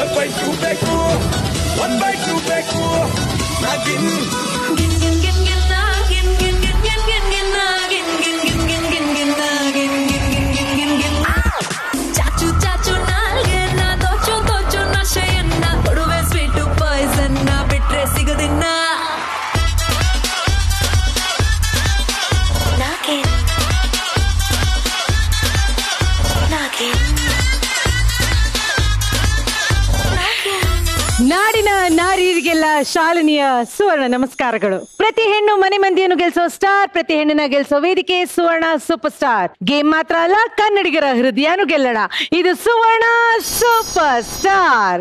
Bite ಬೇಕು 1/2 ಬೇಕು ನಾಗಿನ್ ಚಾಚು ಚಾಚು ನಾಲ್ಗೆನ್ನ ದೋಚು ದೋಚು ನಶೆಯನ್ನ ಕೊಡುವೆ ಸ್ವೀಟು ಪಾಯ್ಸನ್ನ ಬಿಟ್ರೆ ಸಿಗದಿನ್ನ ನಾಡಿನ ನಾರಿಯರಿಗೆಲ್ಲ ಶಾಲಿನಿಯ ಸುವರ್ಣ ನಮಸ್ಕಾರಗಳು. ಪ್ರತಿ ಹೆಣ್ಣು ಮನೆ ಮಂದಿಯನ್ನು ಗೆಲ್ಸೋ ಸ್ಟಾರ್, ಪ್ರತಿ ಹೆಣ್ಣನ್ನ ಗೆಲ್ಸೋ ವೇದಿಕೆ ಸುವರ್ಣ ಸೂಪರ್ ಸ್ಟಾರ್. ಗೇಮ್ ಮಾತ್ರ ಅಲ್ಲ, ಕನ್ನಡಿಗರ ಹೃದಯನು ಗೆಲ್ಲೋಣ. ಇದು ಸುವರ್ಣ ಸೂಪರ್ ಸ್ಟಾರ್.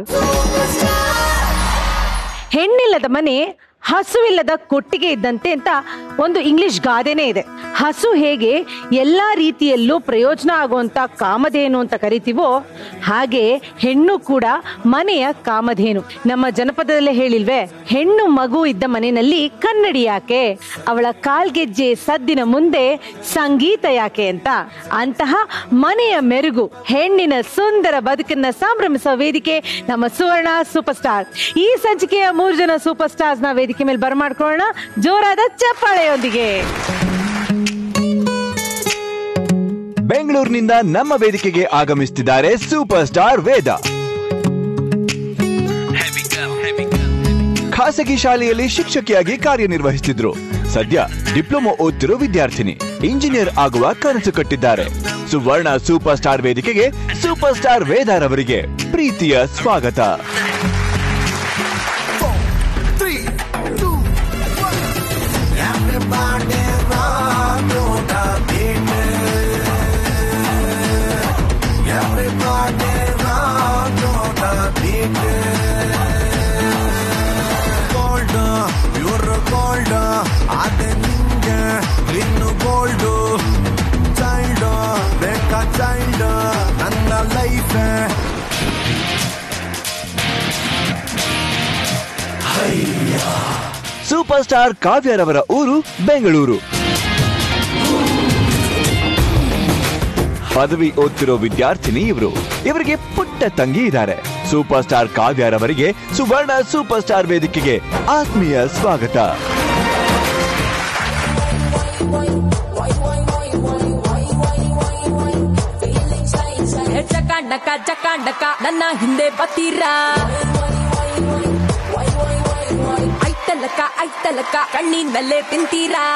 ಹೆಣ್ಣಿಲ್ಲದ ಮನೆ ಹಸುವಿಲ್ಲದ ಕೊಟ್ಟಿಗೆ ಇದ್ದಂತೆ ಅಂತ ಒಂದು ಇಂಗ್ಲಿಷ್ ಗಾದೆನೇ ಇದೆ. ಹಸು ಹೇಗೆ ಎಲ್ಲಾ ರೀತಿಯಲ್ಲೂ ಪ್ರಯೋಜನ ಆಗುವಂತ ಕಾಮಧೇನು ಅಂತ ಕರಿತೀವೋ, ಹಾಗೆ ಹೆಣ್ಣು ಕೂಡ ಮನೆಯ ಕಾಮಧೇನು. ನಮ್ಮ ಜನಪದದಲ್ಲೇ ಹೇಳಿಲ್ವೇ, ಹೆಣ್ಣು ಮಗು ಇದ್ದ ಮನೆಯಲ್ಲಿ ಕನ್ನಡಿ ಯಾಕೆ, ಅವಳ ಕಾಲ್ಗೆಜ್ಜೆ ಸದ್ದಿನ ಮುಂದೆ ಸಂಗೀತ ಯಾಕೆ ಅಂತ. ಅಂತಹ ಮನೆಯ ಮೆರುಗು, ಹೆಣ್ಣಿನ ಸುಂದರ ಬದುಕನ್ನ ಸಂಭ್ರಮಿಸುವ ವೇದಿಕೆ ನಮ್ಮ ಸುವರ್ಣ ಸೂಪರ್ ಸ್ಟಾರ್. ಈ ಸಂಚಿಕೆಯ 3 ಜನ ಸೂಪರ್ ಸ್ಟಾರ್ಸ್ ನ ವೇದಿಕೆ ಮೇಲೆ ಬರಮಾಡ್ಕೊಳ್ಳೋಣ ಜೋರಾದ ಚಪ್ಪಾಳೆಯೊಂದಿಗೆ. ಬೆಂಗಳೂರಿನಿಂದ ನಮ್ಮ ವೇದಿಕೆಗೆ ಆಗಮಿಸುತ್ತಿದ್ದಾರೆ ಸೂಪರ್ ಸ್ಟಾರ್ ವೇದ. ಖಾಸಗಿ ಶಾಲೆಯಲ್ಲಿ ಶಿಕ್ಷಕಿಯಾಗಿ ಕಾರ್ಯನಿರ್ವಹಿಸುತ್ತಿದ್ರು. ಸದ್ಯ ಡಿಪ್ಲೊಮಾ ಓದ್ತಿರೋ ವಿದ್ಯಾರ್ಥಿನಿ, ಇಂಜಿನಿಯರ್ ಆಗುವ ಕನಸು ಕಟ್ಟಿದ್ದಾರೆ. ಸುವರ್ಣ ಸೂಪರ್ ಸ್ಟಾರ್ ವೇದಿಕೆಗೆ ಸೂಪರ್ ಸ್ಟಾರ್ ವೇದಾರವರಿಗೆ ಪ್ರೀತಿಯ ಸ್ವಾಗತ. ಸೂಪರ್ ಸ್ಟಾರ್ ಕಾವ್ಯರವರ ಊರು ಬೆಂಗಳೂರು. ಪದವಿ ಓದ್ತಿರೋ ವಿದ್ಯಾರ್ಥಿನಿ ಇವರು. ಇವರಿಗೆ ಪುಟ್ಟ ತಂಗಿ ಇದ್ದಾರೆ. ಸೂಪರ್ ಸ್ಟಾರ್ ಕಾವ್ಯರವರಿಗೆ ಸುವರ್ಣ ಸೂಪರ್ ಸ್ಟಾರ್ ವೇದಿಕೆಗೆ ಆತ್ಮೀಯ ಸ್ವಾಗತ. ಚಕಾಂಡಕ ಚಕಾಂಡಕ ನನ್ನ ಹಿಂದೆ ಬತ್ತೀರಾ, ಐತಲಕ ಐತಲಕ ಕಣ್ಣಿನ ಮೇಲೆ ತಿಂತೀರಾ.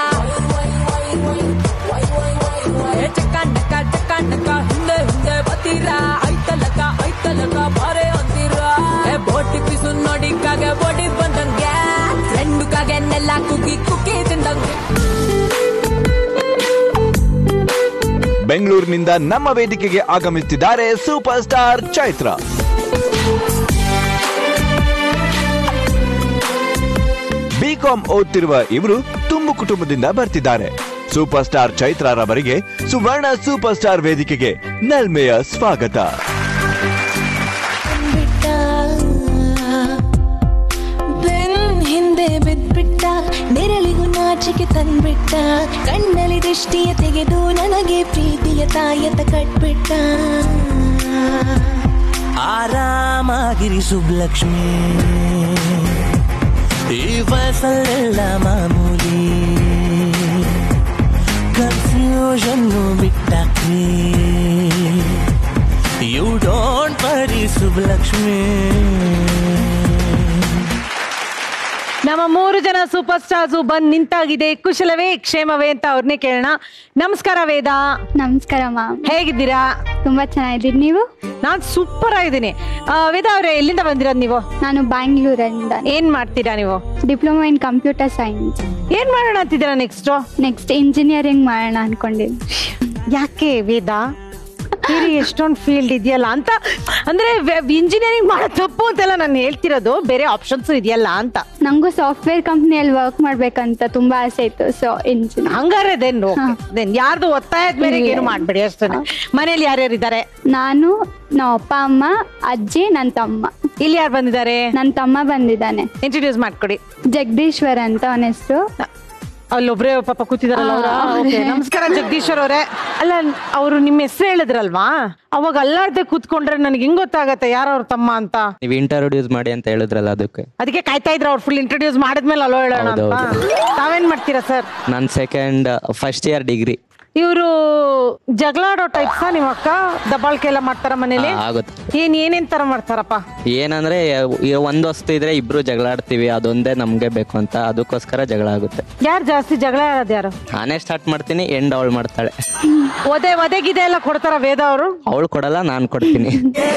ಚಕಾಂಡಕ ಚಕಾಂಡಕ ಹಿಂದೆ ಹಿಂದೆ ಬತ್ತೀರಾ, ಐತಲಕ ಐತಲಕ ಬಾರೆ ಅಂತೀರಾ. ಬೋಟಿ ಪಿಸು ನೋಡಿ ಕಾಗೆ ಬೋಡಿ ಬಂದಂಗೆ, ಫ್ರೆಂಡು ಕಾಗೆ ನೆಲ್ಲ ಕುಕ್ಕಿ ಕುಕ್ಕಿ ತಿಂದಂಗೆ. ಬೆಂಗಳೂರಿನಿಂದ ನಮ್ಮ ವೇದಿಕೆಗೆ ಆಗಮಿಸುತ್ತಿದ್ದಾರೆ ಸೂಪರ್ ಸ್ಟಾರ್ ಚೈತ್ರ. ಬಿಕಾಂ ಓದ್ತಿರುವ ಇವರು ತುಂಬು ಕುಟುಂಬದಿಂದ ಬರ್ತಿದ್ದಾರೆ. ಸೂಪರ್ ಸ್ಟಾರ್ ಚೈತ್ರರವರಿಗೆ ಸುವರ್ಣ ಸೂಪರ್ ಸ್ಟಾರ್ ವೇದಿಕೆಗೆ ನಲ್ಮೆಯ ಸ್ವಾಗತ. ಹಿಂದೆ ಬಿದ್ಬಿಟ್ಟ, ನೆರಳಿಗೂ ನಾಚಿಕೆ ತಂದ್ಬಿಟ್ಟ, ಕಣ್ಣಲ್ಲಿ ದೃಷ್ಟಿಯ ತೆಗೆದು ನನಗೆ ಪ್ರೀತಿಯ ತಾಯತ ಕಟ್ಬಿಟ್ಟ. ಆರಾಮಾಗಿರಿ ಸುಬ್ಲಕ್ಷ್ಮಿ, ಈ ವಯಸ್ಸಲ್ಲೆಲ್ಲ ಮಾಮೂಲಿ, ಕನ್ಫ್ಯೂಷನ್ನು ಬಿಟ್ಟಾಕ್ರಿ, ಯು ಡೋಂಟ್ ವರಿ ಸುಬ್ಲಕ್ಷ್ಮಿ. ನಮ್ಮ 3 ಜನ ಸೂಪರ್ ಸ್ಟಾರ್ಸ್ ಬಂದ್ ನಿಂತಾಗಿದೆ. ಕುಶಲವೇ ಕ್ಷೇಮವೇ ಅಂತ ಅವ್ರನ್ನೇ ಕೇಳೋಣ. ನಮಸ್ಕಾರ ವೇದ. ನಮಸ್ಕಾರ ಮ್ಯಾಮ್, ಹೇಗಿದ್ದೀರಾ? ತುಂಬಾ ಚೆನ್ನಾಗಿದ್ದೀರಿ. ನೀವು? ನಾನ್ ಸೂಪರ್ ಆಗಿದ್ದೀನಿ. ವೇದ ಅವ್ರೆ, ಎಲ್ಲಿಂದ ಬಂದಿರೋದು ನೀವು? ನಾನು ಬ್ಯಾಂಗ್ಳೂರಿಂದ. ಏನ್ ಮಾಡ್ತೀರಾ ನೀವು? Diploma in computer science. ಏನ್ ಮಾಡೋಣ ಅಂತಿದ್ದೀರಾ ನೆಕ್ಸ್ಟ್ ಇಂಜಿನಿಯರಿಂಗ್ ಮಾಡೋಣ ಅನ್ಕೊಂಡಿದ್ದೀನಿ. ಯಾಕೆ ವೇದ, ಎಷ್ಟೊಂದು ಫೀಲ್ಡ್ ಇದೆಯಲ್ಲ ಅಂತ, ಅಂದ್ರೆ ಇಂಜಿನಿಯರಿಂಗ್ ಮಾಡೋ ತಪ್ಪು ಅಂತೆಲ್ಲ ನಾನು ಹೇಳ್ತಿರೋದು, ಬೇರೆ ಆಪ್ಷನ್ಸ್ ಇದೆಯಲ್ಲ ಅಂತ. ನಂಗೂ ಸಾಫ್ಟ್ವೇರ್ ಕಂಪ್ನಿಯಲ್ಲಿ ವರ್ಕ್ ಮಾಡ್ಬೇಕಂತ ತುಂಬಾ ಆಸೆ ಇತ್ತು. ಸೊ ಇಂಜಿನಿಯರ್ ಹಂಗಾರೆ ದೆನ್ ಯಾರ್ದು ಒತ್ತಾಯದ ಮೇರೆಗೆ ಏನು ಮಾಡ್ಬೇಡಿ ಅಷ್ಟೇ. ಮನೇಲಿ ಯಾರ್ಯಾರು ಇದ್ದಾರೆ? ನಾನು, ನಮ್ಮ ಅಪ್ಪ ಅಮ್ಮ, ಅಜ್ಜಿ, ನನ್ನ ತಮ್ಮ. ಇಲ್ಲಿ ಯಾರು ಬಂದಿದ್ದಾರೆ? ನನ್ನ ತಮ್ಮ ಬಂದಿದ್ದಾನೆ. ಇಂಟ್ರೊಡ್ಯೂಸ್ ಮಾಡ್ಕೊಡಿ. ಜಗದೀಶ್ವರ್ ಅಂತ ಅವನ ಹೆಸರು. ಅಲ್ಲೊಬ್ರೇ ಪಾಪ ಕೂತಿದಾರಲ್ಲ ಅವ್ರ. ನಮಸ್ಕಾರ ಜಗದೀಶ್ವರ್ ಅವರೇ. ಅಲ್ಲ ಅವ್ರು ನಿಮ್ಮ ಹೆಸರು ಹೇಳಿದ್ರಲ್ವಾ, ಅವಾಗ ಅಲ್ಲಾಡ್ದೆ ಕೂತ್ಕೊಂಡ್ರೆ ನನಗೆ ಹೆಂಗ್ ಗೊತ್ತಾಗತ್ತೆ ಯಾರು ಅವ್ರ ತಮ್ಮ ಅಂತ? ನೀವು ಇಂಟ್ರೊಡ್ಯೂಸ್ ಮಾಡಿ ಅಂತ ಹೇಳಿದ್ರಲ್ಲ, ಅದಕ್ಕೆ ಕಾಯ್ತಾ ಇದ್ರ ಅವ್ರು ಫುಲ್ ಇಂಟ್ರೊಡ್ಯೂಸ್ ಮಾಡಿದ್ಮೇಲೆ ಅಲ್ಲೋ ಹೇಳೋಣ ಅಂತ. ತಾವೇನ್ ಮಾಡ್ತೀರಾ ಸರ್? ನಾನು ಫಸ್ಟ್ ಇಯರ್ ಡಿಗ್ರಿ. ಇವರು ಜಗಳಾಡೋ ಟೈಪ್ಸಾ ನಿಮ್ಮ ಅಕ್ಕ? ದಬ್ಬಾಳಿಕೆ ಎಲ್ಲ ಮಾಡ್ತಾರ ಮನೇಲಿ? ಆಗುತ್ತೆ. ಏನೇನ್ ತರ ಮಾಡ್ತಾರಪ್ಪ? ಏನಂದ್ರೆ ಒಂದ್ ವಸ್ತು ಇದ್ರೆ ಇಬ್ರು ಜಗಳಾಡ್ತೀವಿ, ಅದೊಂದೇ ನಮ್ಗೆ ಬೇಕು ಅಂತ, ಅದಕ್ಕೋಸ್ಕರ ಜಗಳ ಆಗುತ್ತೆ. ಯಾರು ಜಾಸ್ತಿ ಜಗಳ ಆಡೋದು ಯಾರು? ನಾನೇ ಸ್ಟಾರ್ಟ್ ಮಾಡ್ತೀನಿ, ಎಂಡ್ ಅವಳು ಮಾಡ್ತಾಳೆ. ಒದೆಗಿದೆ ಎಲ್ಲ ಕೊಡ್ತಾರ ವೇದ ಅವರು? ಅವಳು ಕೊಡಲ್ಲ, ನಾನ್ ಕೊಡ್ತೀನಿ.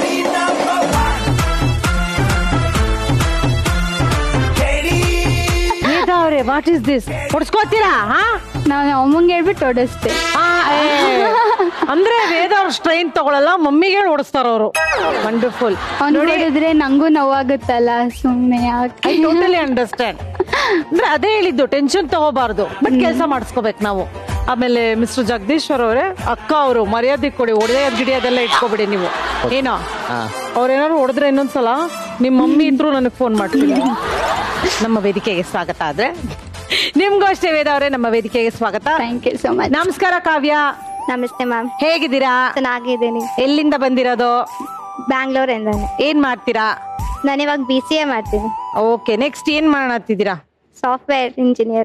What is this? ಹೊಡ್ಸ್ಕೋತೀರಾ? ನಾನು ಅಮ್ಮಂಗೆ ಹೇಳ್ಬಿಟ್ಟು ಓಡಿಸ್ತೆ. ಅಂದ್ರೆ ವೇದ ಅವ್ರ ಸ್ಟ್ರೈನ್ ತಗೊಳಲ್ಲ, ಮಮ್ಮಿಗೆ ಓಡಿಸ್ತಾರ ಅವರು. ವಂಡರ್ಫುಲ್. ನೋಡಿದ್ರೆ ನಂಗೂ ನೋವಾಗುತ್ತಲ್ಲ, ಸುಮ್ಮನೆ ಯಾಕೆ? I totally understand. ಅಂದ್ರೆ ಅದೇ ಹೇಳಿದ್ದು, ಟೆನ್ಷನ್ ತಗೋಬಾರ್ದು, ಬಟ್ ಕೆಲಸ ಮಾಡಿಸ್ಕೋಬೇಕು ನಾವು. ಆಮೇಲೆ ಮಿಸ್ಟರ್ ಜಗದೀಶ್ವರ್ ಅವರೇ, ಅಕ್ಕ ಅವರು ಮರ್ಯಾದೆ ಕೊಡಿ, ಒಡೆದ ಗಿಡಿ ಅದೆಲ್ಲ ಇಟ್ಕೋಬಿಡಿ ನೀವು. ಏನೋ ಅವ್ರೇನಾದ್ರು ಹೊಡೆದ್ರೆ ಇನ್ನೊಂದ್ಸಲ ನಿಮ್ಮ ಮಮ್ಮಿ ಇದ್ರು ನನಗೆ ಫೋನ್ ಮಾಡ್ತೀನಿ. ನಮ್ಮ ವೇದಿಕೆಗೆ ಸ್ವಾಗತ. ಆದ್ರೆ ನಿಮ್ಗೂ ಅಷ್ಟೇ ವೇದ ಅವರೇ, ನಮ್ಮ ವೇದಿಕೆಗೆ ಸ್ವಾಗತ. Thank you so much. ನಮಸ್ಕಾರ ಕಾವ್ಯ. ನಮಸ್ತೆ ಮ್ಯಾಮ್. ಹೇಗಿದ್ದೀರಾ? ಚೆನ್ನಾಗಿದ್ದೀನಿ. ಎಲ್ಲಿಂದ ಬಂದಿರೋದು? ಬ್ಯಾಂಗ್ಳೂರಿಂದ. ಏನ್ ಮಾಡ್ತೀರಾ? ನಾನು ಇವಾಗ BCA ಮಾಡ್ತೀನಿ. ಓಕೆ, ನೆಕ್ಸ್ಟ್ ಏನ್ ಮಾಡತ್ತಿದ್ದೀರಾ? Software engineer.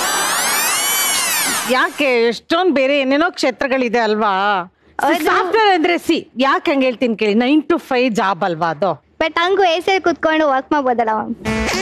ಯಾಕೆ ಎಷ್ಟೊಂದು ಬೇರೆ ಏನೇನೋ ಕ್ಷೇತ್ರಗಳಿದೆ ಅಲ್ವಾ? ಸಾಫ್ಟ್ವೇರ್ ಅಂದ್ರೆ ಯಾಕೆ ಹಂಗ ಹೇಳ್ತೀನಿ ಕೇಳಿ, 9 to 5 ಜಾಬ್ ಅಲ್ವಾ ಅದು? ಬಟ್ ಹಂಗೂ AC ಕುತ್ಕೊಂಡು ವರ್ಕ್ ಮಾಡ್ಬೋದಲ್ಲ ಮ್ಯಾಮ್.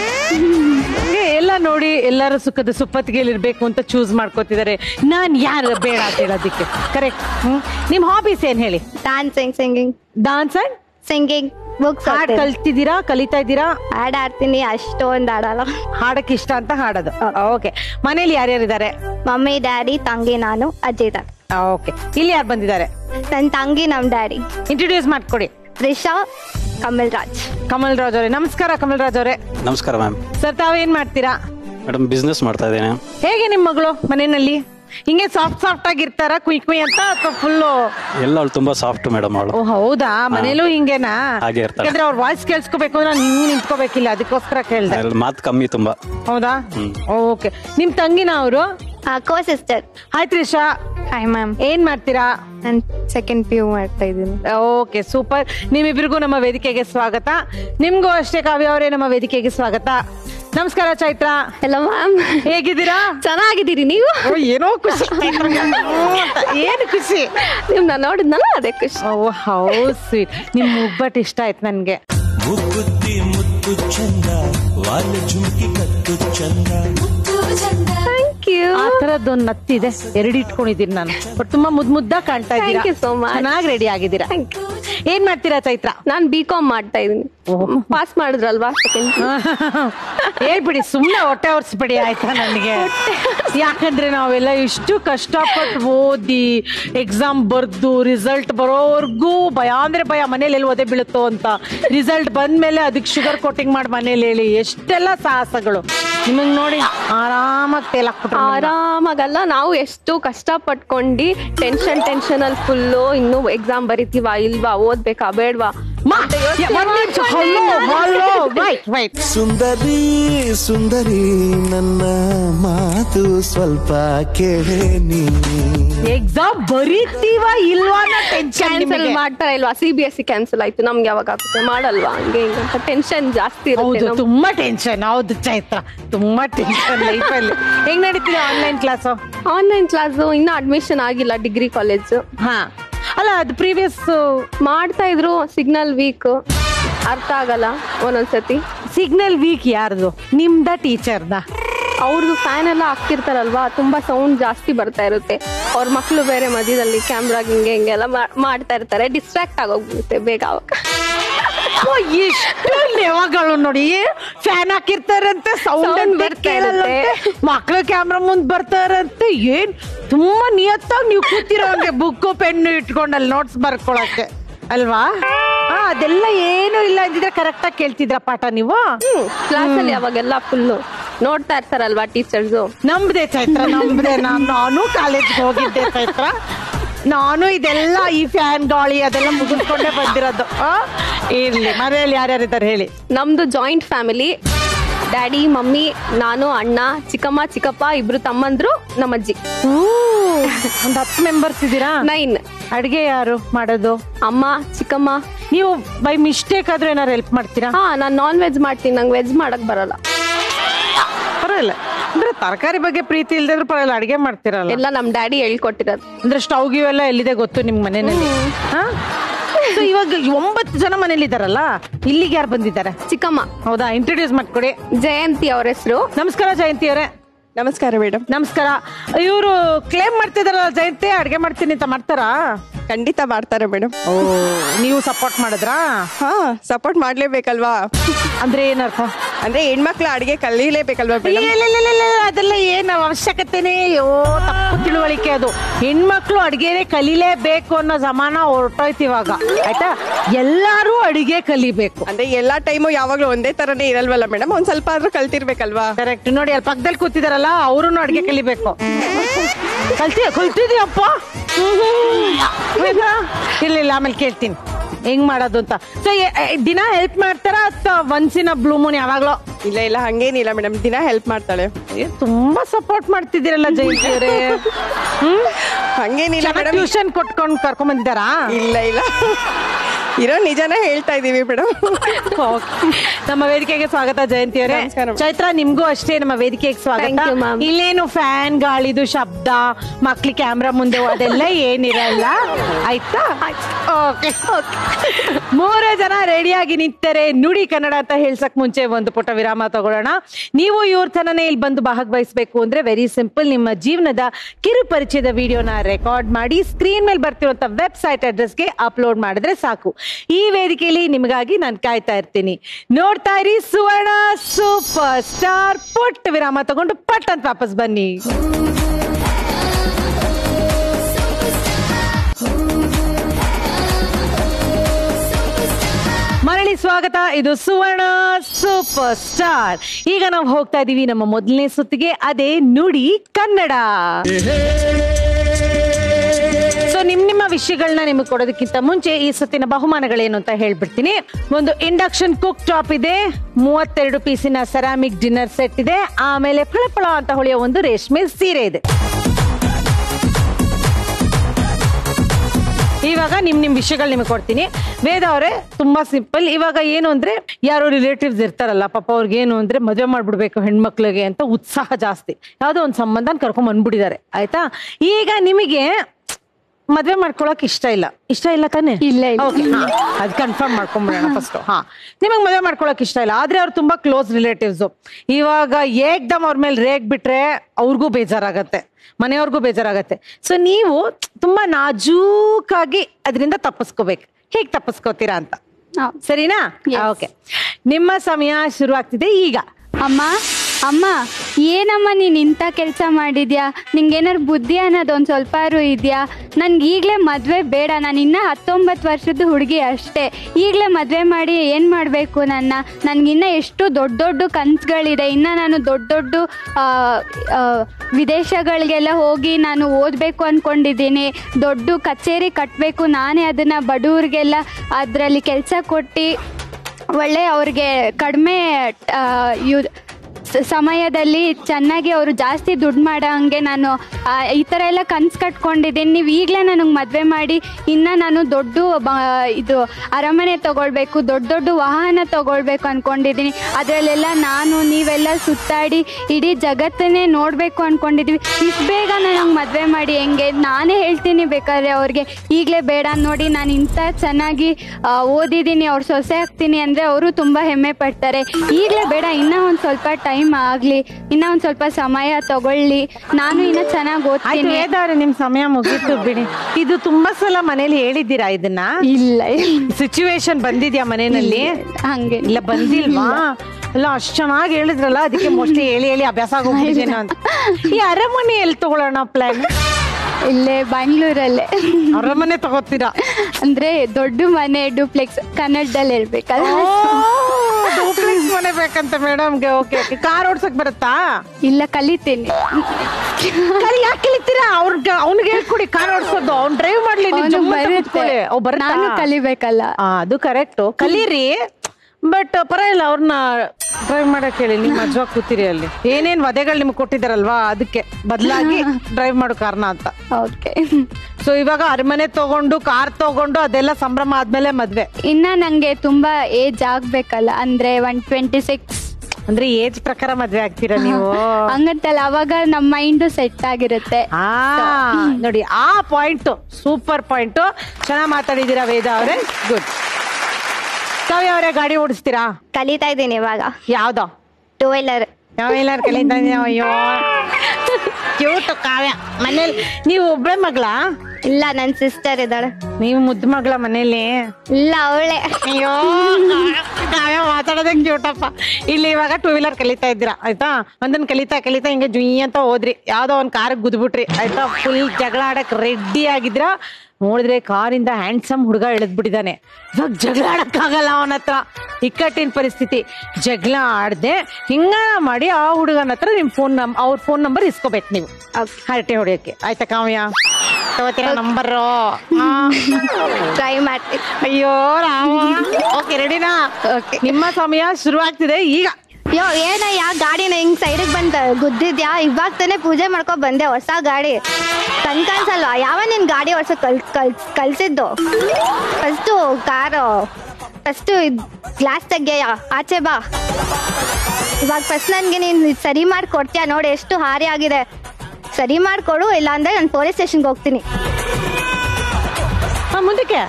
ಎಲ್ಲ ನೋಡಿ, ಎಲ್ಲರೂ ಸುಖದ ಸುಪ್ಪತ್ತಿಗೆಲಿರ್ಬೇಕು ಅಂತ ಚೂಸ್ ಮಾಡ್ಕೋತಿದ್ದಾರೆ. ನಾನ್ ಯಾರು ಬೇಡ ಅಂತ ಹೇಳೋದಿಕ್ಕೆ. ಕರೆಕ್ಟ್. ನಿಮ್ ಹಾಬೀಸ್ ಏನ್ ಹೇಳಿ? Dancing, singing. Dance and singing. Books ಹಾಡ್ ಕಲ್ತಿದ್ದೀರಾ? ಕಲಿತಾ ಇದ್ದೀರಾ? ಹಾಡ್ ಆಡ್ತೀನಿ, ಅಷ್ಟೊಂದು ಆಡಲ್ಲ. ಹಾಡಕ್ ಇಷ್ಟ ಅಂತ ಹಾಡೋದು. ಓಕೆ. ಮನೇಲಿ ಯಾರ್ಯಾರಿದ್ದಾರೆ? ಮಮ್ಮಿ, ಡ್ಯಾಡಿ, ತಂಗಿ, ನಾನು, ಅಜ್ಜಿ ಇದ್ದಾರೆ. ಓಕೆ. ಇಲ್ಲಿ ಯಾರು ಬಂದಿದ್ದಾರೆ? ನನ್ನ ತಂಗಿ, ನಮ್ ಡ್ಯಾಡಿ. ಇಂಟ್ರೊಡ್ಯೂಸ್ ಮಾಡ್ಕೊಡಿ. ತ್ರಿಷಾ, ಕಮಲ್ ರಾಜ್. ಕಮಲ್ ರಾಜ್ ಅವರೇ ನಮಸ್ಕಾರ. ಕಮಲ್ ರಾಜ್ ಅವರೇ ನಮಸ್ಕಾರ ಮ್ಯಾಮ್. ಸರ್, ತಾವೇನ್ ಮಾಡ್ತೀರಾ? ಮೇಡಮ್, ಬಿಸ್ನೆಸ್ ಮಾಡ್ತಾ ಇದ್ದೇನೆ. ಹೇಗೆ ನಿಮ್ ಮಗಳು ಮನೆಯಲ್ಲಿ? ಹಿಂಗೆ ಸಾಫ್ಟ್ ಆಗಿರ್ತಾರ, ಕುಯ್ ಅಂತ, ಅಥವಾ ಫುಲ್ಲು? ಎಲ್ಲ ಅವಳು ತುಂಬಾ ಸಾಫ್ಟ್ ಮೇಡಮ್ ಅವಳು. ಓ ಹೌದಾ? ಮನೇಲೂ ಹಿಂಗೇನಾ? ಹಾಗೆ ಇರ್ತಾರೆ. ಯಾಕಂದ್ರೆ ಅವ್ರ ವಾಯ್ಸ್ ಕೇಳಿಸ್ಕೋಬೇಕು ಅಂದ್ರೆ ನೀವು ನಿಂತ್ಕೋಬೇಕಿಲ್ಲ, ಅದಕ್ಕೋಸ್ಕರ ಕೇಳ್ದೆ. ಮಾತು ಕಮ್ಮಿ ತುಂಬಾ. ಹೌದಾ? ಓಕೆ. ನಿಮ್ ತಂಗಿನ ಅವರು? Co sister. Hi Trisha. Hi ma'am. ಏನ್ ಮಾಡ್ತೀರಾ? ನಾನು ಸೆಕೆಂಡ್ PU ಮಾಡ್ತಾ ಇದ್ದೀನಿ. Okay, super. ನಿಮ್ಮಿಬ್ರಿಗೂ ನಮ್ಮ ವೇದಿಕೆಗೆ ಸ್ವಾಗತ. ನಿಮ್ಗೂ ಅಷ್ಟೇ ಕಾವ್ಯ ಅವರೇ ನಮ್ಮ ವೇದಿಕೆಗೆ ಸ್ವಾಗತ. ನಮಸ್ಕಾರ ಚೈತ್ರ. Hello ma'am. ಹೇಗಿದ್ದೀರಾ? ಚೆನ್ನಾಗಿದ್ದೀರಿ ನೀವು? ಏನೋ ಖುಷಿ. ಏನು ಖುಷಿ? ನಿಮ್ನ ನೋಡಿದ್ನಲ್ಲ, ಅದೇ ಖುಷಿ. Oh how sweet. ನಿಮ್ ಮುಗ್ಬಟ್ ಇಷ್ಟ ಆಯ್ತು ನನ್ಗೆ. ಮುಕ್ಕುತ್ತಿ ಮುತ್ತು ಚಂದ, ವಾಲ ಜುಮ್ಕಿ ಕತ್ತು ಚಂದ. Thank you. ಆ ತರದೊಂದು ನತ್ತಿದೆ, ಎರಡು ಇಟ್ಕೊಂಡಿದ್ದೀನಿ ನಾನು. ಬಟ್ ತುಂಬಾ ಮುದ್ದಾಗಿ ಕಾಣ್ತಾ ಇದ್ದೀರಾ. Thank you so much. ಚೆನ್ನಾಗಿ ರೆಡಿ ಆಗಿದ್ದೀರಾ. ಏನ್ ಮಾಡ್ತೀರಾ ಚೈತ್ರ? ನಾನು BCom ಮಾಡ್ತಾ ಇದೀನಿ. ಪಾಸ್ ಮಾಡಿದ್ರಲ್ವಾ ಸೆಕೆಂಡ್? ಹೇಳ್ಬಿಡಿ, ಸುಮ್ನೆ ಹೊಟ್ಟೆ ಹೊರ್ಸ್ಬಿಡಿ ಆಯ್ತಾ ನನಗೆ. ಯಾಕಂದ್ರೆ ನಾವೆಲ್ಲ ಇಷ್ಟು ಕಷ್ಟಪಟ್ಟು ಓದಿ ಎಕ್ಸಾಮ್ ಬರ್ದು ರಿಸಲ್ಟ್ ಬರೋವರ್ಗೂ ಭಯ ಅಂದ್ರೆ ಭಯ, ಮನೇಲಿ ಎಲ್ಲಿ ಓದೇ ಬೀಳುತ್ತೋ ಅಂತ. ರಿಸಲ್ಟ್ ಬಂದ್ಮೇಲೆ ಅದಕ್ಕೆ ಶುಗರ್ ಕೋಟಿಂಗ್ ಮಾಡಿ ಮನೇಲಿ ಹೇಳಿ ಎಷ್ಟೆಲ್ಲ ಸಾಹಸಗಳು. ನಿಮಗ್ ನೋಡಿ ಆರಾಮಾಗಿ ತೇಲಾಕ್ಬಿಟ್ರು. ಆರಾಮಾಗಲ್ಲ, ನಾವು ಎಷ್ಟು ಕಷ್ಟ ಪಟ್ಕೊಂಡು ಟೆನ್ಷನ್ ಅಲ್ಲಿ ಫುಲ್ಲು. ಇನ್ನು ಎಕ್ಸಾಮ್ ಬರಿತೀವಾ ಇಲ್ವಾ, ಓದ್ಬೇಕಾ ಬೇಡ್ವಾ? ಸುಂದರಿ ಸುಂದರಿ ನನ್ನ ಮಾತು ಸ್ವಲ್ಪ ಕೇಳೇನಿ. ಎಕ್ಸಾಮ್ ಬರೀತೀವಾ ಇಲ್ವಾ ಕ್ಯಾನ್ಸಲ್ ಮಾಡ್ತಾರ ಇಲ್ವಾ? CBSE ಕ್ಯಾನ್ಸಲ್ ಆಯ್ತು, ನಮ್ಗೆ ಯಾವಾಗ ಆಗುತ್ತೆ? ಮಾಡಲ್ವಾ? ಹಂಗೆ ಹಿಂಗೆ ಅಂತ ಟೆನ್ಷನ್ ಜಾಸ್ತಿ ಇರುತ್ತೆ. ತುಂಬಾ ಟೆನ್ಷನ್. ಹೌದು ಚೈತ್ರ, ತುಂಬಾ ಟೆನ್ಷನ್ ಲೈಫಲ್ಲಿ. ಹೆಂಗ್ ನಡೀತಿದೆ ಆನ್ಲೈನ್ ಕ್ಲಾಸ್? ಆನ್ಲೈನ್ ಕ್ಲಾಸ್ ಇನ್ನೂ ಅಡ್ಮಿಷನ್ ಆಗಿಲ್ಲ, ಡಿಗ್ರಿ ಕಾಲೇಜ್. ಹಾ ಅಲ್ಲ, ಅದು ಪ್ರೀವಿಯಸ್ ಮಾಡ್ತಾ ಇದ್ರು. ಸಿಗ್ನಲ್ ವೀಕ್, ಅರ್ಥ ಆಗಲ್ಲ ಒಂದೊಂದ್ಸತಿ. ಸಿಗ್ನಲ್ ವೀಕ್ ಯಾರ್ದು? ನಿಮ್ದ ಟೀಚರ್ದ? ಅವ್ರದ್ದು ಫ್ಯಾನ್ ಎಲ್ಲ ಹಾಕ್ತಿರ್ತಾರಲ್ವಾ, ತುಂಬಾ ಸೌಂಡ್ ಜಾಸ್ತಿ ಬರ್ತಾ ಇರುತ್ತೆ. ಅವ್ರ ಮಕ್ಳು ಬೇರೆ ಮಧ್ಯದಲ್ಲಿ ಕ್ಯಾಮ್ರಾಗ ಹಿಂಗೆಲ್ಲ ಮಾಡ್ತಾ ಇರ್ತಾರೆ, ಡಿಸ್ಟ್ರಾಕ್ಟ್ ಆಗೋಗ್ಬಿಡುತ್ತೆ ಬೇಗ. ಎಷ್ಟು ಲೆವಗಳು ನೋಡಿ. ಫ್ಯಾನ್ ಹಾಕಿರ್ತಾರಂತೆ, ಸೌಂಡ್ ಬರ್ತಾ ಇರುತ್ತೆ, ಮಕ್ಳು ಕ್ಯಾಮ್ರಾ ಮುಂದ್ ಬರ್ತಾರಂತೆ. ಏನ್ ತುಂಬಾ ನಿಯತ್ತಾಗಿ ನೀವು ಕೂತಿರೋ ಹಂಗೆ ಬುಕ್ಕು ಪೆನ್ನು ಇಟ್ಕೊಂಡು ಅಲ್ಲಿ ನೋಟ್ಸ್ ಬರ್ಕೊಳಕ್ಕೆ ಅಲ್ವಾ? ಅದೆಲ್ಲ ಏನು ಇಲ್ಲ ಅಂದಿದ್ರೆ ಕರೆಕ್ಟ್ ಆಗಿ ಕೇಳ್ತಿದ್ರ ಪಾಠ ನೀವು? ಕ್ಲಾಸಲ್ಲಿ ಅವಾಗೆಲ್ಲ ಫುಲ್ಲು ನೋಡ್ತಾ ಇರ್ತಾರಲ್ವಾ ಟೀಚರ್ಸು. ನಮ್ದೇ ಚೈತ್ರ, ನಮ್ದೇ. ನಾನು ಕಾಲೇಜ್ಗೆ ಹೋಗಿದ್ದೆ ಚೈತ್ರ. ನಾನು ಇದೆಲ್ಲ ಈ ಫ್ಯಾನ್ ಗಾಳಿ ಅದೆಲ್ಲ ಮುಗಿಸ್ಕೊಂಡೇ ಬಂದಿರೋದು. ಇರ್ಲಿ, ಮನೆಯಲ್ಲಿ ಯಾರ್ಯಾರಿದ್ದಾರೆ ಹೇಳಿ? ನಮ್ದು ಜಾಯಿಂಟ್ ಫ್ಯಾಮಿಲಿ. ಡ್ಯಾಡಿ ಮಮ್ಮಿ ನಾನು ಅಣ್ಣ ಚಿಕ್ಕಮ್ಮ ಚಿಕ್ಕಪ್ಪ ಇಬ್ರು ತಮ್ಮಂದ್ರು ನಮ್ಮಜ್ಜಿ. ಒಂದ್ 10 ಮೆಂಬರ್ಸ್ ಇದ್ದೀರಾ? 9. ಅಡ್ಗೆ ಯಾರು ಮಾಡೋದು? ಅಮ್ಮ ಚಿಕ್ಕಮ್ಮ. ನೀವು ಬೈ ಮಿಸ್ಟೇಕ್ ಆದ್ರೂ ಏನಾರು ಹೆಲ್ಪ್ ಮಾಡ್ತೀರಾ? ನಾನ್ ನಾನ್ ವೆಜ್ ಮಾಡ್ತೀನಿ, ನಂಗೆ ವೆಜ್ ಮಾಡಕ್ ಬರಲ್ಲ. ಪರವಾಗಿಲ್ಲ ಅಂದ್ರೆ ತರಕಾರಿ ಬಗ್ಗೆ ಪ್ರೀತಿ ಇಲ್ದಿದ್ರು ಪರವಾಗಿಲ್ಲ, ಅಡ್ಗೆ ಮಾಡ್ತಿರಲ್ಲ. ಎಲ್ಲ ನಮ್ ಡ್ಯಾಡಿ ಹೇಳ್ಕೊಟ್ಟಿರೋದು. ಅಂದ್ರೆ ಸ್ಟವ್ ಗಿವ್ ಎಲ್ಲ ಎಲ್ಲಿದೆ ಗೊತ್ತು ನಿಮ್ ಮನೆಯಲ್ಲಿ? ಇವಾಗ 9 ಜನ ಮನೇಲಿ ಇದಾರಲ್ಲ, ಇಲ್ಲಿಗೆ ಯಾರು ಬಂದಿದ್ದಾರೆ? ಚಿಕ್ಕಮ್ಮ. ಹೌದಾ? ಇಂಟ್ರೊಡ್ಯೂಸ್ ಮಾಡ್ಕೊಡಿ. ಜಯಂತಿ ಅವ್ರ ಹೆಸರು. ನಮಸ್ಕಾರ ಜಯಂತಿ ಅವರೇ. ನಮಸ್ಕಾರ ಮೇಡಮ್. ನಮಸ್ಕಾರ. ಇವರು ಕ್ಲೇಮ್ ಮಾಡ್ತಿದಾರಲ್ಲ ಜಯಂತಿ, ಅಡ್ಗೆ ಮಾಡ್ತೀನಿ ಅಂತ ಮಾಡ್ತಾರಾ? ಖಂಡಿತ ಮಾಡ್ತಾರೆ ಮೇಡಮ್. ನೀವು ಸಪೋರ್ಟ್ ಮಾಡಿದ್ರಾ? ಸಪೋರ್ಟ್ ಮಾಡ್ಲೇಬೇಕಲ್ವಾ? ಅಂದ್ರೆ ಏನರ್ಥ? ಅಂದ್ರೆ ಹೆಣ್ಮಕ್ಳು ಅಡ್ಗೆ ಕಲೀಲೇಬೇಕಲ್ವಾ? ಅದೆಲ್ಲ ಏನ್ ಅವಶ್ಯಕತೆನೇ? ತಪ್ಪು ತಿಳುವಳಿಕೆ ಅದು. ಹೆಣ್ಮಕ್ಳು ಅಡ್ಗೆನೆ ಕಲೀಲೇಬೇಕು ಅನ್ನೋ ಜಮಾನ ಹೊರಟೋಯ್ತು ಇವಾಗ, ಆಯ್ತಾ? ಎಲ್ಲಾರು ಅಡಿಗೆ ಕಲಿಬೇಕು. ಅಂದ್ರೆ ಎಲ್ಲಾ ಟೈಮು ಯಾವಾಗ್ಲೂ ಒಂದೇ ತರನೇ ಇರಲ್ವಲ್ಲ ಮೇಡಮ್, ಒಂದ್ ಸ್ವಲ್ಪ ಆದ್ರೂ ಕಲ್ತಿರ್ಬೇಕಲ್ವಾ? ಕರೆಕ್ಟ್. ನೋಡಿ ಅಲ್ಲಿ ಪಕ್ಕದಲ್ಲಿ ಕೂತಿದಾರಲ್ಲ, ಅವ್ರು ಅಡ್ಗೆ ಕಲಿಬೇಕು. ಕಲ್ತಿದ್ಯಪ್ಪ? ಇಲ್ಲ ಆಮೇಲೆ ಕೇಳ್ತೀನಿ ಹೆಂಗ್ ಮಾಡೋದು ಅಂತ. ಸೊ ದಿನ ಹೆಲ್ಪ್ ಮಾಡ್ತಾರ ಅಥವಾ ಒನ್ಸಿನ ಬ್ಲೂ ಮೂನ್ ಯಾವಾಗ್ಲೋ? ಇಲ್ಲ ಹಂಗೇನಿಲ್ಲ ಮೇಡಮ್, ದಿನ ಹೆಲ್ಪ್ ಮಾಡ್ತಾಳೆ. ತುಂಬಾ ಸಪೋರ್ಟ್ ಮಾಡ್ತಿದ್ದೀರಲ್ಲ ಜಯಂತಿ ಅವರೇ. ಹಂಗೇನಿಲ್ಲ ಮೇಡಮ್. ಟ್ಯೂಷನ್ ಕೊಟ್ಕೊಂಡು ಕರ್ಕೊಂಡ್ ಬಂದಿದ್ದಾರಾ? ಇಲ್ಲ ಇರೋ ನಿಜಾನೇ ಹೇಳ್ತಾ ಇದೀವಿ ಮೇಡಮ್. ನಮ್ಮ ವೇದಿಕೆಗೆ ಸ್ವಾಗತ ಜಯಂತಿ ಅವರೇ. ಚೈತ್ರ ನಿಮ್ಗೂ ಅಷ್ಟೇ ನಮ್ಮ ವೇದಿಕೆಗೆ ಸ್ವಾಗತ. ಇಲ್ಲೇನು ಫ್ಯಾನ್ ಗಾಳಿದು ಶಬ್ದ, ಮಕ್ಳಿ ಕ್ಯಾಮ್ರಾ ಮುಂದೆ ಅದೆಲ್ಲ ಏನಿರಲ್ಲ, ಆಯ್ತಾ? ಓಕೆ. 3 ಜನ ರೆಡಿಯಾಗಿ ನಿಂತರೆ ನುಡಿ ಕನ್ನಡ ಅಂತ ಹೇಳ್ಸಕ್ ಮುಂಚೆ ಒಂದು ಪುಟ್ಟ ವಿರಾಮ ತಗೊಳ್ಳೋಣ. ನೀವು ಇವ್ರ ತನನೇ ಇಲ್ಲಿ ಬಂದು ಭಾಗವಹಿಸಬೇಕು ಅಂದ್ರೆ ವೆರಿ ಸಿಂಪಲ್. ನಿಮ್ಮ ಜೀವನದ ಕಿರು ಪರಿಚಯದ ವಿಡಿಯೋನ ರೆಕಾರ್ಡ್ ಮಾಡಿ ಸ್ಕ್ರೀನ್ ಮೇಲೆ ಬರ್ತಿರುವಂತ ವೆಬ್ಸೈಟ್ ಅಡ್ರೆಸ್ಗೆ ಅಪ್ಲೋಡ್ ಮಾಡಿದ್ರೆ ಸಾಕು. ಈ ವೇದಿಕೆಯಲ್ಲಿ ನಿಮಗಾಗಿ ನಾನು ಕಾಯ್ತಾ ಇರ್ತೀನಿ. ನೋಡ್ತಾ ಇರಿ ಸುವರ್ಣ ಸೂಪರ್ ಸ್ಟಾರ್. ಪುಟ್ಟ ವಿರಾಮ ತಗೊಂಡು ಪಟ್ ಅಂತ ವಾಪಸ್ ಬನ್ನಿ. ಮರಳಿ ಸ್ವಾಗತ. ಇದು ಸುವರ್ಣ ಸೂಪರ್ ಸ್ಟಾರ್. ಈಗ ನಾವು ಹೋಗ್ತಾ ಇದೀವಿ ನಮ್ಮ ಮೊದಲನೇ ಸುತ್ತಿಗೆ, ಅದೇ ನುಡಿ ಕನ್ನಡ. ಸೊ ನಿಮ್ಮ ವಿಷಯಗಳನ್ನ ನಿಮಗೆ ಕೊಡೋದಕ್ಕಿಂತ ಮುಂಚೆ ಈ ಸುತ್ತಿನ ಬಹುಮಾನಗಳೇನು ಅಂತ ಹೇಳ್ಬಿಡ್ತೀನಿ. ಒಂದು ಇಂಡಕ್ಷನ್ ಕುಕ್ ಟಾಪ್ ಇದೆ, 32 ಪೀಸಿನ ಸೆರಾಮಿಕ್ ಡಿನ್ನರ್ ಸೆಟ್ ಇದೆ, ಆಮೇಲೆ ಫಳಫಳ ಅಂತ ಹೊಳೆಯೋ ಒಂದು ರೇಷ್ಮೆ ಸೀರೆ ಇದೆ. ಇವಾಗ ನಿಮ್ ವಿಷಯಗಳು ನಿಮಗೆ ಕೊಡ್ತೀನಿ. ವೇದ ಅವರೇ, ತುಂಬಾ ಸಿಂಪಲ್. ಇವಾಗ ಏನು ಅಂದ್ರೆ, ಯಾರೋ ರಿಲೇಟಿವ್ಸ್ ಇರ್ತಾರಲ್ಲ, ಪಾಪ ಅವ್ರಿಗೆ ಏನು ಅಂದ್ರೆ ಮದುವೆ ಮಾಡ್ಬಿಡ್ಬೇಕು ಹೆಣ್ಮಕ್ಳಿಗೆ ಅಂತ ಉತ್ಸಾಹ ಜಾಸ್ತಿ. ಯಾವ್ದೋ ಒಂದು ಸಂಬಂಧ ಕರ್ಕೊಂಡ್ ಬಂದ್ಬಿಟ್ಟಿದ್ದಾರೆ, ಆಯ್ತಾ? ಈಗ ನಿಮಗೆ ಮದ್ವೆ ಮಾಡ್ಕೊಳಕ್ ಇಷ್ಟ ಇಲ್ಲ ತಾನೆ? ಇಲ್ಲ. ಅದ್ ಕನ್ಫರ್ಮ್ ಮಾಡ್ಕೊಂಡ್ಬಿಡೋಣ ಫಸ್ಟ್. ನಿಮಗ್ ಮದ್ವೆ ಮಾಡ್ಕೊಳಕ್ ಇಷ್ಟ ಇಲ್ಲ, ಆದ್ರೆ ಅವ್ರು ತುಂಬಾ ಕ್ಲೋಸ್ ರಿಲೇಟಿವ್ಸ್. ಇವಾಗ ಏಕ್ದಮ್ ಅವ್ರ ಮೇಲೆ ರೇಗ್ ಬಿಟ್ರೆ ಅವ್ರಿಗೂ ಬೇಜಾರಾಗತ್ತೆ, ಮನೆಯವ್ರಿಗೂ ಬೇಜಾರಾಗತ್ತೆ. ಸೊ ನೀವು ತುಂಬಾ ನಾಜೂಕಾಗಿ ಅದರಿಂದ ತಪ್ಪಿಸ್ಕೋಬೇಕು. ಹೇಗ್ ತಪ್ಪಿಸ್ಕೋತೀರಾ ಅಂತ, ಸರಿನಾ? ಓಕೆ, ನಿಮ್ಮ ಸಮಯ ಶುರು ಆಗ್ತಿದೆ ಈಗ. ಅಮ್ಮ ಏನಮ್ಮ ನೀನು ಇಂಥ ಕೆಲಸ ಮಾಡಿದ್ಯಾ? ನಿಂಗೇನಾರು ಬುದ್ಧಿ ಅನ್ನೋದು ಒಂದು ಸ್ವಲ್ಪ ಇದೆಯಾ? ನನ್ಗೆ ಈಗಲೇ ಮದುವೆ ಬೇಡ, ನಾನು ಇನ್ನೂ 19 ವರ್ಷದ ಹುಡುಗಿ ಅಷ್ಟೇ. ಈಗಲೇ ಮದುವೆ ಮಾಡಿ ಏನು ಮಾಡಬೇಕು? ನನಗಿನ್ನ ಎಷ್ಟು ದೊಡ್ಡ ಕನಸುಗಳಿದೆ. ಇನ್ನು ನಾನು ದೊಡ್ಡ ವಿದೇಶಗಳಿಗೆಲ್ಲ ಹೋಗಿ ನಾನು ಓದಬೇಕು ಅಂದ್ಕೊಂಡಿದ್ದೀನಿ. ದೊಡ್ಡ ಕಚೇರಿ ಕಟ್ಟಬೇಕು, ನಾನೇ ಅದನ್ನು ಬಡವ್ರಿಗೆಲ್ಲ ಅದರಲ್ಲಿ ಕೆಲಸ ಕೊಟ್ಟು ಒಳ್ಳೆ ಅವ್ರಿಗೆ ಕಡಿಮೆ ಸಮಯದಲ್ಲಿ ಚೆನ್ನಾಗಿ ಅವರು ಜಾಸ್ತಿ ದುಡ್ಡು ಮಾಡೋ ಹಂಗೆ ನಾನು ಈ ಥರ ಎಲ್ಲ ಕನಸು ಕಟ್ಕೊಂಡಿದ್ದೀನಿ. ನೀವು ಈಗಲೇ ನನಗೆ ಮದುವೆ ಮಾಡಿ ಇನ್ನು ನಾನು ದೊಡ್ಡ ಇದು ಅರಮನೆ ತೊಗೊಳ್ಬೇಕು, ದೊಡ್ಡ ವಾಹನ ತೊಗೊಳ್ಬೇಕು ಅಂದ್ಕೊಂಡಿದ್ದೀನಿ. ಅದರಲ್ಲೆಲ್ಲ ನೀವೆಲ್ಲ ಸುತ್ತಾಡಿ ಇಡೀ ಜಗತ್ತನ್ನೇ ನೋಡಬೇಕು ಅಂದ್ಕೊಂಡಿದ್ದೀವಿ. ಇಷ್ಟು ಬೇಗ ನನಗೆ ಮದುವೆ ಮಾಡಿ ಹೆಂಗೆ? ನಾನೇ ಹೇಳ್ತೀನಿ ಬೇಕಾದ್ರೆ ಅವ್ರಿಗೆ, ಈಗಲೇ ಬೇಡ. ನೋಡಿ ನಾನು ಇಂಥ ಚೆನ್ನಾಗಿ ಓದಿದ್ದೀನಿ, ಅವ್ರು ಸೊಸೆ ಆಗ್ತೀನಿ ಅಂದರೆ ಅವರು ತುಂಬ ಹೆಮ್ಮೆ ಪಡ್ತಾರೆ. ಈಗಲೇ ಬೇಡ, ಇನ್ನೂ ಒಂದು ಸ್ವಲ್ಪ ಟೈಮ್ ಆಗ್ಲಿ, ಇನ್ನ ಒಂದ್ ಸ್ವಲ್ಪ ಸಮಯ ತಗೊಳ್ಳಿ, ನಾನು ಇನ್ನ ಚೆನ್ನಾಗಿ ಓದ್ತೀನಿ. ನಿಮ್ ಸಮಯ ಮುಗೀತು ಬಿಡಿ. ಇದು ತುಂಬಾ ಸಲ ಮನೇಲಿ ಹೇಳಿದ್ದೀರಾ ಇದನ್ನ? ಇಲ್ಲ. ಸಿಚುವೇಶನ್ ಬಂದಿದ್ಯಾ ಮನೆಯಲ್ಲಿ? ಹಂಗೆ ಇಲ್ಲ, ಬಂದಿಲ್ವಾ? ಅಲ್ಲ, ಅಷ್ಟ್ ಚೆನ್ನಾಗಿ ಹೇಳಿದ್ರಲ್ಲ, ಅದಕ್ಕೆ ಮೋಸ್ಟ್ಲಿ ಹೇಳಿ ಅಭ್ಯಾಸ ಆಗೋಗ್ಬಿಟ್ಟಿದ್ದೇನೋ ಅಂತ. ಈ ಅರಮನೆ ಎಲ್ಲಿ ತಗೊಳ್ಳೋಣ ಪ್ಲಾನ್? ಇಲ್ಲೇ ಬ್ಯಾಂಗ್ಳೂರಲ್ಲೇ ಅರಮನೆ ತಗೋತೀರಾ? ಅಂದ್ರೆ ದೊಡ್ಡ ಮನೆ, ಡೂಪ್ಲೆಕ್ಸ್, ಕನ್ನಡದಲ್ಲಿ ಹೇಳ್ಬೇಕಲ್ಲ. ಡೂಪ್ಲೆಕ್ಸ್ ಮನೆ ಬೇಕಂತ ಮೇಡಮ್ಗೆ. ಓಕೆ, ಕಾರ್ ಓಡ್ಸಕ್ ಬರುತ್ತಾ? ಇಲ್ಲ, ಕಲಿತೀನಿ. ಯಾಕೆ ಕಲಿತೀರಾ? ಅವ್ನಿಗೆ ಹೇಳ್ಕೊಡಿ ಕಾರ್ ಓಡಿಸೋದು, ಅವ್ನು ಡ್ರೈವ್ ಮಾಡ್ಲಿ. ನಾನು ಕಲಿಬೇಕಲ್ಲ. ಅದು ಕರೆಕ್ಟ್, ಕಲೀರಿ. ಬಟ್ ಪರವಾಗಿಲ್ಲ, ಅವ್ರನ್ನ ಡ್ರೈವ್ ಮಾಡಕ್ ಹೇಳಿ. ನಿಮ್ ಮಜ್ವಾ ಕೂತಿರಿ ಅಲ್ಲಿ, ಏನೇನ್ ವಧೆಗಳು ನಿಮ್ಗೆ ಕೊಟ್ಟಿದಾರಲ್ವಾ, ಅದಕ್ಕೆ ಬದಲಾಗಿ ಡ್ರೈವ್ ಮಾಡೋ ಕಾರಣ ಅಂತ. ಓಕೆ. ಸೊ ಇವಾಗ ಅರಮನೆ ತಗೊಂಡು ಕಾರ್ ತಗೊಂಡು ಅದೆಲ್ಲ ಸಂಭ್ರಮ ಆದ್ಮೇಲೆ ಮದ್ವೆ. ಇನ್ನ ನಂಗೆ ತುಂಬಾ ಏಜ್ ಆಗ್ಬೇಕಲ್ಲ, ಅಂದ್ರೆ 126. ಅಂದ್ರೆ ಏಜ್ ಪ್ರಕಾರ ಮದ್ವೆ ಆಗ್ತೀರಾ ನೀವು? ಹಂಗಂತಲ್ಲ, ಅವಾಗ ನಮ್ ಮೈಂಡ್ ಸೆಟ್ ಆಗಿರುತ್ತೆ. ನೋಡಿ, ಆ ಪಾಯಿಂಟ್ ಸೂಪರ್ ಪಾಯಿಂಟ್. ಚೆನ್ನಾಗ್ ಮಾತಾಡಿದೀರಾ ವೇದ ಅವರೇ, ಗುಡ್. ಕಾವ್ಯ ಅವರೇ, ಗಾಡಿ ಓಡಿಸ್ತೀರಾ? ಕಲಿತಾ ಇದ್ದೀನಿ ಇವಾಗ. ಯಾವ್ದೋ? 2 ವೀಲರ್. ಕಲಿತಾ ಇದೀನಿ. ಅಯ್ಯೋ ಕ್ಯೂಟ್ ಕಾವ್ಯ. ಮನೇಲಿ ನೀವು ಒಬ್ಬಳೆ ಮಗಳ? ಇಲ್ಲ, ನನ್ ಸಿಸ್ಟರ್ ಇದ್ದಾಳೆ. ನೀವು ಮುದ್ದು ಮಗಳ ಮನೇಲಿ? ಇಲ್ಲ, ಅವಳೆ. ಅಯ್ಯೋ ಕಾವ್ಯ ಮಾತಾಡೋದೇ ಕ್ಯೂಟಪ್ಪ. ಇಲ್ಲಿ ಇವಾಗ 2 ವೀಲರ್ ಕಲಿತಾ ಇದ್ದೀರಾ ಆಯ್ತಾ? ಒಂದನ್ ಕಲಿತಾ ಹಿಂಗೆ ಜುಯಿ ಅಂತ ಹೋದ್ರಿ, ಯಾವ್ದೋ ಒಂದ್ ಕಾರ್ ಗುದ್ಬಿಟ್ರಿ ಆಯ್ತಾ? ಫುಲ್ ಜಗಳ ಆಡಕ್ ರೆಡಿ ಆಗಿದ್ರ, ನೋಡಿದ್ರೆ ಕಾರಿಂದ ಹ್ಯಾಂಡ್ಸಮ್ ಹುಡುಗ ಇಳಿದ್ಬಿಟ್ಟಿದ್ದಾನೆ. ಇವಾಗ ಜಗಳ ಆಡಕ್ಕಾಗಲ್ಲ ಅವನ ಹತ್ರ, ಇಕ್ಕಟ್ಟಿನ ಪರಿಸ್ಥಿತಿ. ಜಗಳ ಆಡ್ದೆ ಹಿಂಗ ಮಾಡಿ ಆ ಹುಡುಗನ ಹತ್ರ ನಿಮ್ ಅವ್ರ ಫೋನ್ ನಂಬರ್ ಇಸ್ಕೋಬೇಕು ನೀವು ಹರಟೆ ಹೊಡಿಯಕ್ಕೆ. ಆಯ್ತಾ ಕಾವ್ಯ? ತಗೋತೀರಾ ನಂಬರ್? ಟ್ರೈ ಮಾಡ್ತೀನಿ. ಅಯ್ಯೋ ರಾಮ. ಓಕೆ, ರೆಡಿನಾ? ನಿಮ್ಮ ಸಮಯ ಶುರು ಆಗ್ತಿದೆ ಈಗ. ಯೋ, ಏನಯ್ಯ ಗಾಡಿನ ಹಿಂಗ್ ಸೈಡಿಗೆ ಬಂದ ಗುದ್ದಿದ್ಯಾ? ಇವಾಗ ತಾನೇ ಪೂಜೆ ಮಾಡ್ಕೊಂಡ್ ಬಂದೆ, ಹೊಸ ಗಾಡಿ. ಕನ್ಸಲ್ವಾ ಯಾವ ನಿನ್ ಗಾಡಿ ವರ್ಷ ಕಲ್ಸಿದ್ದು? ಫಸ್ಟು ಕಾರು, ಫಸ್ಟು ಗ್ಲಾಸ್ ತೆಗ್ಯಯ್ಯ, ಆಚೆ ಬಾ. ಇವಾಗ ಫಸ್ಟ್ ನನ್ಗೆ ನೀನ್ ಸರಿ ಮಾಡಿ ಕೊಡ್ತೀಯ ನೋಡಿ, ಎಷ್ಟು ಹಾರಿ ಆಗಿದೆ. ಸರಿ ಮಾಡ್ಕೊಡು, ಇಲ್ಲ ಅಂದ್ರೆ ನಾನು ಪೊಲೀಸ್ ಸ್ಟೇಷನ್ಗೆ ಹೋಗ್ತೀನಿ. ಮುಂದಕ್ಕೆ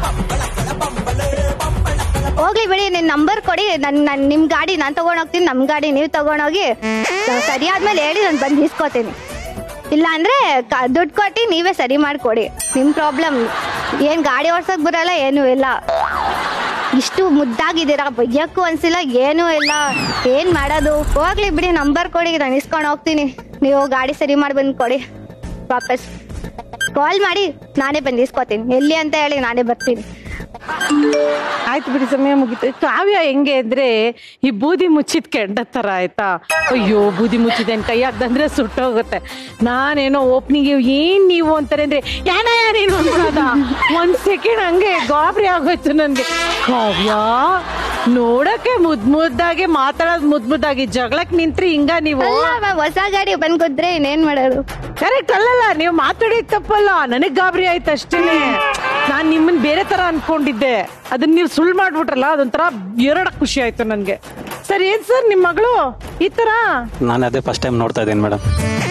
ಹೋಗ್ಲಿ ಬಿಡಿ, ನಿನ್ ನಂಬರ್ ಕೊಡಿ. ನಿಮ್ ಗಾಡಿ ನಾನ್ ತಗೊಂಡೋಗ್ತೀನಿ, ನಮ್ ಗಾಡಿ ನೀವ್ ತಗೊಂಡೋಗಿ ಸರಿ ಆದ್ಮೇಲೆ ಹೇಳಿ ನಾನು ಬಂದು ಇಸ್ಕೋತೀನಿ. ಇಲ್ಲ ಅಂದ್ರೆ ದುಡ್ಡು ಕೊಟ್ಟು ನೀವೇ ಸರಿ ಮಾಡ್ಕೊಡಿ. ನಿಮ್ ಪ್ರಾಬ್ಲಮ್ ಏನ್ ಗಾಡಿ ಓಡ್ಸಕ್ ಬರಲ್ಲ, ಏನೂ ಇಲ್ಲ. ಇಷ್ಟು ಮುದ್ದಾಗಿದ್ದೀರಾ, ಬೈಯಕ್ಕೂ ಅನ್ಸಿಲ್ಲ, ಏನೂ ಇಲ್ಲ. ಏನ್ ಮಾಡೋದು? ಹೋಗ್ಲಿ ಬಿಡಿ, ನಂಬರ್ ಕೊಡಿ, ನಾನು ಇಸ್ಕೊಂಡು ಹೋಗ್ತೀನಿ. ನೀವು ಗಾಡಿ ಸರಿ ಮಾಡಿ ಬಂದು ಕೊಡಿ ವಾಪಸ್. ಕಾಲ್ ಮಾಡಿ, ನಾನೇ ಬಂದು ಇಸ್ಕೋತೀನಿ. ಎಲ್ಲಿ ಅಂತ ಹೇಳಿ ನಾನೇ ಬರ್ತೀನಿ. ಆಯ್ತು ಬಿಡಿ, ಸಮಯ ಮುಗಿತು. ಕಾವ್ಯ ಹೆಂಗೆ ಅಂದ್ರೆ ಈ ಬೂದಿ ಮುಚ್ಚಿದ ಕೆಂಡ ತರ ಆಯ್ತಾ? ಅಯ್ಯೋ ಬೂದಿ ಮುಚ್ಚಿದೆ ಕೈಯಾಗ್ದಂದ್ರೆ ಸುಟ್ಟೋಗುತ್ತೆ. ನಾನೇನೋ ಓಪನಿಂಗ್ ಏನ್ ನೀವು ಅಂತಾರೆ ಅಂದ್ರೆ ಯಾರೇನು ಅನ್ಕೊಳ್ಳೋದ, 1 ಸೆಕೆಂಡ್ ಹಂಗೆ ಗಾಬರಿ ಆಗೋಯ್ತು ನನ್ಗೆ. ಕಾವ್ಯ ನೋಡಕ್ಕೆ ಮುದ್ದಾಗಿ ಮಾತಾಡೋದು ಮುದ್ದಾಗಿ, ಜಗಳಕ್ ನಿಂತ್ರಿ ಹಿಂಗ ನೀವು? ಹೊಸ ಗಾಡಿ ಬಂದ್ಕೊದ್ರೆ ಇನ್ನೇನ್ ಮಾಡೋದು? ಕರೆಕ್ಟ್ ಅಲ್ಲಲ್ಲ, ನೀವು ಮಾತಾಡಿದ್ ತಪ್ಪಲ್ಲ, ನನಗ್ ಗಾಬರಿ ಆಯ್ತು ಅಷ್ಟೇನೆ. ನಾನ್ ನಿಮ್ಮನ್ ಬೇರೆ ತರ ಅನ್ಕೊಂಡಿದ್ದೆ, ಅದನ್ನ ನೀವು ಸುಳ್ಳು ಮಾಡ್ಬಿಟ್ರಲ್ಲ, ಅದೊಂಥರ ಎರಡ ಖುಷಿ ಆಯ್ತು ನನ್ಗೆ. ಸರ್, ಏನ್ ಸರ್ ನಿಮ್ ಮಗಳು ಈ ತರ? ನಾನು ಅದೇ ಫಸ್ಟ್ ಟೈಮ್ ನೋಡ್ತಾ ಇದ್ದೀನಿ ಮೇಡಮ್.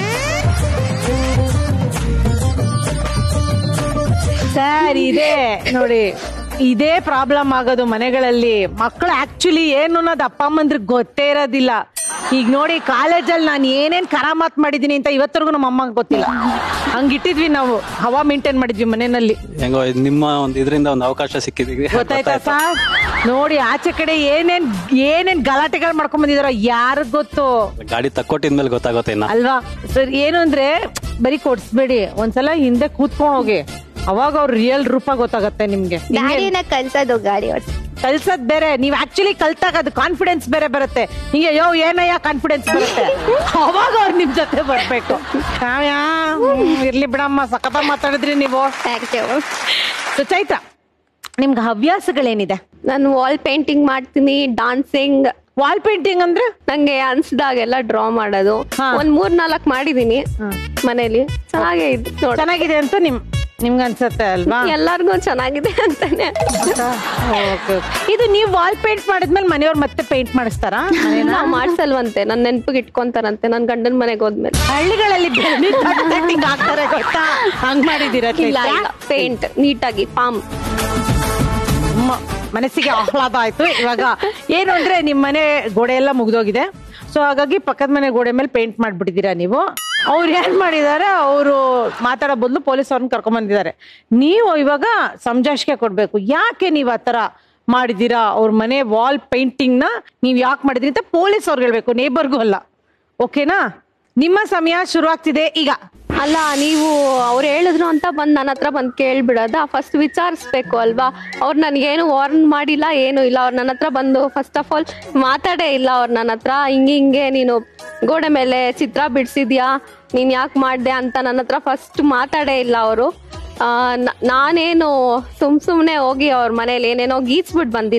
ಸರ್, ಇದೆ ನೋಡಿ, ಇದೇ ಪ್ರಾಬ್ಲಮ್ ಆಗೋದು ಮನೆಗಳಲ್ಲಿ. ಮಕ್ಕಳು ಆಕ್ಚುಲಿ ಏನು ಅನ್ನೋದು ಅಪ್ಪ ಅಮ್ಮಂದ್ರಿಗೆ ಗೊತ್ತೇ ಇರೋದಿಲ್ಲ. ಈಗ ನೋಡಿ, ಕಾಲೇಜಲ್ಲಿ ನಾನು ಏನೇನ್ ಕರಾಮಾತ್ ಮಾಡಿದೀನಿ ಅಂತ ಇವತ್ತರೆಗೂ ನಮ್ಮ ಅಮ್ಮಂಗೆ ಗೊತ್ತಿಲ್ಲ. ಹಂಗಿಟ್ಟಿದ್ವಿ ನಾವು, ಹವಾ ಮೇಂಟೈನ್ ಮಾಡಿದ್ವಿ ಮನೆಯಲ್ಲಿ. ಹೆಂಗೋ ನಿಮ್ಮ ಒಂದು ಇದರಿಂದ ಒಂದು ಅವಕಾಶ ಸಿಕ್ಕಿದೀವಿ, ಗೊತ್ತಾಯ್ತಾ ಸರ್? ನೋಡಿ, ಆಚೆ ಕಡೆ ಏನೇನ್ ಗಲಾಟೆಗಳು ಮಾಡ್ಕೊಂಡ್ ಬಂದಿದಾರೋ ಯಾರಿಗ್ ಗೊತ್ತು? ಗಾಡಿ ತಕ್ಕೊಟ್ಟಿದ್ಮೇಲೆ ಗೊತ್ತಾಗುತ್ತೆ ಅಲ್ವಾ ಸರ್? ಏನು ಅಂದ್ರೆ ಬರೀ ಕೊಡ್ಸ್ಬೇಡಿ, ಒಂದ್ಸಲ ಹಿಂದೆ ಕೂತ್ಕೊಂಡ್ ಹೋಗಿ, ಅವಾಗ ಅವ್ರ ರಿಯಲ್ ರೂಪ ಗೊತ್ತಾಗತ್ತೆ ನಿಮ್ಗೆ. ಗಾಡಿನ ಕಲ್ಸೋದು, ಗಾಡಿ ಕಲ್ಸದ್ ಬೇರೆ, ನೀವ್ ಆಕ್ಚುಲಿ ಕಲ್ತಾಗ ಅದು ಕಾನ್ಫಿಡೆನ್ಸ್ ಬೇರೆ ಬರುತ್ತೆ. ಹಿಂಗೆ ಯೋ ಏನಯ್ಯ ಕಾನ್ಫಿಡೆನ್ಸ್ ಬರುತ್ತೆ, ಅವಾಗ ಅವ್ರು ನಿಮ್ ಜೊತೆ ಬರ್ಬೇಕು. ಕಾವ್ಯ ಇರ್ಲಿ ಬಿಡಮ್ಮ, ಸಖತ ಮಾತಾಡಿದ್ರಿ ನೀವು. ಸೊ ಚೈತ್ರ, ನಿಮ್ಗೆ ಹವ್ಯಾಸಗಳೇನಿದೆ? ನಾನು ವಾಲ್ ಪೇಂಟಿಂಗ್ ಮಾಡ್ತೀನಿ, ಡಾನ್ಸಿಂಗ್. ವಾಲ್ ಪೇಂಟಿಂಗ್ ಅಂದ್ರೆ ನಂಗೆ ಅನ್ಸ್ದಾಗೆಲ್ಲ ಡ್ರಾ ಮಾಡೋದು. ಒಂದ್ 3-4 ಮಾಡಿದೀನಿ ಮನೇಲಿ. ಚೆನ್ನಾಗಿದೆ ಅಂತ ನಿಮ್ಗೆ ಅನ್ಸತ್ತೆ ಅಲ್ವಾ? ಎಲ್ಲಾರ್ಗು ಚೆನ್ನಾಗಿದೆ ಅಂತಾನೆ. ಇದು ನೀವು ವಾಲ್ ಪೇಂಟ್ ಮಾಡಿದ್ಮೇಲೆ ಮನೆಯವ್ರು ಮತ್ತೆ ಪೇಂಟ್ ಮಾಡಿಸ್ತಾರಾ? ಮಾಡ್ಸಲ್ವಂತೆ, ನನ್ ನೆನ್ಪಿಗೆ ಇಟ್ಕೊಂತಾರಂತೆ ನನ್ ಗಂಡನ್ ಮನೆಗೆ ಹೋದ್ಮೇಲೆ. ಹಳ್ಳಿಗಳಲ್ಲಿ ಆಗ್ತಾರೆ ಗೊತ್ತಾ, ಹಂಗ್ ಮಾಡಿದೀರ? ಪೇಂಟ್ ನೀಟಾಗಿ ಪಾಮ್. ಮನಸ್ಸಿಗೆ ಆಹ್ಲಾದ ಆಯ್ತು. ಇವಾಗ ಏನು ಅಂದ್ರೆ ನಿಮ್ ಮನೆ ಗೋಡೆ ಎಲ್ಲ ಮುಗ್ದೋಗಿದೆ, ಸೊ ಹಾಗಾಗಿ ಪಕ್ಕದ ಮನೆ ಗೋಡೆ ಮೇಲೆ ಪೇಂಟ್ ಮಾಡ್ಬಿಟ್ಟಿದ್ದೀರಾ ನೀವು. ಅವ್ರು ಏನ್ ಮಾಡಿದಾರೆ, ಅವರು ಮಾತಾಡೋ ಬದಲು ಪೊಲೀಸ್ ಅವ್ರನ್ನ ಕರ್ಕೊಂಡ್ ಬಂದಿದ್ದಾರೆ. ನೀವು ಇವಾಗ ಸಮಜಾಯಿಷಿಕೆ ಕೊಡ್ಬೇಕು, ಯಾಕೆ ನೀವ್ ಆತರ ಮಾಡಿದೀರಾ, ಅವ್ರ ಮನೆ ವಾಲ್ ಪೇಂಟಿಂಗ್ ನ ನೀವ್ ಯಾಕೆ ಮಾಡಿದ್ರಿ ಅಂತ ಪೊಲೀಸ್ ಅವ್ರಿಗೆ ಹೇಳ್ಬೇಕು, ನೇಬರ್ಗೂ ಅಲ್ಲ. ಓಕೆನಾ? ನಿಮ್ಮ ಸಮಯ ಶುರು ಆಗ್ತಿದೆ ಈಗ. ಅಲ್ಲ, ನೀವು ಅವ್ರು ಹೇಳಿದ್ರು ಅಂತ ಬಂದ್ ನನ್ನ ಹತ್ರ ಬಂದ್ ಕೇಳ್ಬಿಡೋದ? ಫಸ್ಟ್ ವಿಚಾರಿಸ್ಬೇಕು ಅಲ್ವಾ? ಅವ್ರು ನನ್ಗೇನು ವಾರ್ನ್ ಮಾಡಿಲ್ಲ, ಏನು ಇಲ್ಲ. ಅವ್ರು ನನ್ನ ಹತ್ರ ಬಂದು ಫಸ್ಟ್ ಆಫ್ ಆಲ್ ಮಾತಾಡೇ ಇಲ್ಲ. ಅವ್ರು ನನ್ನ ಹತ್ರ ಹಿಂಗೆ ನೀನು ಗೋಡೆ ಮೇಲೆ ಚಿತ್ರ ಬಿಡ್ಸಿದ್ಯಾ, ನೀನ್ ಯಾಕೆ ಮಾಡ್ದೆ ಅಂತ ನನ್ನ ಹತ್ರ ಫಸ್ಟ್ ಮಾತಾಡೇ ಇಲ್ಲ ಅವರು. ನಾನೇನು ಸುಮ್ನೆ ಹೋಗಿ ಅವ್ರ ಮನೇಲಿ ಏನೇನೋ ಗೀಚ್ಬಿಟ್ಟು ಬಂದಿಲ್ಲ.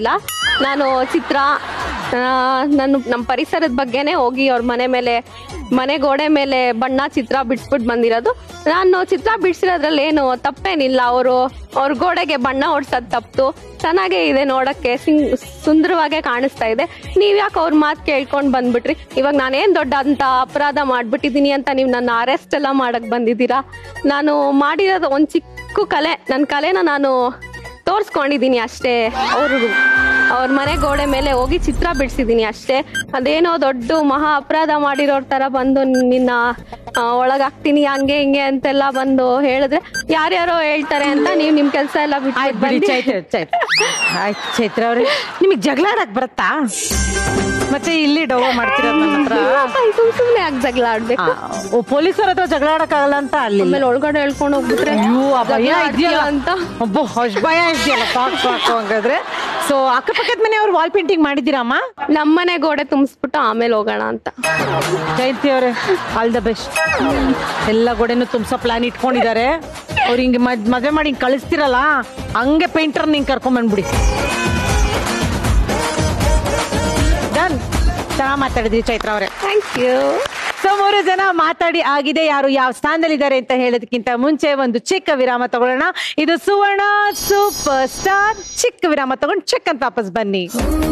ನಾನು ಚಿತ್ರ ನಮ್ಮ ಪರಿಸರದ ಬಗ್ಗೆನೇ ಹೋಗಿ ಅವ್ರ ಮನೆ ಗೋಡೆ ಮೇಲೆ ಬಣ್ಣ ಚಿತ್ರ ಬಿಡಿಸ್ಬಿಟ್ಟು ಬಂದಿರೋದು. ನಾನು ಚಿತ್ರ ಬಿಡಿಸಿರೋದ್ರಲ್ಲಿ ಏನು ತಪ್ಪೇನಿಲ್ಲ. ಅವ್ರ ಗೋಡೆಗೆ ಬಣ್ಣ ಹೊಡ್ಸೋದು ತಪ್ಪು, ಚೆನ್ನಾಗೇ ಇದೆ, ನೋಡಕ್ಕೆ ಸುಂದರವಾಗೇ ಕಾಣಿಸ್ತಾ ಇದೆ. ನೀವ್ಯಾಕೆ ಅವ್ರ ಮಾತು ಕೇಳ್ಕೊಂಡು ಬಂದ್ಬಿಟ್ರಿ? ಇವಾಗ ನಾನೇನ್ ದೊಡ್ಡ ಅಂತ ಅಪರಾಧ ಮಾಡ್ಬಿಟ್ಟಿದೀನಿ ಅಂತ ನೀವು ನನ್ನ ಅರೆಸ್ಟ್ ಎಲ್ಲ ಮಾಡಕ್ ಬಂದಿದ್ದೀರಾ? ನಾನು ಮಾಡಿರೋದು ಒಂದ್ ಚಿಕ್ಕ ಕಲೆ, ನನ್ನ ಕಲೆನ ನಾನು ತೋರ್ಸ್ಕೊಂಡಿದೀನಿ ಅಷ್ಟೇ. ಅವ್ರ ಮನೆ ಗೋಡೆ ಮೇಲೆ ಹೋಗಿ ಚಿತ್ರ ಬಿಡಿಸಿದೀನಿ ಅಷ್ಟೇ. ಅದೇನೋ ದೊಡ್ಡ ಮಹಾ ಅಪರಾಧ ಮಾಡಿರೋರ್ ತರ ಬಂದು ನಿನ್ನ ಒಳಗಾಗ್ತೀನಿ ಹಂಗೆ ಹಿಂಗೆ ಅಂತೆಲ್ಲ ಬಂದು ಹೇಳಿದ್ರೆ ಯಾರ್ಯಾರೋ ಹೇಳ್ತಾರೆ ಅಂತ ನೀವು ನಿಮ್ ಕೆಲ್ಸ ಎಲ್ಲ ಬಿಟ್ಟು ಚೈತ್ರ ಅವ್ರೆ, ನಿಮಗ್ ಜಗಳ ಆಡಕ್ ಬರತ್ತಾ? ಮತ್ತೆ ಇಲ್ಲಿ ಡೌ ಮಾಡ್ತಿರೋದ್ ನನ್ನ ಹತ್ರ ಸುಮ್ನೆ ಯಾಕೆ ಜಗಳ ಆಡ್ಬೇಕು? ಪೊಲೀಸರ ಹತ್ರ ಜಗಳ ಆಡಕ್ ಆಗಲ್ಲ ಅಂತ ಅಲ್ಲಿ ಆಮೇಲೆ ಒಳಗಡೆ ಹೇಳ್ಕೊಂಡು ಹೋಗ್ಬಿಟ್ರೆ ಭಯ ಇದೆಯಲ್ಲ ಅಂತ ಭಯ ಇದೆಯಲ್ಲ ಸಾಕು ಹಂಗಾದ್ರೆ. ಸೊ ಅಕ್ಕಪಕ್ಕದ ಮನೆ ಅವ್ರು ವಾಲ್ ಪೇಂಟಿಂಗ್ ಮಾಡಿದ್ದೀರಮ್ಮ? ನಮ್ಮನೆ ಗೋಡೆ ತುಂಬಿಸ್ಬಿಟ್ಟು ಆಮೇಲೆ ಹೋಗೋಣ ಅಂತ. ಜಯಂತಿ ಅವ್ರೆ, ಆಲ್ ದ ಬೆಸ್ಟ್. ಎಲ್ಲ ಗೋಡೆನು ತುಂಬಿಸೋ ಪ್ಲಾನ್ ಇಟ್ಕೊಂಡಿದ್ದಾರೆ. ಅವ್ರು ಹಿಂಗೆ ಮದುವೆ ಮಾಡಿ ಹಿಂಗೆ ಕಳಿಸ್ತಿರಲ್ಲ, ಹಂಗೆ ಪೇಂಟರ್ ನಿಂಗೆ ಕರ್ಕೊಂಡ್ ಬಂದ್ಬಿಡಿ. ಡನ್. ಚೆನ್ನಾಗಿ ಮಾತಾಡಿದ್ರಿ ಚೈತ್ರ ಅವರೇ, ಥ್ಯಾಂಕ್ ಯು. ಸೊ 3 ಜನ ಮಾತಾಡಿ ಆಗಿದೆ. ಯಾರು ಯಾವ ಸ್ಥಾನದಲ್ಲಿದ್ದಾರೆ ಅಂತ ಹೇಳೋದಕ್ಕಿಂತ ಮುಂಚೆ ಒಂದು ಚಿಕ್ಕ ವಿರಾಮ ತಗೊಳ್ಳೋಣ. ಇದು ಸುವರ್ಣ ಸೂಪರ್ ಸ್ಟಾರ್. ಚಿಕ್ಕ ವಿರಾಮ ತಗೊಂಡು ಚೆಕ್ ಅಂತ ವಾಪಸ್ ಬನ್ನಿ.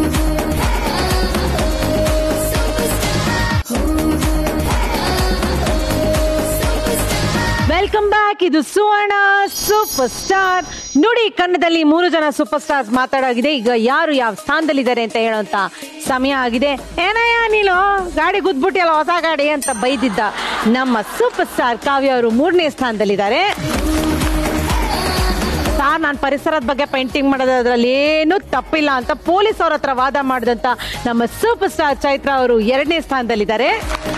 Welcome back. ಇದು ಸುವರ್ಣ ಸೂಪರ್ ಸ್ಟಾರ್. ನೋಡಿ, ಕನ್ನಡದಲ್ಲಿ 3 ಜನ ಸೂಪರ್ ಸ್ಟಾರ್ಸ್ ಮಾತಾಡಾಗಿದೆ. ಈಗ ಯಾರು ಯಾವ ಸ್ಥಾನದಲ್ಲಿದ್ದಾರೆ ಅಂತ ಹೇಳೋಂತ ಸಮಯ ಆಗಿದೆ. ಏನಯ್ಯ ನೀನು ಗಾಡಿ ಗುದ್ಬಿಟ್ಟಿಯಲ್ಲ, ಹೊಸ ಗಾಡಿ ಅಂತ ಬೈದಿದ್ದ ನಮ್ಮ ಸೂಪರ್ ಸ್ಟಾರ್ ಕಾವ್ಯ ಅವರು 3ನೇ ಸ್ಥಾನದಲ್ಲಿದ್ದಾರೆ. ನಾನು ಪರಿಸರದ ಬಗ್ಗೆ ಪೇಂಟಿಂಗ್ ಮಾಡೋದ್ರಲ್ಲಿ ಏನು ತಪ್ಪಿಲ್ಲ ಅಂತ ಪೊಲೀಸ್ ಅವ್ರ ಹತ್ರ ವಾದ ಮಾಡಿದಂತ ನಮ್ಮ ಸೂಪರ್ ಸ್ಟಾರ್ ಚೈತ್ರ ಅವರು 2ನೇ ಸ್ಥಾನದಲ್ಲಿದ್ದಾರೆ.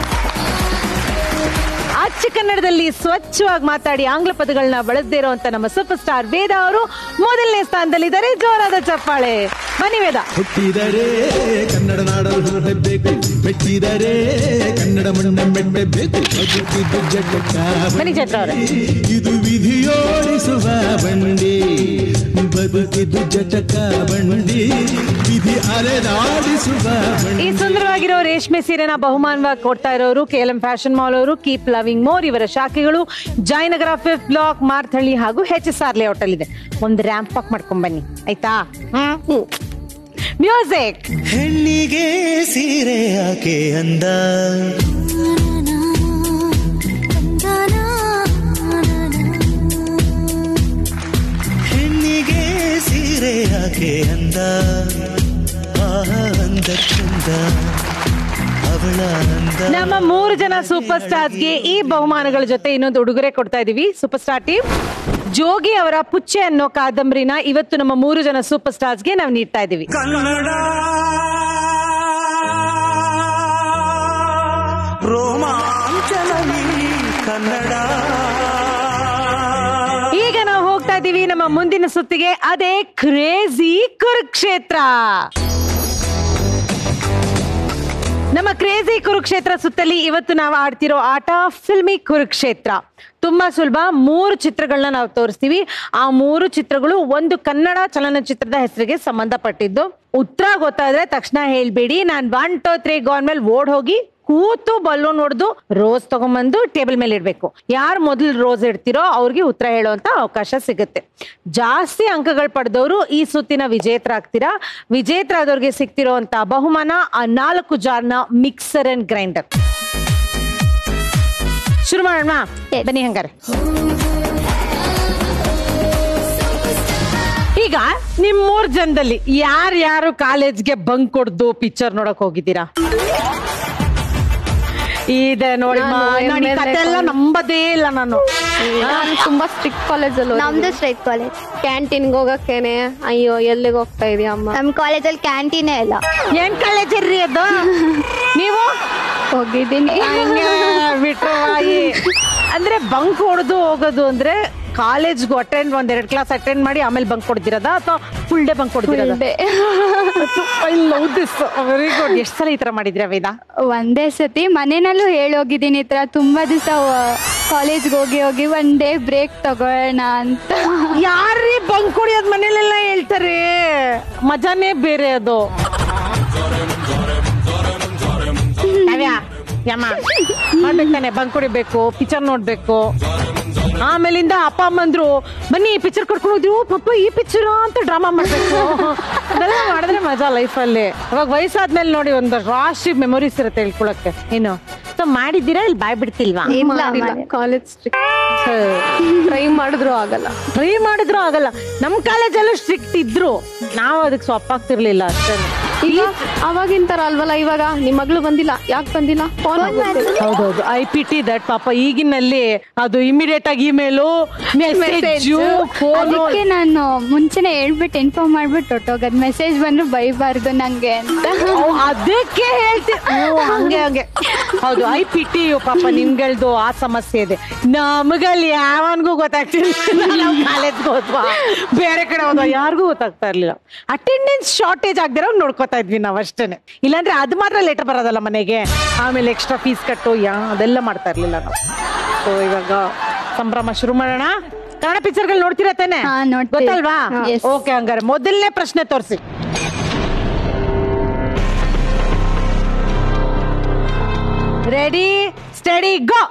ಅಚ್ಚ ಕನ್ನಡದಲ್ಲಿ ಸ್ವಚ್ಛವಾಗಿ ಮಾತಾಡಿ ಆಂಗ್ಲ ಪದಗಳನ್ನ ಬಳಸದೇ ಇರುವಂತ ನಮ್ಮ ಸೂಪರ್ ಸ್ಟಾರ್ ವೇದ ಅವರು 1ನೇ ಸ್ಥಾನದಲ್ಲಿದ್ದಾರೆ. ಜೋರಾದ ಚಪ್ಪಾಳೆ. ಬನ್ನಿ ವೇದ. ಹುಟ್ಟಿದರೆ ಕನ್ನಡ ನಾಡಲು ಹೊರಬೇಕು, ಮೆಟ್ಟಿದರೆ ಕನ್ನಡ ಮಣ್ಣ ಮೆಟ್ಟಬೇಕು. ಬನ್ನಿ ಚೈತ್ರ ಅವರೇ. ಇದು ವಿಧಿಯೋಡಿಸುವ ಬಂಡಿ, ಬದುಕಿದು ಜಟಕ ಬಂಡಿ, ವಿಧಿ ಅಲೆದಾಡಿಸುವ ಬಂಡಿ. ಈ ಸುಂದರವಾಗಿರೋ ರೇಷ್ಮೆ ಸೀರೆನ ಬಹುಮಾನವಾಗಿ ಕೊಡ್ತಾ ಇರೋರು KLM ಫ್ಯಾಷನ್ ಮಾಲ್ ಅವರು, ಕೀಪ್ ಲವಿಂಗ್ ಮೋರ್ ಇವರ ಶಾಖೆಗಳು ಜಯನಗರ 5th ಬ್ಲಾಕ್, ಮಾರ್ಥಳ್ಳಿ ಹಾಗೂ HSR ಲೇಔಟ್ ಅಲ್ಲಿ ಇದೆ. ಒಂದು ರ್ಯಾಂಪ್ ವಾಕ್ ಮಾಡ್ಕೊಂಡ್ ಬನ್ನಿ ಆಯ್ತಾ? ಮ್ಯೂಸಿಕ್. ಹೆಣ್ಣಿಗೆ ಸೀರೆ ಯಾಕೆ ಅಂದ, ಹೆಣ್ಣಿಗೆ ಸೀರೆ ಯಾಕೆ ಅಂದ, ಅಂದ ಚಂದ ಅವಳ ಅಂದ. ನಮ್ಮ 3 ಜನ ಸೂಪರ್ ಸ್ಟಾರ್ಸ್ಗೆ ಈ ಬಹುಮಾನಗಳ ಜೊತೆ ಇನ್ನೊಂದು ಉಡುಗೊರೆ ಕೊಡ್ತಾ ಇದೀವಿ. ಸೂಪರ್ ಸ್ಟಾರ್ ಟೀಮ್ ಜೋಗಿ ಅವರ ಪುಚ್ಚೆ ಅನ್ನೋ ಕಾದಂಬರಿನ ಇವತ್ತು ನಮ್ಮ 3 ಜನ ಸೂಪರ್ ಸ್ಟಾರ್ಸ್ಗೆ ನಾವು ನೀಡ್ತಾ ಇದೀವಿ. ಕನ್ನಡ ರೋಮಾಂಚನವಿ ಕನ್ನಡ. ಈಗ ನಾವು ಹೋಗ್ತಾ ಇದೀವಿ ನಮ್ಮ ಮುಂದಿನ ಸುತ್ತಿಗೆ. ಅದೇ ಕ್ರೇಜಿ ಕುರುಕ್ಷೇತ್ರ. ನಮ್ಮ ಕ್ರೇಜಿ ಕುರುಕ್ಷೇತ್ರ ಸುತ್ತಲ್ಲಿ ಇವತ್ತು ನಾವು ಆಡ್ತಿರೋ ಆಟ ಫಿಲ್ಮಿ ಕುರುಕ್ಷೇತ್ರ. ತುಂಬಾ ಸುಲಭ. 3 ಚಿತ್ರಗಳನ್ನ ನಾವು ತೋರಿಸ್ತೀವಿ. ಆ 3 ಚಿತ್ರಗಳು ಒಂದು ಕನ್ನಡ ಚಲನಚಿತ್ರದ ಹೆಸರಿಗೆ ಸಂಬಂಧಪಟ್ಟಿದ್ದು. ಉತ್ತರ ಗೊತ್ತಾದ್ರೆ ತಕ್ಷಣ ಹೇಳ್ಬೇಡಿ. ನಾನು 1 2 3 ಗಾನ್ ಮೇಲೆ ಓಡ್ ಹೋಗಿ ಕೂತು ಬಲ್ಲೂನ್ ಹೊಡೆದು ರೋಸ್ ತಗೊಂಡ್ಬಂದು ಟೇಬಲ್ ಮೇಲೆ ಇಡ್ಬೇಕು. ಯಾರು ಮೊದಲು ರೋಸ್ ಇಡ್ತಿರೋ ಅವ್ರಿಗೆ ಉತ್ತರ ಹೇಳುವಂತ ಅವಕಾಶ ಸಿಗುತ್ತೆ. ಜಾಸ್ತಿ ಅಂಕಗಳು ಪಡೆದವರು ಈ ಸುತ್ತಿನ ವಿಜೇತರಾಗ್ತೀರಾ. ವಿಜೇತರಾದವ್ರಿಗೆ ಸಿಗ್ತಿರೋ ಅಂತ ಬಹುಮಾನ ಆ 4 ಜಾರ್ನ ಮಿಕ್ಸರ್ ಅಂಡ್ ಗ್ರೈಂಡರ್. ಶುರು ಮಾಡೋಣ ಬನ್ನಿ ಹಂಗಾರೆ. ಈಗ ನಿಮ್ 3 ಜನದಲ್ಲಿ ಯಾರ್ಯಾರು ಕಾಲೇಜ್ಗೆ ಬಂಕ್ ಕೊಡ್ದು ಪಿಕ್ಚರ್ ನೋಡಕ್ ಹೋಗಿದ್ದೀರಾ? ಇದೆ ನೋಡಿ, ಕಥೆಲ್ಲ ನಂಬದೇ ಇಲ್ಲ ನಾನು. ತುಂಬಾ ಸ್ಟ್ರಿಕ್ಟ್ ಕಾಲೇಜ್ ಅಲ್ಲಿ. ನಮ್ದು ಸ್ಟ್ರಿಕ್ಟ್ ಕಾಲೇಜ್. ಕ್ಯಾಂಟೀನ್ಗೆ ಹೋಗಕ್ಕೇನೆ ಅಯ್ಯೋ ಎಲ್ಲಿಗೆ ಹೋಗ್ತಾ ಇದೀಯ ಅಮ್ಮ? ನಮ್ ಕಾಲೇಜಲ್ಲಿ ಕ್ಯಾಂಟೀನೇ ಇಲ್ಲ. ಏನ್ ಕಾಲೇಜ್ ಇರ್ರಿ ಅದು? ನೀವು ಹೋಗಿದ್ದೀನಿ ಬಿಟ್ರು. ಅಂದ್ರೆ ಬಂಕ್ ಹೊಡೆದು ಹೋಗೋದು ಅಂದ್ರೆ ಕಾಲೇಜ್ಗೂ ಅಟೆಂಡ್ 1-2 ಕ್ಲಾಸ್ ಅಟೆಂಡ್ ಮಾಡಿ ಆಮೇಲೆ ಬಂಕ್ ಕೊಡ್ತಿರೋದ ಅಥವಾ ಫುಲ್ ಡೇ ಬಂಕ್ ಕೊಡ್ತಿರೋದ? I love this. Very good. ಎಷ್ಟು ಸಲ ಈ ತರ ಮಾಡಿದ್ರಿ ವೇದ? ಒಂದೇ ಸತಿ ಮನೆಯಲ್ಲೂ ಹೇಳೋಗಿದ್ದೀನಿ ಈ ತರ. ತುಂಬಾ ದಿವಸ ಕಾಲೇಜ್ಗೆ ಹೋಗಿ ಒನ್ ಡೇ ಬ್ರೇಕ್ ತಗೋಣ ಅಂತ. ಯಾರೀ ಬಂಕ್ ಹೊಡಿಯೋದ್ ಮನೇಲೆಲ್ಲ ಹೇಳ್ತಾರೆ, ಮಜಾನೇ ಬೇರೆ ಅದು. ಯಮ್ಮ ಮಾಡ್ಬೇಕು ತಾನೆ, ಬಂಕ್ ಹೊಡಿಬೇಕು, ಪಿಕ್ಚರ್ ನೋಡ್ಬೇಕು. ಆಮೇಲಿಂದ ಅಪ್ಪ ಅಮ್ಮಂದ್ರು ಬನ್ನಿ ಪಿಕ್ಚರ್ ಕರ್ಕೊಂಡು ಹೋದ್ವು, ಪಪ್ಪ ಈ ಪಿಕ್ಚರ್ ಅಂತ ಡ್ರಾಮಾ ಮಾಡ್ಬೇಕು. ಅದೆಲ್ಲ ಮಾಡಿದ್ರೆ ಮಜಾ ಲೈಫಲ್ಲಿ. ಅವಾಗ ವಯಸ್ಸಾದ್ಮೇಲೆ ನೋಡಿ ಒಂದು ರಾಶಿ ಮೆಮೊರೀಸ್ ಇರುತ್ತೆ ಹೇಳ್ಕೊಳಕ್ಕೆ. ಏನು ಮಾಡಿದ್ದೀರಾ ಇಲ್ಲಿ ಬಾಯ್ ಬಿಡ್ತಿಲ್ವಾ? ಕಾಲೇಜ್ ಟ್ರೈ ಮಾಡಿದ್ರು ಆಗಲ್ಲ. ನಮ್ ಕಾಲೇಜಲ್ಲೂ ಸ್ಟ್ರಿಕ್ಟ್ ಇದ್ರು, ನಾವು ಅದಕ್ಕೆ ಸ್ವಾಪ್ ಆಗ್ತಿರ್ಲಿಲ್ಲ ಅಷ್ಟೇ. ಈಗ ಅವಾಗಿನ ತರ ಅಲ್ವಲ್ಲ, ಇವಾಗ ನಿಮ್ ಮಗಳು ಬಂದಿಲ್ಲ, ಯಾಕೆ ಬಂದಿಲ್ಲ? ಹೌದೌದು, IPT ದಟ್ ಪಾಪ ಈಗಿನಲ್ಲಿ ಅದು ಇಮಿಡಿಯೇಟ್ ಆಗಿ ಇಮೇಲು ಮೆಸೇಜು. ಅದಕ್ಕೆ ನಾನು ಮುಂಚೆನೆ ಹೇಳ್ಬಿಟ್ಟು ಇನ್ಫಾರ್ಮ್ ಮಾಡ್ಬಿಟ್ಟು ಹೊಟ್ಟೋಗದ್, ಮೆಸೇಜ್ ಬಂದ್ರು ಬೈಬಾರ್ದು ನಂಗೆ ಅಂತ. ಅದಕ್ಕೆ ಹೇಳ್ತೀನಿ ಹಂಗೆ. ಹೌದು, IPT ಪಾಪ ನಿಮ್ಗಳ್ದು ಆ ಸಮಸ್ಯೆ ಇದೆ. ನಮಗಲ್ಲಿ ಯಾವನ್ಗೂ ಗೊತ್ತಾಗ್ತಿರ್ಲಿಲ್ಲ. ನಾವು ಕಾಲೇಜ್ಗೆ ಹೋದ್ವಾ ಬೇರೆ ಕಡೆ ಹೋದ್ವಾ ಯಾರಿಗೂ ಗೊತ್ತಾಗ್ತಾ ಇರ್ಲಿಲ್ಲ. ಅಟೆಂಡೆನ್ಸ್ ಶಾರ್ಟೇಜ್ ಆಗ್ದಿರೋ ನೋಡ್ಕೋತಾ ಇದ್ವಿ ನಾವ್ ಅಷ್ಟೇನೆ. ಇಲ್ಲಾಂದ್ರೆ ಅದು ಮಾತ್ರ ಲೇಟರ್ ಬರೋದಲ್ಲ ಮನೆಗೆ, ಆಮೇಲೆ ಎಕ್ಸ್ಟ್ರಾ ಫೀಸ್ ಕಟ್ಟು ಅದೆಲ್ಲ ಮಾಡ್ತಾ ಇರ್ಲಿಲ್ಲ ನಾವು. ಸೊ ಇವಾಗ ಸಂಭ್ರಮ ಶುರು ಮಾಡೋಣ. ಕನ್ನಡ ಪಿಕ್ಚರ್ಗಳು ನೋಡ್ತೀರಾ ತಾನೆ? ಗೊತ್ತಲ್ವಾ? ಓಕೆ, ಹಂಗಾರೆ ಮೊದಲನೇ ಪ್ರಶ್ನೆ ತೋರಿಸಿ. Ready steady go.